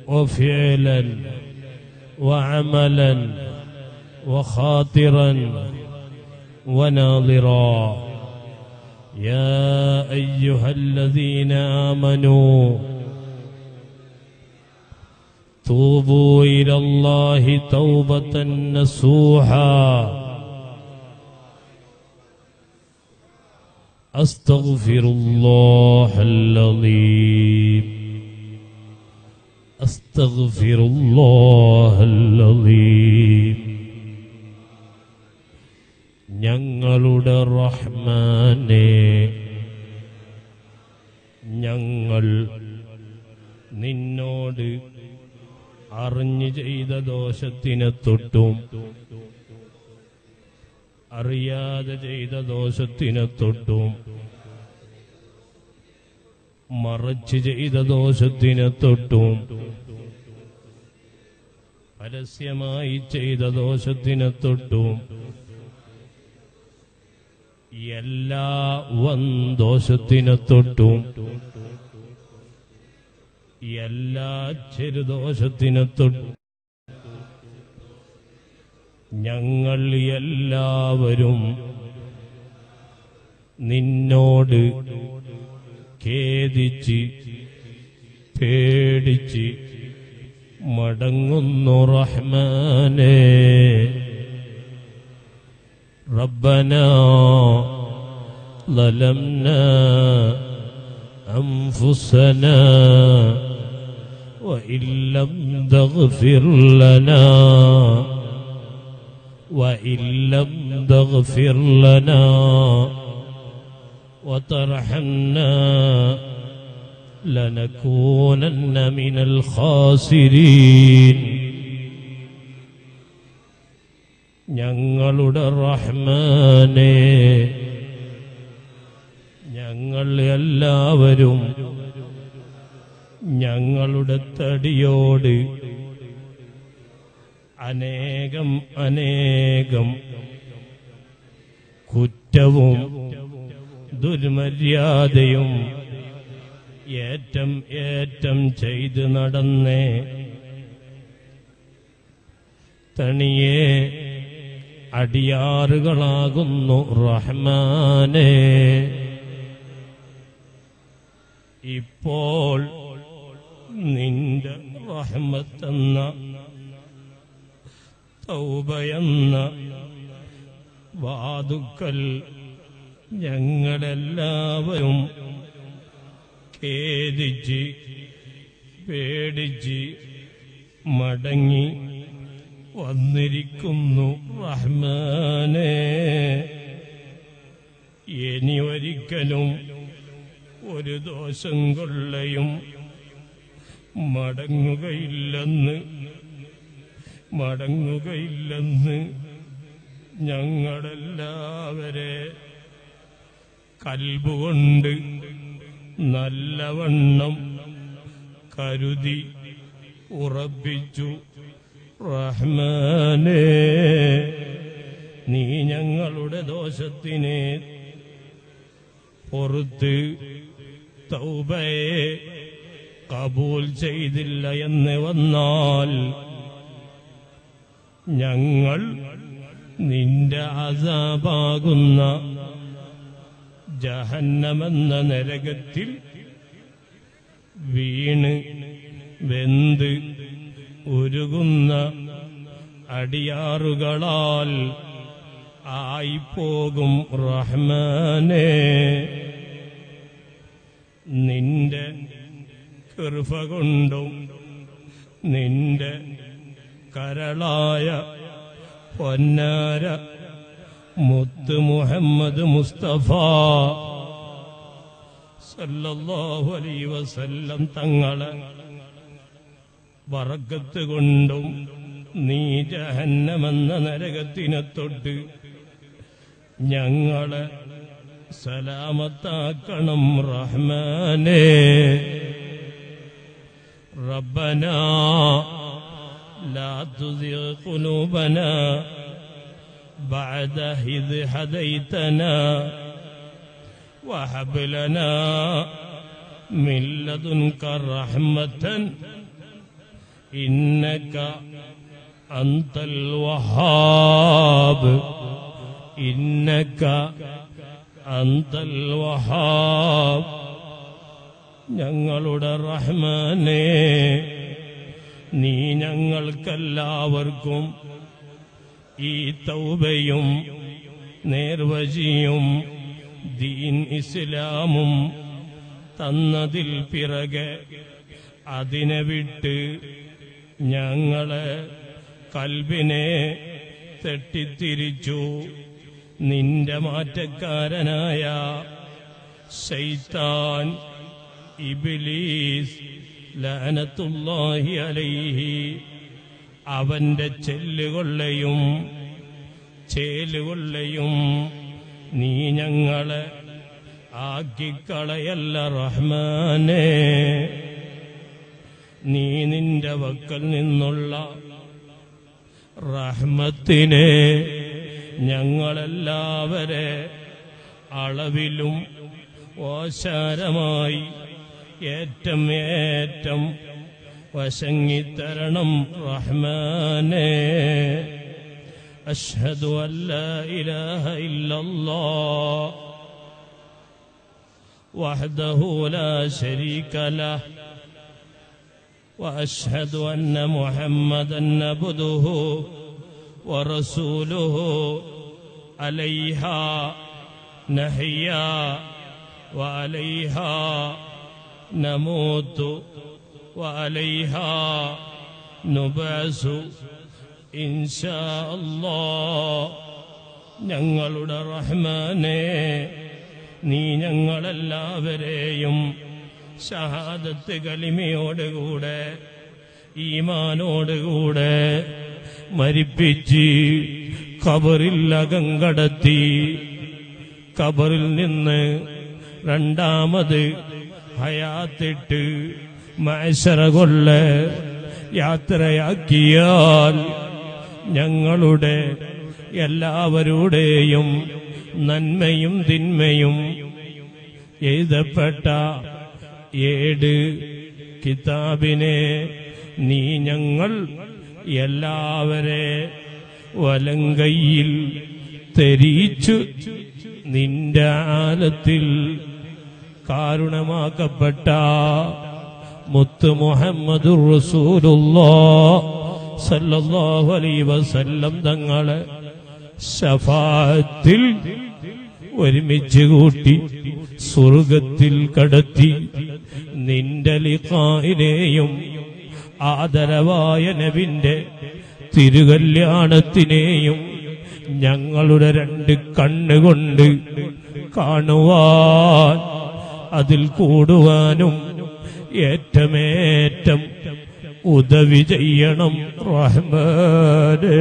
وفعلا وعملا وخاطرا وناظرا. يا أيها الذين آمنوا توبوا إلى الله توبة نصوحا أستغفر الله العظيم أستغفر الله العظيم. ഞങ്ങളുടെ റഹ്മാനേ, ഞങ്ങൾ നിന്നോട് അറിഞ്ഞു ചെയ്ത ദോഷത്തിനെ തൊട്ടും അറിയാതെ ചെയ്ത ദോഷത്തിനെ തൊട്ടും മറച്ചു ചെയ്ത ദോഷത്തിനെ തൊട്ടും പരസ്യമായി ചെയ്ത ദോഷത്തിനെ തൊട്ടും എല്ലാ വൻദോഷത്തിനെ തൊട്ടും എല്ലാ ചെറുദോഷത്തിനെ തൊട്ടും ഞങ്ങൾ എല്ലാവരും നിന്നോട് ഖേദിച്ച് പേടിച്ച് മടങ്ങുന്നു റഹ്മാനേ. റബ്ബനാ ളലംനാ അൻഫുസനാ വഇൻ ലം തഗ്ഫിർ ലനാ വഇൻ ലം തഗ്ഫിർ ലനാ وترحمنا لنكونن من الخاسرين. ഞങ്ങളുടെ റഹ്മാനേ, ഞങ്ങൾ എല്ലാവരും ഞങ്ങളുടെ തടിയോട് അനേകം അനേകം കുറ്റവും ദുർമര്യാദയും ഏറ്റം ഏറ്റം ചെയ്ത് നടന്നേ തണിയെ അടിയാറുകളാകുന്നു റഹ്മാനേ. ഇപ്പോൾ നിന്റെ റഹ്മത്തെന്ന തൗബയെന്ന വാതുക്കൽ ഞങ്ങളെല്ലാവരും ഖേദിച്ച് പേടിച്ച് മടങ്ങി വന്നിരിക്കുന്നു റഹ്മാനേ. ഇനി ഒരിക്കലും ഒരു ദോഷം കൊള്ളയും മടങ്ങുകയില്ലെന്ന് മടങ്ങുകയില്ലെന്ന് ഞങ്ങളെല്ലാവരെ കൽബുകൊണ്ട് നല്ലവണ്ണം കരുതി ഉറപ്പിച്ചു റഹ്മാനേ. നീ ഞങ്ങളുടെ ദോഷത്തിനെ പുറത്ത് തൗബയെ കബൂൽ ചെയ്തില്ല എന്ന് വന്നാൽ ഞങ്ങൾ നിന്റെ അസാബാകുന്ന ജഹന്നമെന്ന നരകത്തിൽ വീണ് വെന്ത് ഉരുകുന്ന അടിയാറുകളാൽ ആയിപ്പോകും റഹ്മാനേ. നിന്റെ കൃപ കൊണ്ടും നിന്റെ കരളായ പൊന്നാര മുത്ത് മുഹമ്മദ് മുസ്തഫ സല്ലല്ലാഹു അലൈഹി വസല്ലം തങ്ങളെ ബറക്കത്ത് കൊണ്ടും നീ ജഹന്നമെന്ന നരകത്തിനെ തൊട്ട് ഞങ്ങളെ സലാമത്താക്കണം റഹ്മാനേ. റബ്ബനാ ലാ തുസിഗ് ഖുലൂബനാ ബഅദ ഇദ് ഹദൈതനാ വഹബ് ലനാ മിൻ ലദുൻക റഹ്മതൻ إنك أنت الوهاب إنك أنت الوهاب ഞങ്ങളുടെ റഹ്മാനേ നീ ഞങ്ങൾക്കെല്ലാവർക്കും ഈ തൗബയും നേർവഴിയും ദീൻ ഇസ്ലാമും തന്നതിൽ പിറകെ അതിനെ വിട്ട് ഞങ്ങളെ കൽബിനെ തെറ്റിത്തിരിച്ചു നിന്റെ മാറ്റക്കാരനായ ശൈത്താൻ ഇബ്ലീസ് ലഅനത്തുല്ലാഹി അലൈഹി അവന്റെ ചെല്ലുകൊള്ളയും ചേലുകൊള്ളയും നീ ഞങ്ങളെ ആക്കിക്കളയല്ല റഹ്മാനേ നീ നിന്റെ വക്കൽ നിന്നുള്ള റഹ്മത്തിനെ ഞങ്ങളെല്ലാവരെ അളവിലും ഓശാരമായി ഏറ്റം ഏറ്റം വശങ്ങിത്തരണം റഹ്മാനേ അഷ്ഹദു അല്ലാ ഇലാഹ ഇല്ലല്ലാഹ് വഹ്ദഹു ലാ ശരീക ലഹ് وأشهد أن محمدا عبده ورسوله عليها نحيا وعليها نموت وعليها نبعث إن شاء الله ഞങ്ങളുടെ റഹ്മാനേ നീ ഞങ്ങളെല്ലാവരെയും ഷഹാദത്ത് കലിമയോടുകൂടെ ഈമാനോടുകൂടെ മരിപ്പിച്ച് ഖബറിൽ അകങ്കടത്തി ഖബറിൽ നിന്ന് രണ്ടാമത് ഹയാത്തിട്ട് മഅ്ശറ കൊള്ള യാത്രയാക്കിയാൽ ഞങ്ങളുടെ എല്ലാവരുടെയും നന്മയും തിന്മയും എഴുതപ്പെട്ട ഏഴ് കിതാബിനെ നീ ഞങ്ങൾ എല്ലാവരെ വലങ്കയിൽ തെരീച്ചു നിന്റെ ആലത്തിൽ കാരുണമാക്കപ്പെട്ട മുത്ത് മുഹമ്മദുർ റസൂലുള്ളാഹ് സല്ലല്ലാഹു അലൈഹി വസല്ലം തങ്ങളെ ശഫാഅത്തിൽ ഒരുമിച്ച് കൂട്ടി സ്വർഗത്തിൽ കടത്തി നിന്റെ ലിഖായിനെയും ആദരവായ നബിന്റെ തിരുകല്യാണത്തിനെയും ഞങ്ങളുടെ രണ്ട് കണ്ണുകൊണ്ട് കാണുവാൻ അതിൽ കൂടുവാനും ഏറ്റമേറ്റം ഉദവി ചെയ്യണം റഹ്മാനേ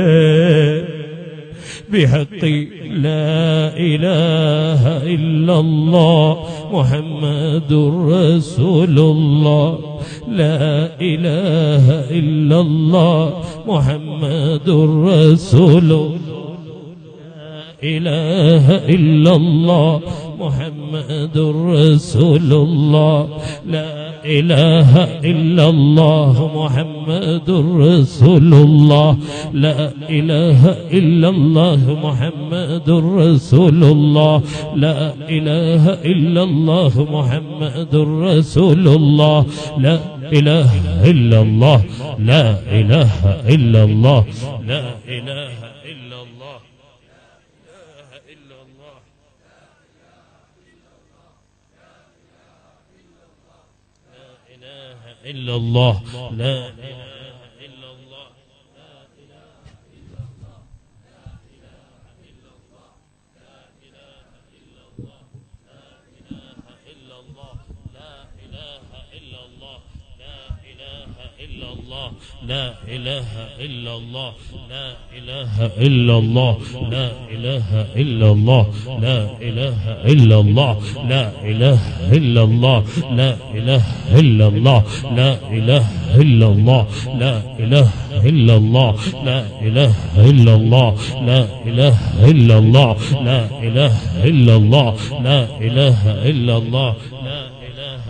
بحق لا إله إلا الله محمد رسول الله لا إله إلا الله محمد رسول الله لا إله إلا الله محمد رسول الله لا إله إلا الله محمد رسول الله لا إله إلا الله محمد رسول الله لا إله إلا الله محمد رسول الله لا إله إلا الله لا إله إلا الله لا إله إلا الله إلا الله لا إله إلا الله لا إله إلا الله لا إله إلا الله لا إله إلا الله لا إله إلا الله لا إله إلا الله لا إله إلا الله لا إله إلا الله لا إله إلا الله لا إله إلا الله لا إله إلا الله لا إله إلا الله لا إله إلا الله لا إله إلا الله لا إله إلا الله لا إله إلا الله لا إله إلا الله لا إله إلا الله لا إله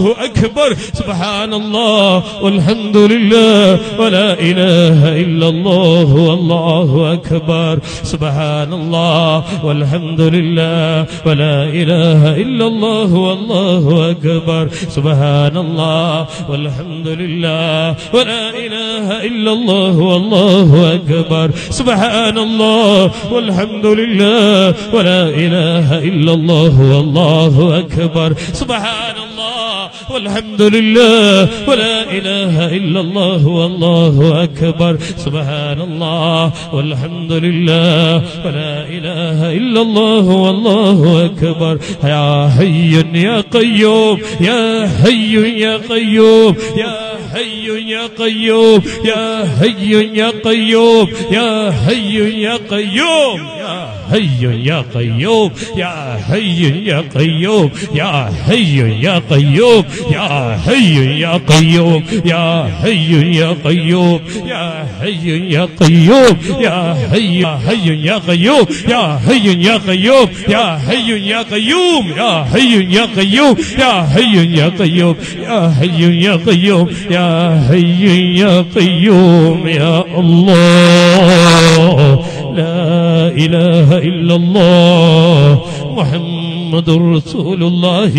الله أكبر سبحان الله والحمد لله ولا إله إلا الله والله أكبر سبحان الله والحمد لله ولا إله إلا الله والله أكبر سبحان الله والحمد لله ولا إله إلا الله والله أكبر سبحان الله والحمد لله ولا إله إلا الله والله أكبر سبحان الله والحمد لله ولا إله إلا الله والله أكبر سبحان الله والحمد لله ولا إله إلا الله والله أكبر يا حي يا قيوم يا حي يا قيوم يا حي يا قيوم يا حي يا قيوم يا حي يا قيوم يا حي يا قيوم يا حي يا قيوم يا حي يا قيوم يا حي يا قيوم يا حي يا قيوم يا حي يا قيوم يا حي حي يا قيوم يا حي يا قيوم يا حي يا قيوم يا حي يا قيوم يا حي يا قيوم يا حي يا قيوم يا حي يا قيوم يا الله لا إله إلا الله محمد رسول الله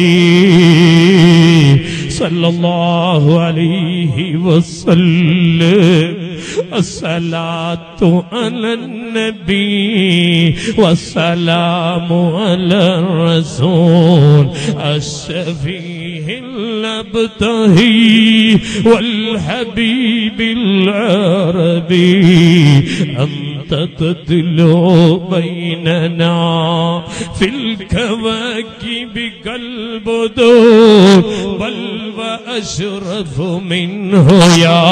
صلى الله عليه وسلم الصلاة على النبي والسلام على الرسول الشفيع الأبتهي والحبيب العربي أنت تتلو بيننا في الكواكب كالبدور بل وأشرف منه يا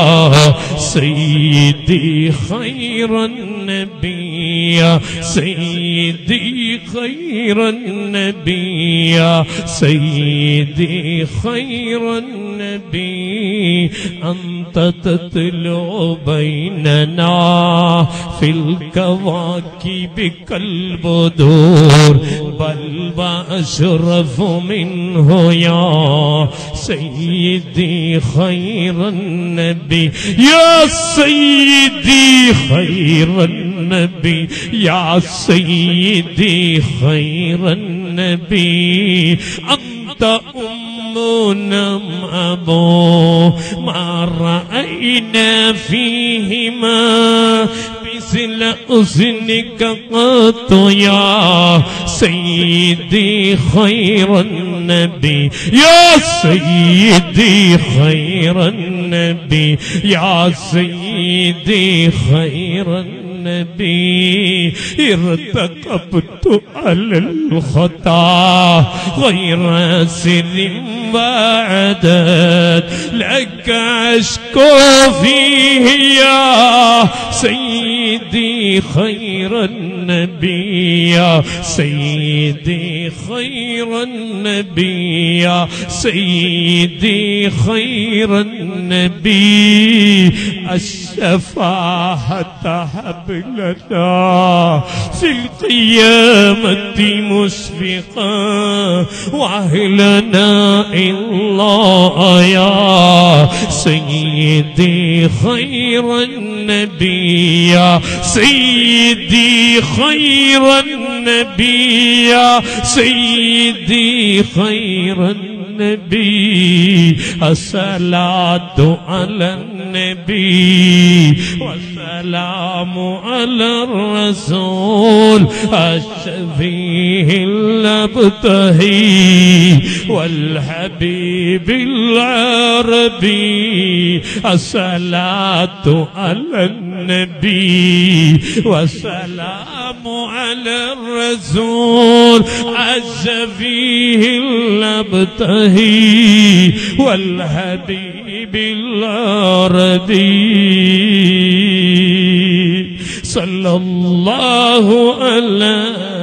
سيدي خير النبي يا سيدي خير النبي يا سيدي خير النبي أنت تتلو بيننا في الكواكب كالبدور بل وأشرف منه يا سيدي خير النبي يا سيدي خير النبي يا سيدي خير النبي أنت أمنا أبو ما رأينا فيهما مثل أذنك قط يا سيدي خير النبي يا سيدي خير النبي يا سيدي خير النبي ارتكبت على الخطا غير سر وعدد لك أشكو فيه يا سيدي خير النبي يا سيدي خير النبي يا سيدي خير النبي الشفاعة هب لنا في القيامة مشفقا وأهلنا الله يا سيدي خير النبي يا سيدي خير النبي يا سيدي خير النبي الصلاة على النبي والسلام على الرسول الشفيع الأبتهي والحبيب العربي الصلاة على النبي والسلام على الرسول الشفيع الأبتهي والحبيب العربي صلى الله على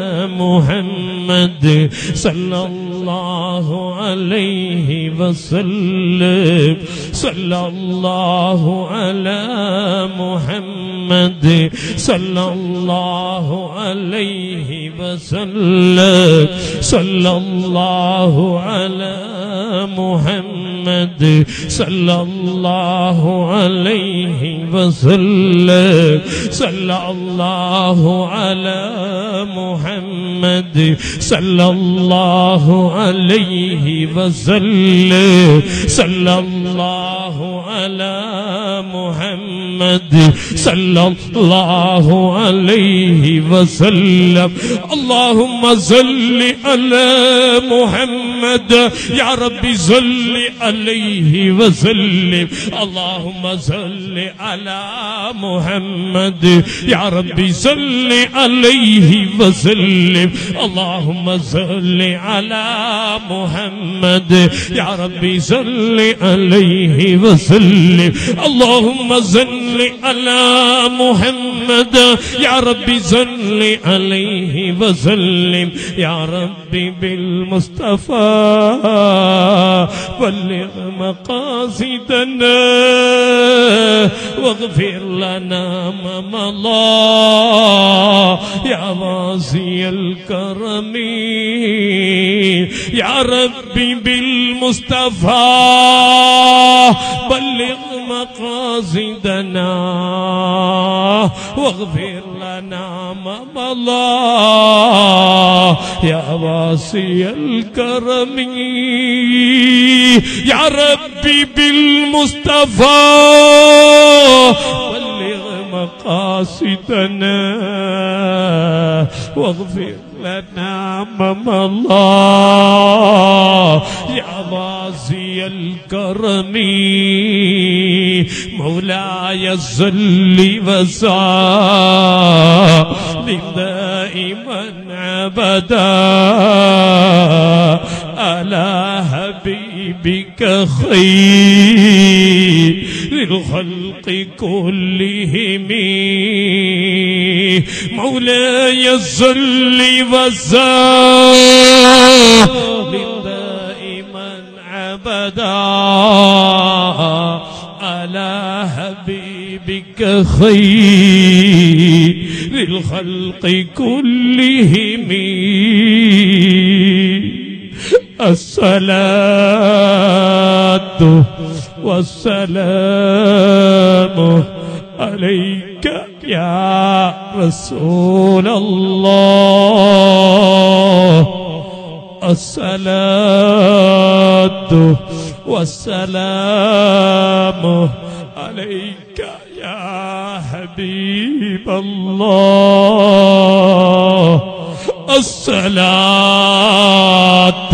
محمد صلى الله عليه وسلم صلى الله على محمد صلى الله عليه وسلم صلى الله على محمد صلى الله عليه وسلم صلى الله على محمد صلى الله عليه وسلم صلى الله على محمد صلى الله عليه وسلم اللهم صل على محمد يا ربي صل عليه وسلم اللهم صل على محمد يا ربي صل عليه وسلم اللهم صل على محمد يا ربي صل عليه وسلم اللهم صل على محمد يا ربي صل عليه وسلم يا ربي بالمصطفى بلغ مقاصدنا واغفر لنا ما مضى يا واسع الكرم يا ربي بالمصطفى بلغ مقاصدنا واغفر لنا ما مضى يا واسع الكرم يا ربي بالمصطفى بلغ مقاصدنا واغفر لنا ما مضى يا واسع الكرم مولاي صل وسلم دائما ابدا على حبيبك خير الخلق كلهم مولاي صل وسلم دائما ابدا على حبيبك خير الخلق كلهم الصلاة والسلام عليك يا رسول الله الصلاة والسلام عليك يا حبيب الله الصلاة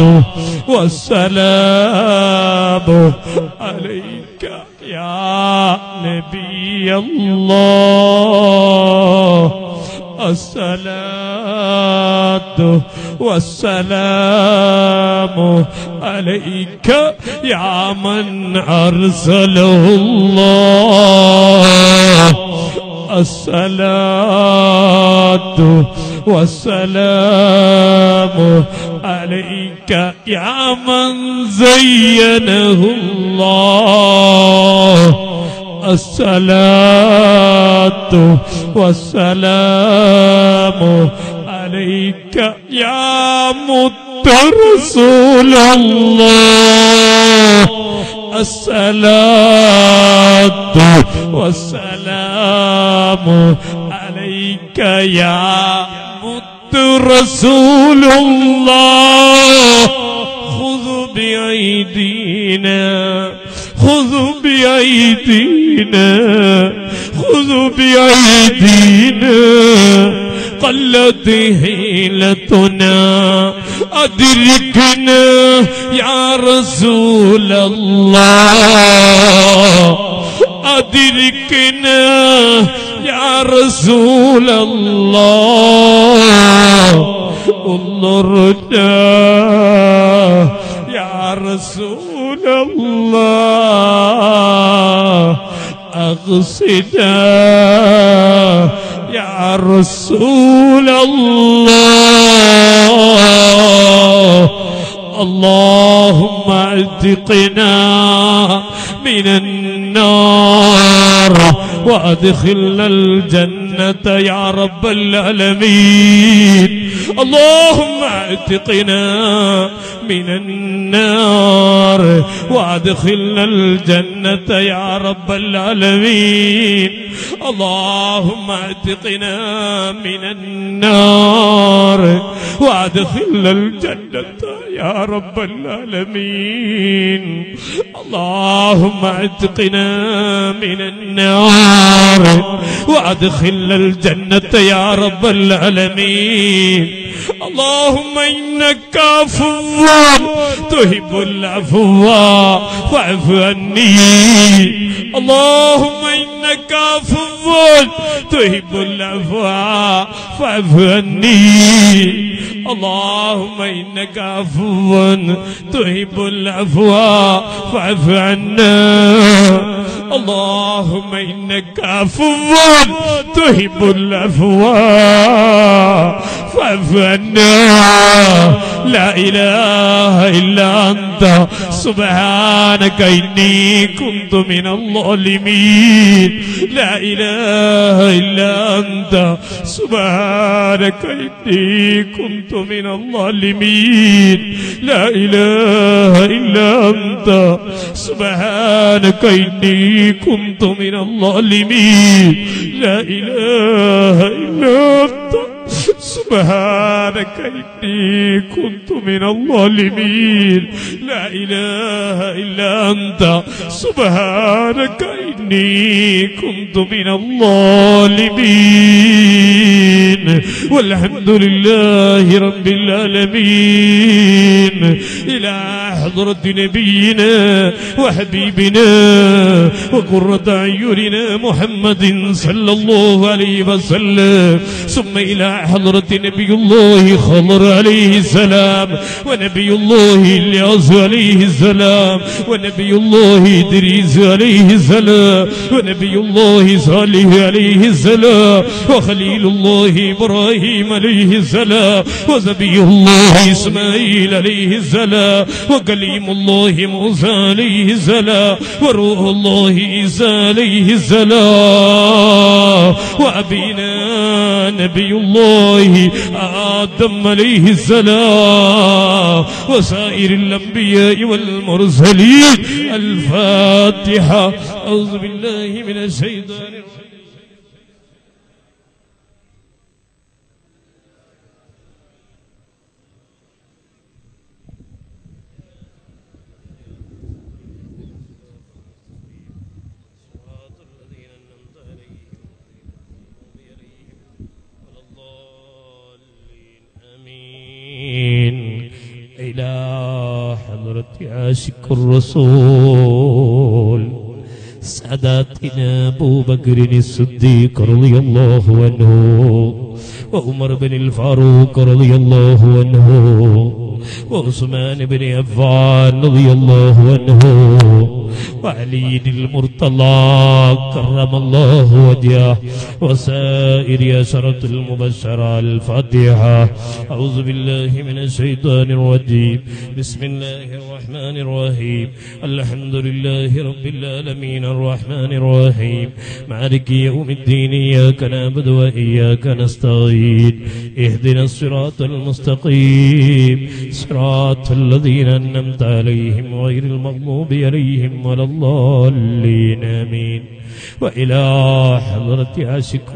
والسلام عليك يا نبي الله الصلاة والسلام عليك يا من أرسله الله الصلاة والسلام عليك يا من زينه الله الصلاة والسلام عليك يا مت رسول الله الصلاة والسلام عليك يا مت رسول الله خذ بأيدينا خذ بأيدينا خذ بأيدينا قلت حيلتنا أدركنا يا رسول الله أدركنا يا رسول الله انظرنا يا رسول الله أغسنا يا رسول الله اللهم اعتقنا من النار وأدخلنا الجنة يا رب العالمين اللهم اعتقنا من النار وأدخلنا الجنة يا رب العالمين اللهم اعتقنا من النار وأدخلنا الجنة يا رب العالمين اللهم اعتقنا من النار وأدخلنا الجنة يا رب العالمين اللهم إنك عفو تحب العفو فاعف عني اللهم إنك عفو تحب العفو فاعف عني اللهم إنك عفو تحب العفو فاعف عنا اللهم إنك عفو تحب العفو فاعف عنا لا إله إلا أنت سبحانك إني كنت من الظالمين لا إله إلا أنت سبحانك إني كنت من الظالمين لا إله إلا أنت سبحانك إني كنت من الظالمين لا إله إلا أنت سبحانك إني كنت من الظالمين لا إله إلا أنت سبحانك إني كنت من الظالمين والحمد لله رب العالمين إلى حضرة نبينا وحبيبنا وقرة أعيننا محمد صلى الله عليه وسلم ثم إلى حضرة نبي الله خضر عليه السلام ونبي الله الياس عليه السلام ونبي الله إدريس عليه السلام ونبي الله صالح عليه السلام وخليل الله إبراهيم عليه السلام وذبي الله إسماعيل عليه السلام وكليم الله موسى عليه السلام وروح الله عيسى عليه السلام وأبينا نبي الله آدم عليه السلام وسائر الأنبياء والمرسلين الفاتحة أعوذ بالله من الشيطان الرجيم إلى حضرة عاشق الرسول ساداتنا أبو بكر الصديق رضي الله عنه وعمر بن الفاروق رضي الله عنه وعثمان بن عفان رضي الله عنه وعلي المرتضى كرم الله وجهه وسائر عشرة المبشرة الفاتحة أعوذ بالله من الشيطان الرجيم بسم الله الرحمن الرحيم الحمد لله رب العالمين الرحمن الرحيم مالك يوم الدين إياك نعبد وإياك نستعين اهدنا الصراط المستقيم صراط الذين أنعمت عليهم غير المغضوب عليهم ولا الضالين آمين وإلى حضرة عاشق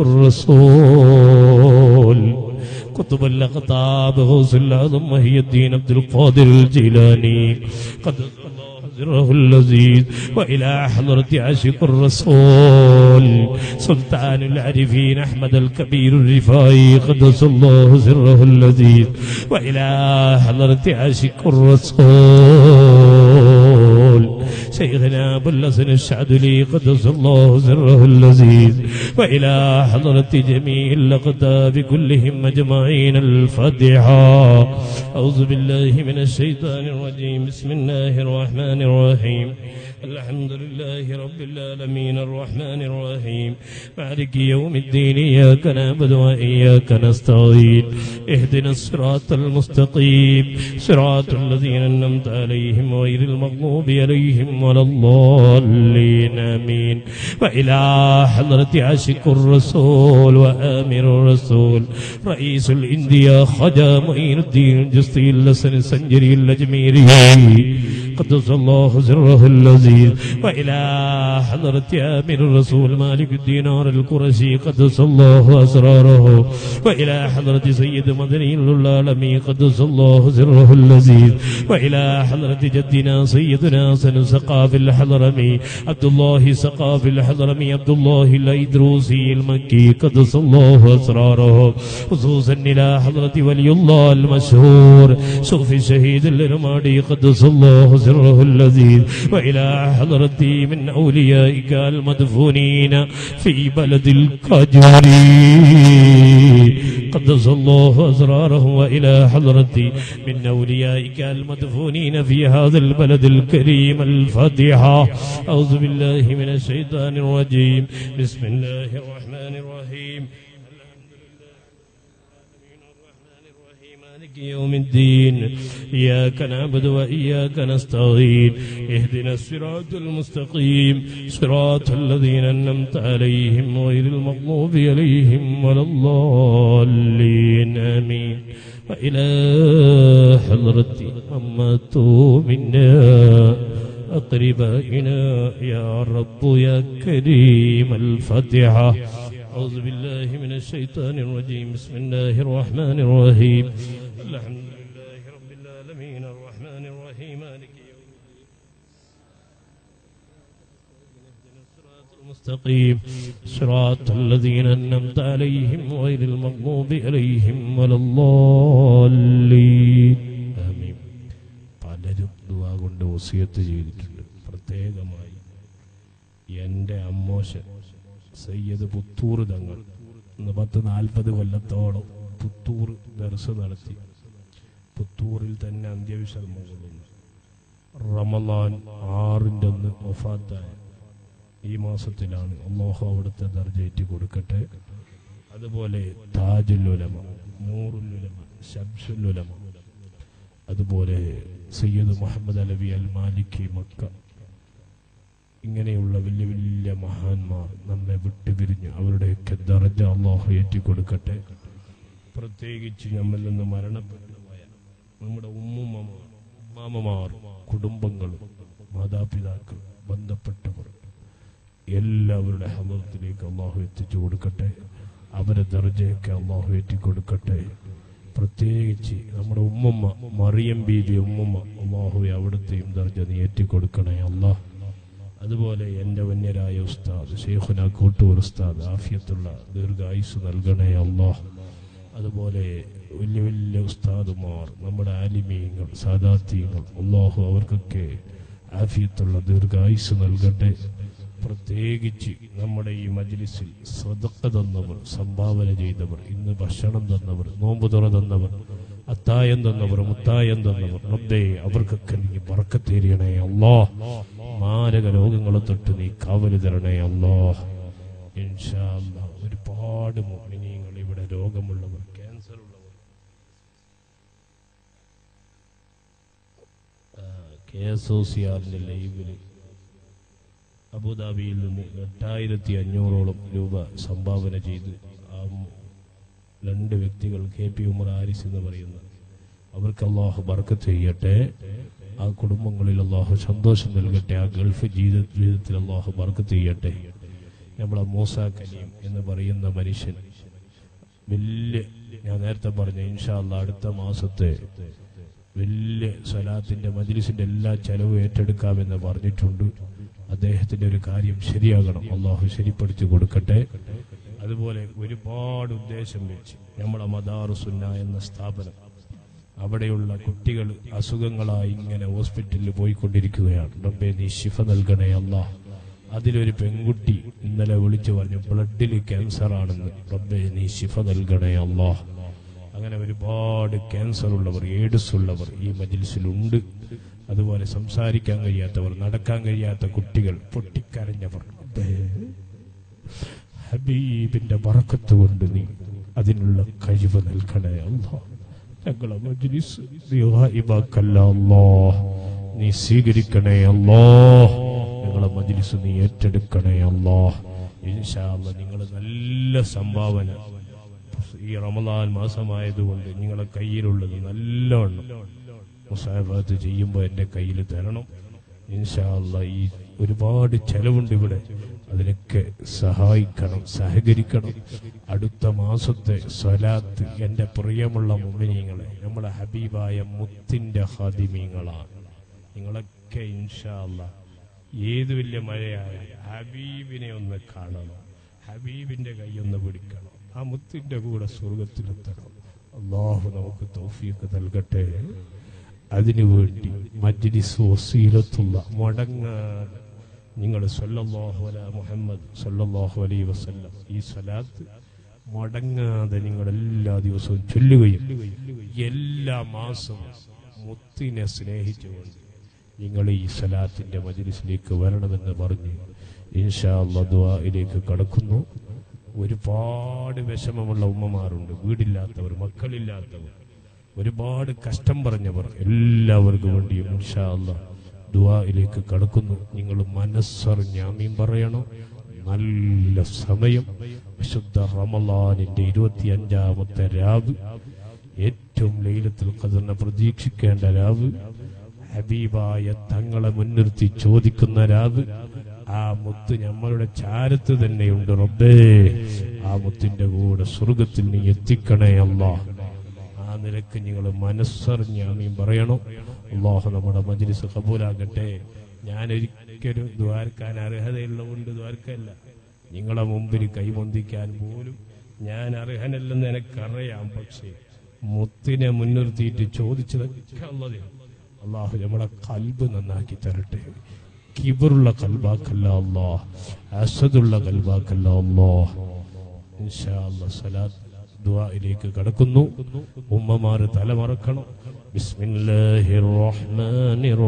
الرسول قطب الأقطاب غوث الأعظم وهي الدين عبد القادر الجيلاني قدس الله سره اللذيذ وإلى حضرة عاشق الرسول سلطان العارفين أحمد الكبير الرفاعي قدس الله سره اللذيذ وإلى حضرة عاشق الرسول شيخنا أبو الحسن الشاذلي قدس الله سره اللذيذ وإلى حضرة جميع الأقطاب كلهم أجمعين الفاتحة أعوذ بالله من الشيطان الرجيم بسم الله الرحمن الرحيم الحمد لله رب العالمين الرحمن الرحيم مالك يوم الدين إياك نعبد وإياك نستعين اهدنا الصراط المستقيم صراط الذين أنعمت عليهم غير المغضوب عليهم ولا الله الضالين آمين. وإلى حضرة عاشق الرسول وآمر الرسول رئيس الإندية خواجة معين الدين الجسطي اللسن السنجري الأجميري قدس الله سره اللذيذ. وإلى حضرة آمر الرسول مالك الدينار القرشي قدس الله أسراره. وإلى حضرة سيد مدني العالمي قدس الله سره اللذيذ. وإلى حضرة جدنا سيدنا سن سقاف الحضرمي عبد الله سقاف الحضرمي عبد الله الأيدروسي المكي قدس الله أسراره. خصوصا إلى حضرة ولي الله المشهور صوفي الشهيد الرمادي قدس الله سره اللذيذ. وإلى حضرتي من أوليائك المدفونين في بلد الكاجوري قدس الله أسراره. وإلى حضرتي من أوليائك المدفونين في هذا البلد الكريم. الفاتحة. أعوذ بالله من الشيطان الرجيم. بسم الله الرحمن الرحيم. يوم الدين إياك نعبد وإياك نستعين اهدنا الصراط المستقيم صراط الذين أنعمت عليهم غير المغضوب عليهم ولا الضالين آمين. وإلى حضرة أماتوا منا أقربائنا يا رب يا كريم. الفاتحة. أعوذ بالله من الشيطان الرجيم. بسم الله الرحمن الرحيم. الحمد لله رب العالمين الرحمن الرحيم مالك يوم الدين الصراط المستقيم صراط الذين أنعمت عليهم غير المغضوب عليهم ولا الضالين آمين. പലരും ദുആ കൊണ്ട് വസിയത്ത് ചെയ്തിട്ടുണ്ട്. പ്രത്യേകമായി എൻ്റെ അമ്മോശൻ സയ്യിദ് പുത്തൂർ തങ്ങൾ ഇന്ന് പത്ത് നാൽപ്പത് കൊല്ലത്തോളം പുത്തൂർ ദർസ് നടത്തി. പുത്തൂറിൽ തന്നെ അന്ത്യവിശ്രമം കൊള്ളുന്നു. റമളാൻ ആറിൻ്റെ അന്ന് വഫാത്തായ ഈ മാസത്തിലാണ്. അല്ലാഹു അവിടുത്തെ ദർജയേറ്റി കൊടുക്കട്ടെ. അതുപോലെ താജുൽ ഉലമ, നൂറുൽ ഉലമ, ശംസുൽ ഉലമ, അതുപോലെ Sayyid Muhammad Alawi al Maliki Mecca, ഇങ്ങനെയുള്ള വലിയ വലിയ മഹാന്മാർ നമ്മെ വിട്ടുപിരിഞ്ഞ് അവരുടെയൊക്കെ ദർജ അല്ലാഹു ഏറ്റിക്കൊടുക്കട്ടെ. പ്രത്യേകിച്ച് നമ്മിൽ നിന്ന് മരണപ്പെട്ടു പോയ നമ്മുടെ ഉമ്മുമ്മമാർ, ഉമ്മാമമാർ, കുടുംബങ്ങൾ, മാതാപിതാക്കൾ, ബന്ധപ്പെട്ടവർ എല്ലാവരുടെ ഹദറത്തിലേക്ക് അല്ലാഹു എത്തിച്ചു കൊടുക്കട്ടെ. അവരെ ദർജയൊക്കെ അല്ലാഹു ഏറ്റിക്കൊടുക്കട്ടെ. പ്രത്യേകിച്ച് നമ്മുടെ ഉമ്മുമ്മ മറിയം ബീവി ഉമ്മുമ്മ അല്ലാഹുവേ അവിടുത്തെയും ദർജ നീ ഏറ്റിക്കൊടുക്കണേ അല്ലാഹ്. അതുപോലെ എൻ്റെ വന്യരായ ഉസ്താദ് ശൈഖുന കോട്ടൂർ ഉസ്താദ് ആഫിയത്തുള്ള ദീർഘായുസ് നൽകണേ അല്ലാഹ്. അതുപോലെ വലിയ വലിയ ഉസ്താദുമാർ, നമ്മുടെ ആലിമീങ്ങൾ, സാദാത്തീങ്ങൾ, അല്ലാഹു അവർക്കൊക്കെ ആഫിയത്തുള്ള ദീർഘായുസ് നൽകട്ടെ. പ്രത്യേകിച്ച് നമ്മുടെ ഈ മജ്ലിസിൽ സദഖ തന്നവർ, സംഭാവന ചെയ്തവർ, ഇന്ന് ഭക്ഷണം തന്നവർ, നോമ്പ് തുറ തന്നവർ, അത്തായം തന്നവർ, മുത്തായം തന്നവർ, റബ്ബേ അവർക്കൊക്കെ നീ ബർക്കത്ത് തരണേ അല്ലാഹ്. മാരക രോഗങ്ങളെ തൊട്ട് നീ കാവല് തരണേ അല്ലാഹ്. ഇൻഷാ അല്ലാഹ് ഒരുപാട് മുഅ്മിനീങ്ങൾ ഇവിടെ രോഗമുള്ളവർ, ക്യാൻസർ ഉള്ളവർ, കെ എസ് ഒ സി ആറിന്റെ ലൈവില് അബുദാബിയിൽ നിന്ന് എട്ടായിരത്തി അഞ്ഞൂറോളം രൂപ സംഭാവന ചെയ്ത് ആ രണ്ട് വ്യക്തികൾ കെ പി ഉമർ ആരിസ് എന്ന് പറയുന്ന അവർക്ക് അല്ലാഹു ബർക്കത്ത് ചെയ്യട്ടെ. ആ കുടുംബങ്ങളിൽ അല്ലാഹു സന്തോഷം നൽകട്ടെ. ആ ഗൾഫ് ജീവിത ജീവിതത്തിൽ അല്ലാഹു ബർക്കത്ത് ചെയ്യട്ടെ. നമ്മളെ മൂസ കലീം എന്ന് പറയുന്ന മനുഷ്യൻ വലിയ, ഞാൻ നേരത്തെ പറഞ്ഞ ഇൻഷാ അല്ലാഹ് അടുത്ത മാസത്തെ വലിയ സ്വലാത്തിന്റെ മജ്ലിസിന്റെ എല്ലാ ചെലവും ഏറ്റെടുക്കാമെന്ന് പറഞ്ഞിട്ടുണ്ട്. അദ്ദേഹത്തിന്റെ ഒരു കാര്യം ശരിയാകണം, അല്ലാഹു ശരിപ്പെടുത്തി കൊടുക്കട്ടെ. അതുപോലെ ഒരുപാട് ഉദ്ദേശം വെച്ച് നമ്മളെ മദാറുസുന്ന എന്ന സ്ഥാപനം, അവിടെയുള്ള കുട്ടികൾ അസുഖങ്ങളായി ഇങ്ങനെ ഹോസ്പിറ്റലിൽ പോയിക്കൊണ്ടിരിക്കുകയാണ്. റബ്ബേ നീ ശിഫ നൽകണേ അല്ലാഹ്. അതിലൊരു പെൺകുട്ടി ഇന്നലെ വിളിച്ചു പറഞ്ഞു ബ്ലഡിൽ ക്യാൻസർ ആണെന്ന്. റബ്ബേ നീ ശിഫ നൽകണേ അല്ലാഹ്. അങ്ങനെ ഒരുപാട് ക്യാൻസർ ഉള്ളവർ, എയ്ഡ്സ് ഉള്ളവർ ഈ മജ്ലിസിലുണ്ട്. അതുപോലെ സംസാരിക്കാൻ കഴിയാത്തവർ, നടക്കാൻ കഴിയാത്ത കുട്ടികൾ, പൊട്ടിക്കരഞ്ഞവർ, ഹബീബിന്റെ ബറക്കത്ത് കൊണ്ട് നീ അതിനുള്ള കഴിവ് നൽകണേ അല്ലാഹ്. ഞങ്ങളെ മജ്ലിസ് നീ സ്വീകരിക്കണേ അല്ലാഹ്. നമ്മളെ മജ്ലിസ് നീ ഏറ്റെടുക്കണേ അല്ലാഹ്. ഇൻഷാ അല്ലാഹ് നിങ്ങൾ നല്ല സംഭാവന ഈ റമദാൻ മാസമായതുകൊണ്ട് നിങ്ങളെ കയ്യിലുള്ളത് നല്ലോണം മുസാഫത്ത് ചെയ്യുമ്പോൾ എൻ്റെ കയ്യിൽ തരണം ഇൻഷാ അല്ലാഹ്. ഈ ഒരുപാട് ചെലവുണ്ട് ഇവിടെ, അതിനൊക്കെ സഹായിക്കണം, സഹകരിക്കണം. അടുത്ത മാസത്തെ സ്വലാത്ത് എൻ്റെ പ്രിയമുള്ള മുഅ്മിനീങ്ങളെ, നമ്മളെ ഹബീബായ മുത്തിന്റെ ഖാദിമീങ്ങളാണ് നിങ്ങളൊക്കെ. ഇൻഷാ അല്ലാഹ് ഏത് വലിയ മഴയായ ഹബീബിനെ ഒന്ന് കാണണം, ഹബീബിന്റെ കൈയൊന്ന് പിടിക്കണം, ആ മുത്തിന്റെ കൂടെ സ്വർഗത്തിലെത്തണം. അല്ലാഹു നമുക്ക് തൗഫീഖ് നൽകട്ടെ. അതിനുവേണ്ടി മജ്ലിസ് വസീലത്തുള്ള മടങ്ങാതെ നിങ്ങൾ സല്ലല്ലാഹു അലാ മുഹമ്മദ് സല്ലല്ലാഹു അലൈഹി വസല്ലം ഈ സ്വലാത്ത് മടങ്ങാതെ നിങ്ങൾ എല്ലാ ദിവസവും ചൊല്ലുകയും എല്ലാ മാസവും മുത്തിനെ സ്നേഹിച്ചുകൊണ്ട് നിങ്ങൾ ഈ സ്വലാത്തിന്റെ മജ്ലിസിലേക്ക് വരണമെന്ന് പറഞ്ഞ് ഇൻഷാ അല്ലാഹ് ദുആയിലേക്ക് കടക്കുന്നു. ഒരുപാട് വിഷമമുള്ള ഉമ്മമാരുണ്ട്, വീടില്ലാത്തവർ, മക്കളില്ലാത്തവർ, ഒരുപാട് കഷ്ടം പറഞ്ഞവർ, എല്ലാവർക്കും വേണ്ടിയും ഇൻഷാ അല്ലാഹ് ദുആയിലേക്ക് കടക്കുന്നു. നിങ്ങൾ മനസ്സറിഞ്ഞ് ആമീൻ പറയണം. നല്ല സമയം, വിശുദ്ധ റമളാനിന്റെ ഇരുപത്തി അഞ്ചാമത്തെ രാവ്, ഏറ്റവും ലൈലത്തുൽ ഖദ്റിനെ പ്രതീക്ഷിക്കേണ്ട രാവ്, ഹബീബായ തങ്ങളെ മുൻനിർത്തി ചോദിക്കുന്ന രാവ്. ആ മുത്ത് നമ്മളുടെ ചാരത്ത് തന്നെയുണ്ട് റബ്ബേ. ആ മുത്തിന്റെ കൂടെ സ്വർഗത്തിൽ നീ എത്തിക്കണേ അല്ലാഹ്. ആ നിലക്ക് നിങ്ങൾ മനസ്സറിഞ്ഞ് ആമീൻ പറയണം. അല്ലാഹു നമ്മുടെ മജ്ലിസ് ഖബൂലാക്കട്ടെ. ഞാനൊരിക്കലും ദ്വാരക്കാൻ അർഹതയുള്ളതുകൊണ്ട് ദ്വാരക്കല്ല, നിങ്ങളെ മുമ്പിൽ കൈമൊന്തിക്കാൻ പോലും ഞാൻ അർഹനല്ലെന്ന് എനിക്കറിയാം. പക്ഷേ മുത്തിനെ മുൻനിർത്തിയിട്ട് ചോദിച്ചതൊക്കെ അല്ലാഹു അല്ലാഹു നമ്മളെ കൽബ് നന്നാക്കി തരട്ടെ. കിബറുള്ള കൽബാക്കല്ല അല്ലാഹ്, അസദുള്ള കൽബാക്കല്ല അല്ലാഹ്. ഇൻഷാ അല്ലാഹ് സലാത്ത് ദുആയിലേക്ക് കടക്കുന്നു. ഉമ്മമാർ തലമറക്കണം. ബിസ്മില്ലാഹിർ റഹ്മാനിർ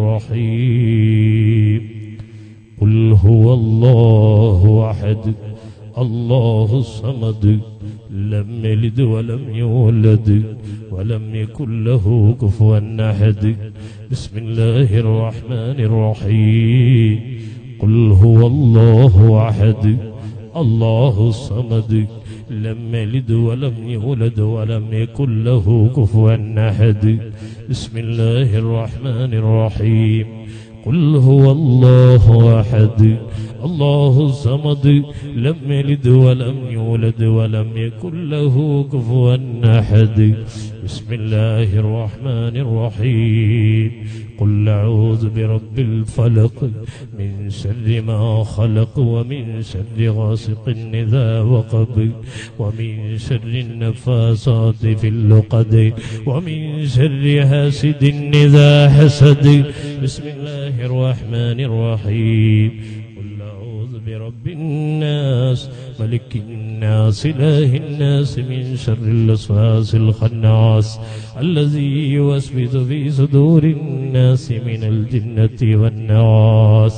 റഹീം. ഖുൽ ഹുവല്ലാഹു അഹദ് അല്ലാഹു സമദ് ലം യലിദ് വലം യൂലദ് വലം യകുൽ ലഹു കുഫുവൻ അഹദ്. ബിസ്മില്ലാഹിർ റഹ്മാനിർ റഹീം. ഖുൽ ഹുവല്ലാഹു അഹദ് അല്ലാഹു സമദ് لم يلد ولم يولد ولم يكن له كفوا أحد. بسم الله الرحمن الرحيم. قل هو الله أحد الله الصمد لم يلد ولم يولد ولم يكن له كفوا أحد. بسم الله الرحمن الرحيم. قل أعوذ برب الفلق من شر ما خلق ومن شر غاسق إذا وقب ومن شر النفاثات في العقد ومن شر حاسد إذا حسد. بسم الله الرحمن الرحيم. قل أعوذ برب الناس ملك الناس إله الناس من شر الوسواس الخناس الذي يوسوس في صدور الناس من الجنة والناس.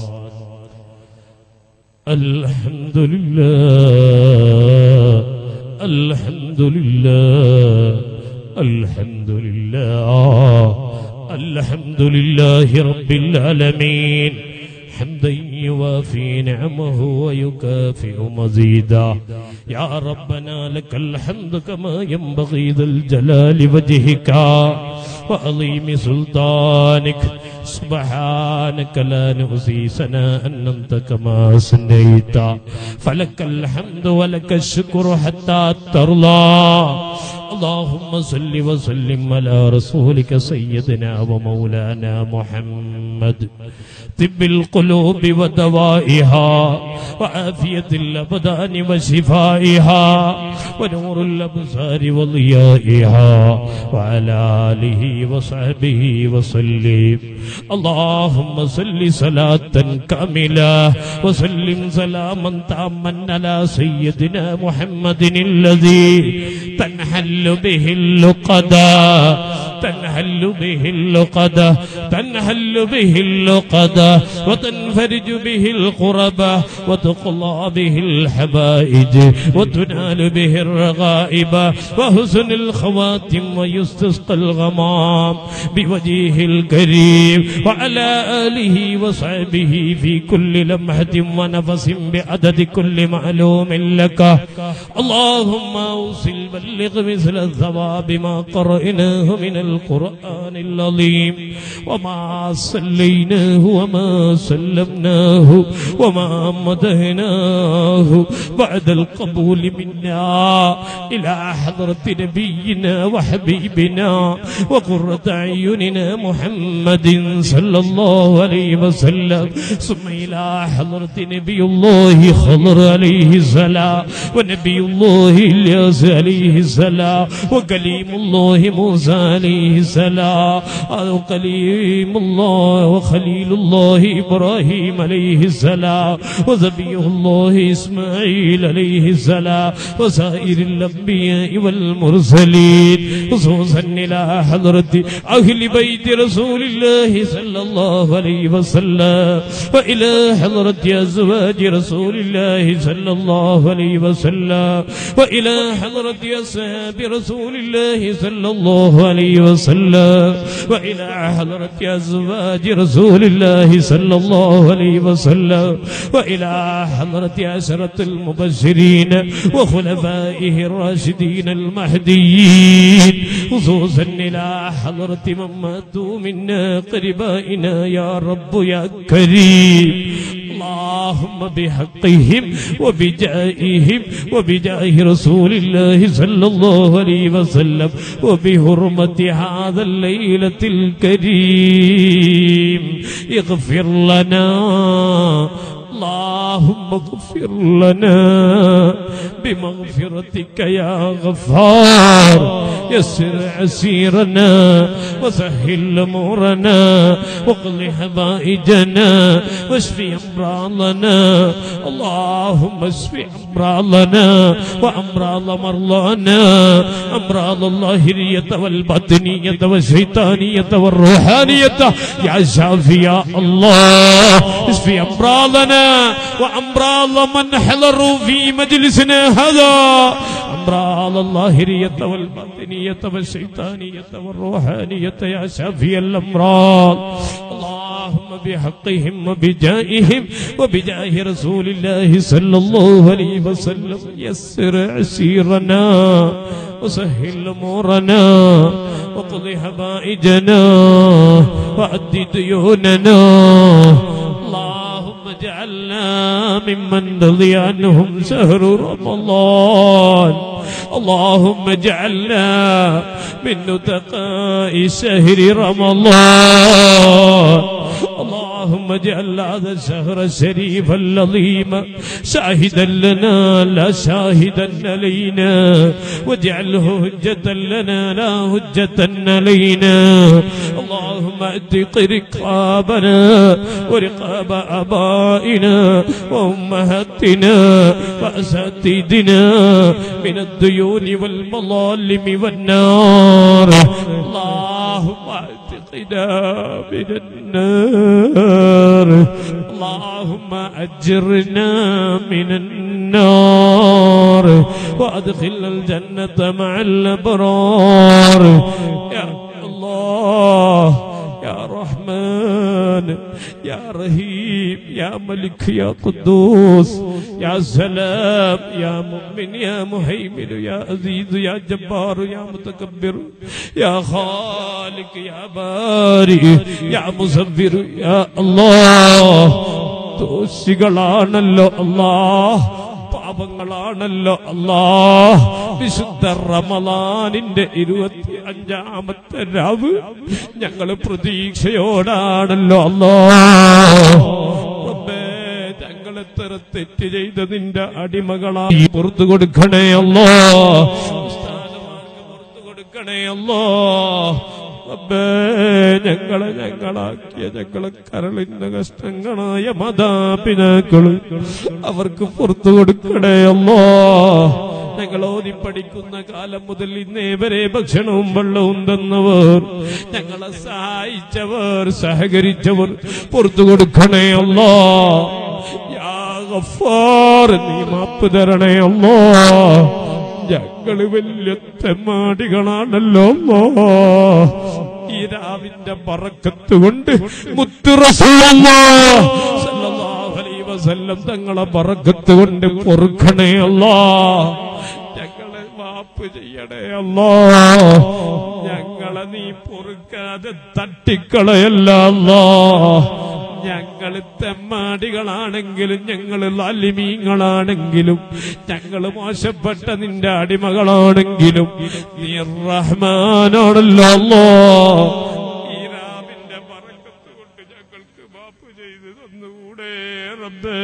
الحمد لله الحمد لله الحمد لله الحمد لله رب العالمين حمدا يوافي نعمه ويكافئ مزيدا. يا ربنا لك الحمد كما ينبغي ذا الجلال وجهك وعظيم سلطانك. سبحانك لا نحصي ثناء أنت كما أثنيت. فلك الحمد ولك الشكر حتى ترضى. اللهم صل وسلم على رسولك سيدنا ومولانا محمد طب القلوب ودوائها وعافية الأبدان وشفائها ونور الأبصار وضيائها وعلى آله وصحبه وسلم. اللهم صل صلاة كاملة وسلم سلاما تاما على سيدنا محمد الذي تنحل به اللقدا تنحل به اللقدة تنحل به اللقدة وتنفرج به القربة وتقضى به الحبائج وتنال به الرغائب وحسن الخواتم ويستسقى الغمام بوجهه الكريم وعلى آله وصحبه في كل لمحة ونفس بعدد كل معلوم لك. اللهم أوصل بلغ مثل الثواب ما قرأناه من القرآن العظيم وما صليناه وما سلمناه وما مدهناه بعد القبول منا إلى حضرة نبينا وحبيبنا وقرة أعيننا محمد صلى الله عليه وسلم ثم إلى حضرة نبي الله خضر عليه السلام ونبي الله إلياس عليه السلام وكليم الله موسى عليه السلام وكليم الله وخليل الله إبراهيم عليه السلام وذبيح الله إسماعيل عليه السلام وسائر الأنبياء والمرسلين خصوصا إلى حضرة أهل بيت رسول الله صلى الله عليه وسلم وإلى حضرة أزواج رسول الله صلى الله عليه وسلم وإلى حضرة أصحاب رسول الله صلى الله عليه وسلم وإلى حضرة أزواج رسول الله صلى الله عليه وسلم وإلى حضرة عشرة المبشرين وخلفائه الراشدين المهديين خصوصا إلى حضرة من ماتوا منا قربائنا يا رب يا كريم. اللهم بحقهم وبجائهم وبجاه رسول الله صلى الله عليه وسلم وبحرمة هذا الليلة الكريم اغفر لنا اللهم اغفر لنا بمغفرتك يا غفار يسر عسيرنا وسهل أمورنا واقض حوائجنا واشف أمراضنا. اللهم اشف أمراضنا وأمراض مرضانا أمراض الظاهرية والباطنية والشيطانية والروحانية يا شافي يا الله اشف أمراضنا وأمراض من حضروا في مجلسنا هذا أمراض الظاهرية والباطنية والشيطانية والروحانية يا شافي الأمراض. اللهم بحقهم وبجائهم وبجاه رسول الله صلى الله عليه وسلم يسر عسيرنا وسهل أمورنا وقض حوائجنا وأد ديوننا. اللهم اجعلنا ممن رضي عنهم شهر رمضان. اللهم اجعلنا من نتقاء شهر رمضان. اللهم اجعل هذا الشهر الشريف العظيم شاهدا لنا لا شاهدا علينا واجعله هجة لنا لا هجة علينا. اللهم اتق رقابنا ورقاب آبائنا وأمهاتنا وأساتذتنا من الديون والمظالم والنار. اللهم اتقنا من النار. اللهم أجرنا من النار وأدخلنا الجنة مع الأبرار. يا الله يا رحمن يا رحيم يا ملك يا قدوس يا سلام يا مؤمن يا مهيمن يا عزيز يا جبار يا متكبر يا خالق يا بارئ يا مصور يا الله. ദോഷികളാണല്ലോ അല്ലാഹ്, പാപങ്ങളാണല്ലോ അല്ലാഹ്. വിശുദ്ധ റമളാനിന്റെ ഇരുപത്തി അഞ്ചാമത്തെ രാവ് ഞങ്ങള് പ്രതീക്ഷയോടാണല്ലോ അല്ലാഹ്. റബ്ബേ, ഞങ്ങളെത്ര തെറ്റ് ചെയ്ത നിന്റെ അടിമകളായി പുറത്തു കൊടുക്കണേ അല്ലാഹ്. പുറത്തു കൊടുക്കണേ അല്ലാഹ്. റബ്ബേ, ഞങ്ങളെ ഞങ്ങളാക്കിയ ഞങ്ങളെ കരളിന്റെ കഷ്ടങ്ങളായ മാതാപിതാക്കള് അവർക്ക് പുറത്തു കൊടുക്കണേ അല്ലാഹ്. ഞങ്ങൾ ഓതി പഠിക്കുന്ന കാലം മുതൽ ഇന്നേ വരെ ഭക്ഷണവും വെള്ളവും തന്നവർ, ഞങ്ങളെ സഹായിച്ചവർ, സഹകരിച്ചവർ പുറത്തു കൊടുക്കണേ അല്ലാ. യാ ഗഫാർ, നീ മാപ്പ് തരണേ അല്ലാ. ഞങ്ങള് വലിയ തെമ്മാടികളാണല്ലോ ഈ രാവിന്റെ ബറക്കത്ത് കൊണ്ട് മുത്ത് റസൂലുള്ളാഹി സ്വല്ലല്ലാഹു അലൈഹി വസല്ലം തങ്ങളെ ബറക്കത്ത് കൊണ്ട് പൊറുക്കണേ അല്ലാ. ഞങ്ങളെ മാപ്പ് ചെയ്യണേ അല്ലാ. ഞങ്ങളെ നീ പൊറുക്കാതെ തട്ടിക്കളയല്ല അല്ലാ. ഞങ്ങൾ തെമ്മാടികളാണെങ്കിലും ഞങ്ങൾ ലാലിമീങ്ങളാണെങ്കിലും ഞങ്ങൾ മോശപ്പെട്ട നിന്റെ അടിമകളാണെങ്കിലും നീ റഹ്മാനാണല്ലോ അല്ലാഹ്. ഈ രാവിന്റെ ബറക്കത്ത് കൊണ്ട് ഞങ്ങൾക്ക് മാപ്പ് ചെയ്ത് തന്നുകൂടെ റബ്ബേ.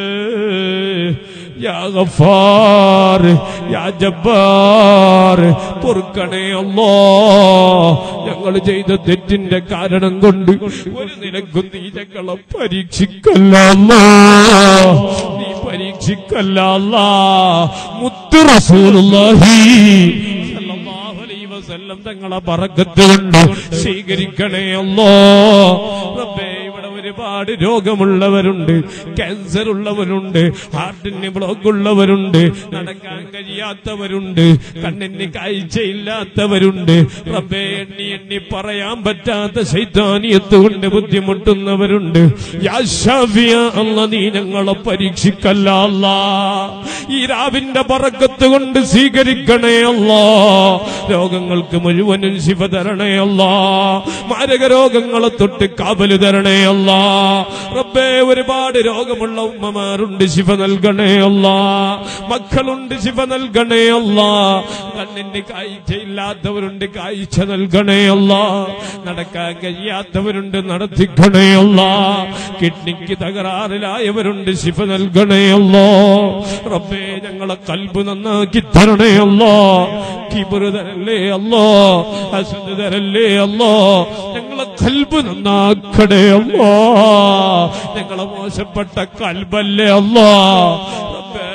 യാ ഗഫാർ, യാ ജബ്ബാർ, പൊറുക്കണേ അല്ലാഹ്. ഞങ്ങൾ ചെയ്ത തെറ്റിന്റെ കാരണം കൊണ്ട് ഒരു നിലക്കും നീ ഞങ്ങളെ പരീക്ഷിക്കല്ല അല്ലാഹ്. നീ പരീക്ഷിക്കല്ല അല്ലാഹ്. മുത്ത് റസൂലുള്ളാഹി സ്വല്ലല്ലാഹു അലൈഹി വസല്ലം തങ്ങളെ ബറക്കത്ത് കൊണ്ട് സ്വീകരിക്കണേ അല്ലാഹ്. റബ്ബേ, ഇവിടെ ഒരുപാട് രോഗമുള്ളവരുണ്ട്, ക്യാൻസർ ഉള്ളവരുണ്ട്, ഹാർട്ടിന് ബ്ലോക്ക് ഉള്ളവരുണ്ട്, നടക്കാൻ കഴിയാത്തവരുണ്ട്, കണ്ണിന് കാഴ്ചയില്ലാത്തവരുണ്ട്. റബ്ബേ, എണ്ണി എണ്ണി പറയാൻ പറ്റാത്ത ശൈത്താനിയത്ത് കൊണ്ട് ബുദ്ധിമുട്ടുന്നവരുണ്ട്. യാ ശാഫിയ അല്ലാ, നീ ഞങ്ങളെ പരീക്ഷിക്കല്ല അല്ലാ. ഈ രാവിന്റെ ബറക്കത്ത് കൊണ്ട് സ്വീകരിക്കണേ അല്ലാ. രോഗങ്ങൾക്ക് മുഴുവനും ശിഫ തരണേ അല്ലാ. മാരക രോഗങ്ങളെ തൊട്ട് കാവല് തരണേ അല്ലാ. റബ്ബേ, ഒരുപാട് രോഗമുള്ള ഉമ്മമാരുണ്ട്, ശിഫ നൽകണേ അല്ലാ. മക്കളുണ്ട്, ശിഫ നൽകണേ അല്ലാ. കണ്ണിന് കാഴ്ചയില്ലാത്തവരുണ്ട്, കാഴ്ച നൽകണേ അല്ലാ. നടക്കാൻ കഴിയാത്തവരുണ്ട്, നടത്തിക്കണേ അല്ലാ. കിഡ്നിക്ക് തകരാറിലായവരുണ്ട്, ശിഫ നൽകണേ അല്ലാ. റബ്ബേ, ഞങ്ങളെ കൽബ് നന്നാക്കി തരണേ അല്ലാ. കിബ്റ് തരല്ലേ അല്ലാ, ഹസ്ദ് തരല്ലേ അല്ലാ. ഞങ്ങളെ കൽബ് നന്നാക്കണേ അല്ലാ. ഞങ്ങളെ മോശപ്പെട്ട കൽബല്ലേ അല്ലാ. റബ്ബേ,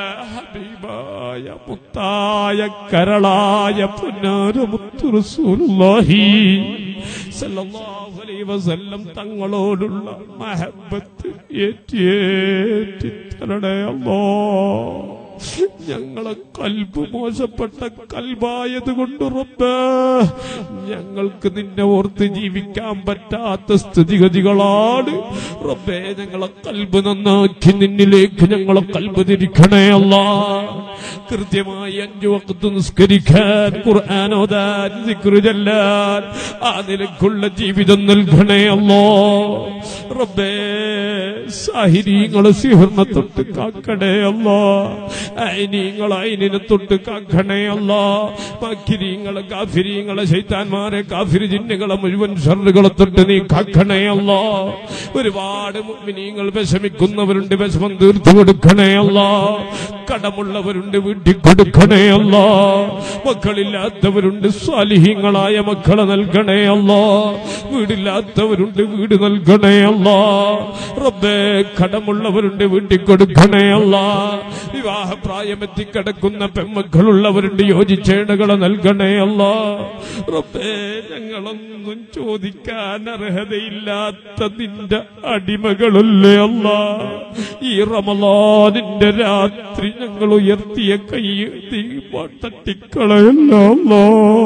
ഹബീബായ മുത്തായ കരളായ പൊന്നാര മുത്ത് റസൂലുള്ളാഹി സല്ലല്ലാഹു അലൈഹി വസല്ലം തങ്ങളോടുള്ള മഹബ്ബത്ത് ഏറ്റി തരണേ അല്ലാ. ഞങ്ങളെ കൽബ് മോശപ്പെട്ട കൽബായത് കൊണ്ട് റബ്ബേ, ഞങ്ങൾക്ക് നിന്നെ ഓർത്ത് ജീവിക്കാൻ പറ്റാത്ത സ്ഥിതിഗതികളാണ് റബ്ബേ. ഞങ്ങളെ കൽബ് നന്നാക്കി നിന്നിലേക്ക് ഞങ്ങളെ കൽബ് തിരിക്കണേ അല്ലാ. കൃത്യമായി അഞ്ചു വഖത്ത് നിസ്കരിക്കാൻ, ഖുർആൻ ഓതാൻ, ദിക്റ് ചൊല്ലാൻ, ആ നിലക്കുള്ള ജീവിതം നൽകണേ അല്ലാ. റബ്ബേ, സാഹിരീങ്ങളെ സിഹറിനെ തൊട്ട് കാക്കണേ അല്ലാ. ഐനീങ്ങളെ ഐനിനെ തൊട്ട് കാക്കണേ അല്ലാ. മക്കിരീങ്ങളെ കാഫിരീങ്ങളെ ശൈത്താന്മാരെ കാഫിർ ജിന്നുകളെ മുഴുവൻ ഷർറുകളെ തൊട്ട് നീ കാക്കണേ അല്ലാ. ഒരുപാട് മുഅ്മിനീങ്ങൾ വിഷമിക്കുന്നവരുണ്ട്, വിഷമം തീർത്തു കൊടുക്കണേ അല്ലാ. കടമുള്ളവരുണ്ട്, വീട്ടിൽ കൊടുക്കണേ അല്ലാ. മക്കളില്ലാത്തവരുണ്ട്, സ്വാലിഹീങ്ങളായ മക്കളെ നൽകണേ അല്ലാ. വീടില്ലാത്തവരുണ്ട്, വീട് നൽകണേ അല്ലാ. റബ്ബേ, കടമുള്ളവരുണ്ട്, വീട്ടിൽ കൊടുക്കണേ അല്ലാ. വിവാഹ പ്രായമെത്തിക്കിടക്കുന്ന പെൺമക്കളുള്ളവരുണ്ട്, യോജിച്ചേടകളെ നൽകണേ അല്ലാ. റബ്ബേ, ഞങ്ങളൊന്നും ചോദിക്കാൻ അർഹതയില്ലാത്ത നിന്റെ അടിമകളല്ലേ അല്ലാ. ഈ റമളാനിന്റെ രാത്രി ഞങ്ങൾ ഉയർത്തിയ കൈ തട്ടിക്കളയല്ല അല്ലാ.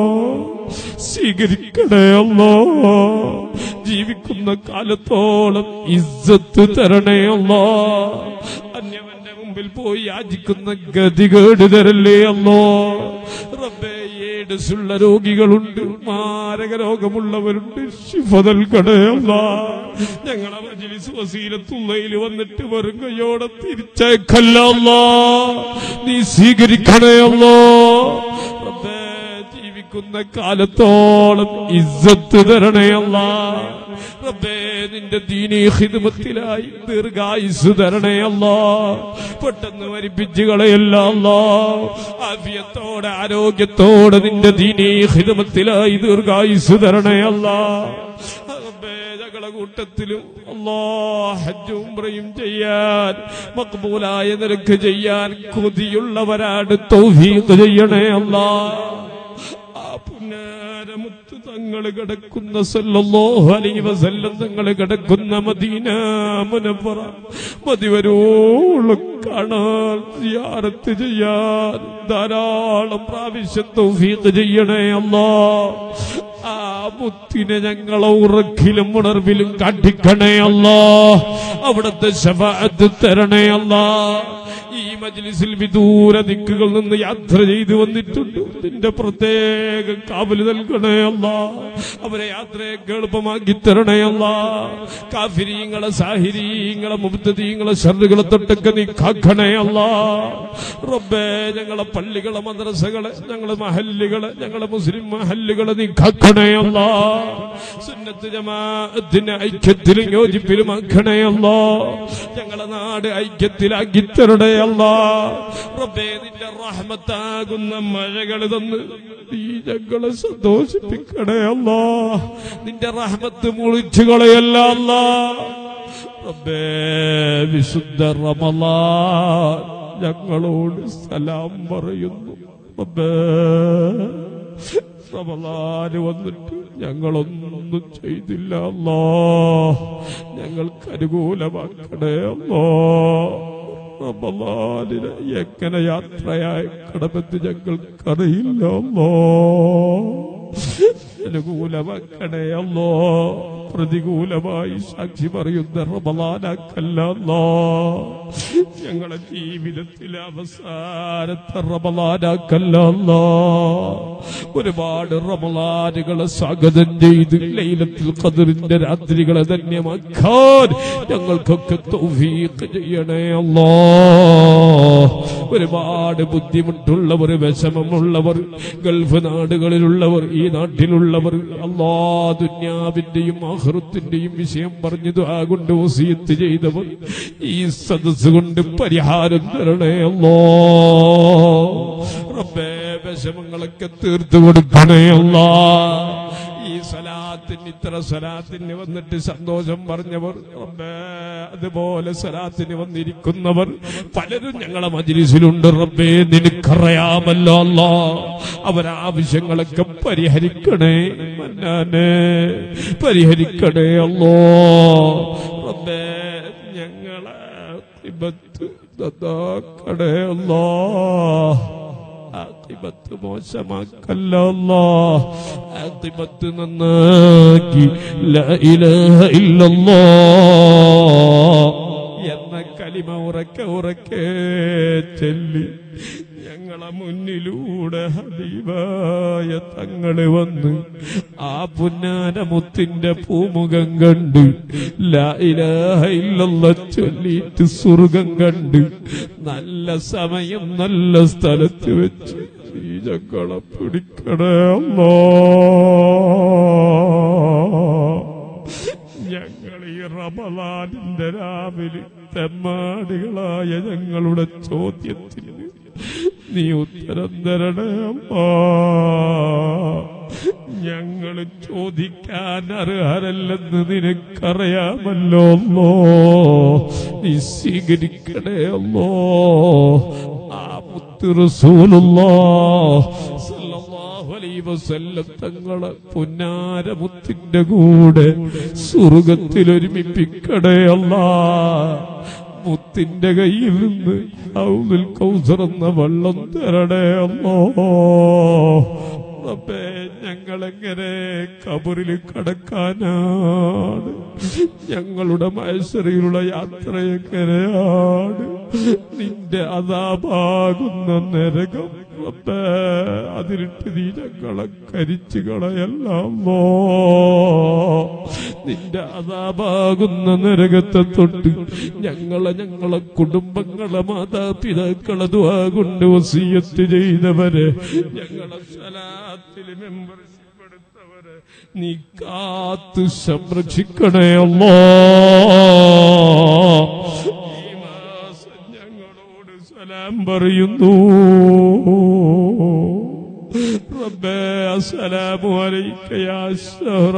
സ്വീകരിക്കണേ അല്ലാ. ജീവിക്കുന്ന കാലത്തോളം ഇസ്സത്ത് തരണേ അല്ലാ. അന്യവന്റെ മുമ്പിൽ പോയി യാചിക്കുന്ന ഗതികേട് തരല്ലേ അല്ലാ. റബ്ബേ, ഏഡ്സുള്ള രോഗികളുണ്ട്, മാരക രോഗമുള്ളവരുണ്ട്, ശിഫ നൽകണേ അല്ലാ. ഞങ്ങളെ മജ്‌ലിസ് വസീലത്തുള്ളയിൽ വന്നിട്ട് വെറും കയ്യോടെ തിരിച്ചേക്കല്ല അല്ലാ. നീ സ്വീകരിക്കണേ അല്ലാ. റബ്ബേ, ജീവിക്കുന്ന കാലത്തോളം ഇസ്സത്ത് തരണേ അല്ലാ. റബ്ബേ, നിന്റെ ദീനീ ഖിദ്മത്തിലായി ദീർഘായുസ് തരണേ അല്ലാ. പെട്ടെന്ന് മരിപ്പിച്ച് കളയല്ല അല്ലാ. ആഫിയത്തോടെ ആരോഗ്യത്തോടെ നിന്റെ ദീനീ ഖിദ്മത്തിലായി ദീർഘായുസ് തരണേ അല്ലാ. റബ്ബേ, ആളുകളെ കൂട്ടത്തിലും അല്ലാഹ് ഹജ്ജും ഉംറയും ചെയ്യാൻ മഖ്ബൂലായ നിനക്ക് ചെയ്യാൻ കൊതിയുള്ളവരാണ്. തൗഫീഖ് ചെയ്യണേ അല്ലാഹ്. ആ പുന്നാരമുത്ത് തങ്ങൾ കിടക്കുന്ന സല്ലല്ലാഹു അലൈഹി വസല്ലം തങ്ങൾ കിടക്കുന്ന മദീന മുനവ്വറ മദിവരോളം കാണാൻ സിയാറത്ത് ചെയ്യാൻ ധാരാളം പ്രാവശ്യം തൗഫീഖ് ചെയ്യണേ അല്ലാഹ്. ആ മുത്തിനെ ഞങ്ങളെ ഉറക്കിലും ഉണർവിലും കാട്ടിക്കണേ അല്ലാഹ്. അവിടുത്തെ ശഫാഅത്ത് തരണേ അല്ലാഹ്. ഈ മജ്ലിസിൽ വിദൂര ദിക്കുകൾ നിന്ന് യാത്ര ചെയ്തു വന്നിട്ടുണ്ട്. നിന്റെ പ്രത്യേക കാവല് നൽകണേ അല്ലാഹ്. അവരെ യാത്രയെ എളുപ്പമാക്കി തരണേ അല്ലാഹ്. കാഫിരീങ്ങളെ സാഹിരീങ്ങളെ മുബ്തദീങ്ങളെ ശർറുകളെ തൊട്ടൊക്കെ നീ കാക്കണേ അല്ലാഹ്. റബ്ബേ ഞങ്ങളെ പള്ളികളെ മദ്രസകളെ ഞങ്ങളെ മഹല്ലുകളെ ഞങ്ങളെ മുസ്ലിം മഹല്ലുകളെ നീ കാക്കണേ അല്ലാഹ്. സുന്നത്ത് ജമാഅത്തിനെ ഐക്യത്തിലും യോജിപ്പിലും ആക്കണേ അല്ലാഹ്. ഞങ്ങളെ നാട് ഐക്യത്തിലാക്കി തരണേ അല്ലാഹ്. റബ്ബേ നിന്റെ റഹ്മത്താകുന്ന മഴകൾ തന്ന് നീ ഞങ്ങളെ സന്തോഷിപ്പിക്കണേ അല്ലാഹ്. നിന്റെ റഹ്മത്ത് മുളിച്ചു കളയല്ല അല്ലാഹ്. റബ്ബേ വിശുദ്ധ റമളാൻ ഞങ്ങളോട് സലാം പറയുന്നു. റബ്ബേ റമളാൻ വന്നിട്ട് ഞങ്ങളൊന്നും ചെയ്തില്ല അല്ലാഹ്. ഞങ്ങൾക്ക് അനുകൂലമാക്കണേ അല്ലാഹ്. റമളാനിനെ എങ്ങനെ യാത്രയാക്കണമെന്ന് ഞങ്ങൾക്കറിയില്ല അല്ലാഹ്. അനുകൂലമാക്കണേ അല്ലാഹ്. പ്രതികൂലമായി സാക്ഷി പറയുന്ന റമളാനാക്കല്ല അല്ലാഹ്. ഞങ്ങളുടെ ജീവിതത്തിലെ അവസാനത്തെ റമളാനാക്കല്ല അല്ലാഹ്. ഒരുപാട് റമളാനുകളെ സ്വാഗതം ചെയ്ത് ലൈലത്തുൽ ഖദ്റിന്റെ രാത്രികളെ ധന്യമാക്കാൻ ഞങ്ങൾക്കൊക്കെ തൗഫീഖ് ചെയ്യണേ അല്ലാഹ്. ഒരുപാട് ബുദ്ധിമുട്ടുള്ളവർ, വിഷമമുള്ളവർ, ഗൾഫ് നാടുകളിലുള്ളവർ, ഈ നാട്ടിലുള്ളവർ അല്ലാഹ് ദുനിയാവിന്റെയും ആഖിറത്തിന്റെയും വിഷയം പറഞ്ഞു ദുആ കൊണ്ട് വസിയത്ത് ചെയ്തവർ ഈ സദസ്സ് കൊണ്ട് പരിഹാരം തരണേ അല്ലാഹ്. റബ്ബേ വിഷമങ്ങളൊക്കെ തീർത്തു കൊടുക്കണേ അല്ലാഹ്. ഈ സലാത്തിന് ഇത്ര സലാത്തിന് വന്നിട്ട് സന്തോഷം പറഞ്ഞവർ റബ്ബേ, അതുപോലെ സലാത്തിന് വന്നിരിക്കുന്നവർ പലരും ഞങ്ങളെ മജ്ലിസിലുണ്ട്. റബ്ബേ നിനക്കറിയാമല്ലോ അല്ലാഹ്. അവരാവശ്യങ്ങളൊക്കെ പരിഹരിക്കണേ മന്നാനെ, പരിഹരിക്കണേ അല്ലാഹ്. റബ്ബേ ഞങ്ങളെ ഇബത്ത് ദാക്കണേ അല്ലാഹ്. ആഖിബത്ത് മോശമാക്കല്ല അല്ലാഹ്. ആഖിബത്ത് നന്നാക്കി ലാ ഇലാഹ ഇല്ലല്ലാഹ് എന്ന കലിമ ഉറക്കെ ഉറക്കെ ചൊല്ലി ഞങ്ങളെ മുന്നിലൂടെ ഹബീബായ തങ്ങള് വന്ന് ആ പുന്നാരമുത്തിന്റെ പൂമുഖം കണ്ട് ലാ ഇലാഹ ഇല്ലല്ലാഹ് ചൊല്ലിയിട്ട് സ്വർഗം കണ്ട് നല്ല സമയം നല്ല സ്ഥലത്ത് വെച്ച് ഈ ഞങ്ങളെ പിടിക്കണേ അല്ലാഹ്. ഞങ്ങൾ ഈ റമളാനിന്റെ രാവിലെ തെമ്മാടികളായ ഞങ്ങളുടെ ചോദ്യത്തിന് നീ ഉത്തരം തരണേ അല്ലാഹ്. ഞങ്ങൾ ചോദിക്കാൻ അർഹരല്ലെന്ന് നിനക്കറിയാമല്ലോ അല്ലാഹ്. നീ സ്വീകരിക്കണേ അല്ലാഹ്. ആ മുത്ത് റസൂലുള്ളാഹ് സല്ലല്ലാഹു അലൈഹി വസല്ലം തങ്ങളെ പുന്നാരമുത്തിന്റെ കൂടെ സ്വർഗ്ഗത്തിൽ ഒരുമിപ്പിക്കണേ അല്ലാഹ്. മുത്തിന്റെ കയ്യിൽ നിന്ന് ഹൗദുൽ കൗസർ എന്ന വെള്ളം തരണേ അല്ലാഹ്. റബ്ബേ ഞങ്ങളെങ്ങനെ കബറിൽ കടക്കാനാണ്? ഞങ്ങളുടെ മഹ്ശറിലുള്ള യാത്ര എങ്ങനെയാണ്? നിന്റെ അദാബാകുന്ന നരകം റബ്ബേ അതിലിട്ട് നീ ഞങ്ങളെ കരിച്ചു കളയല്ല അല്ലാഹ്. നിന്റെ അദാബാകുന്ന നരകത്തെ തൊട്ട് ഞങ്ങളെ ഞങ്ങളെ കുടുംബങ്ങളെ മാതാപിതാക്കളെ ദുആ കൊണ്ട് വസിയത്ത് ചെയ്തവരെ, ഞങ്ങളെ സ്വലാത്തിൽ മെമ്പർഷിപ്പെടുത്തവരെ നീ കാത്ത് സംരക്ഷിക്കണേ അല്ലാഹ്. ഈ മാസം ഞങ്ങളോട് സലാം പറയുന്നു റബ്ബേ. السلام عليك يا شهر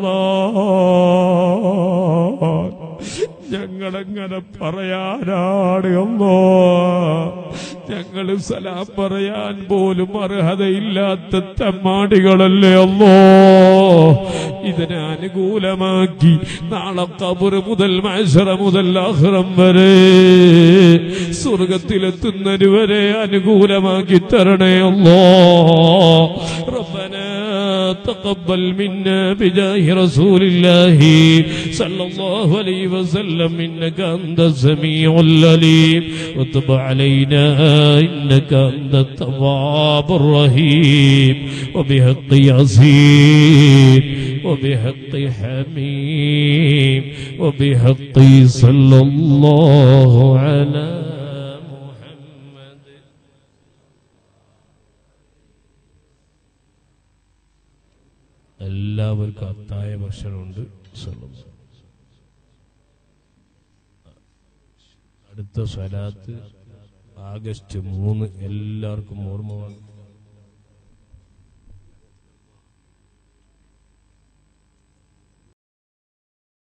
رمضان ഞങ്ങളെങ്ങനെ പറയാനാണ് അല്ലാഹ് ഞങ്ങൾ സലാം പറയാൻ പോലും അർഹതയില്ലാത്ത തെമ്മാടികളല്ലേ അല്ലാഹ് ഇതിനെ അനുകൂലമാക്കി നാളെ ഖബർ മുതൽ മഹ്ശറ മുതൽ ആഖിറം വരെ സ്വർഗ്ഗത്തിലെത്തുന്നത് വരെ അനുകൂലമാക്കി തരണേ അല്ലാഹ് റബ്ബനാ تقبل منا بجاه رسول الله صلى الله عليه وسلم إنك أنت السميع العليم وتب علينا إنك أنت التواب الرحيم وبحق ياسين وبحق حميم وبحق صلى الله على എല്ലാവർക്കും അത്തായ ഭക്ഷണമുണ്ട്. അടുത്ത സ്വലാത്ത് ആഗസ്റ്റ് മൂന്ന് എല്ലാവർക്കും ഓർമ്മ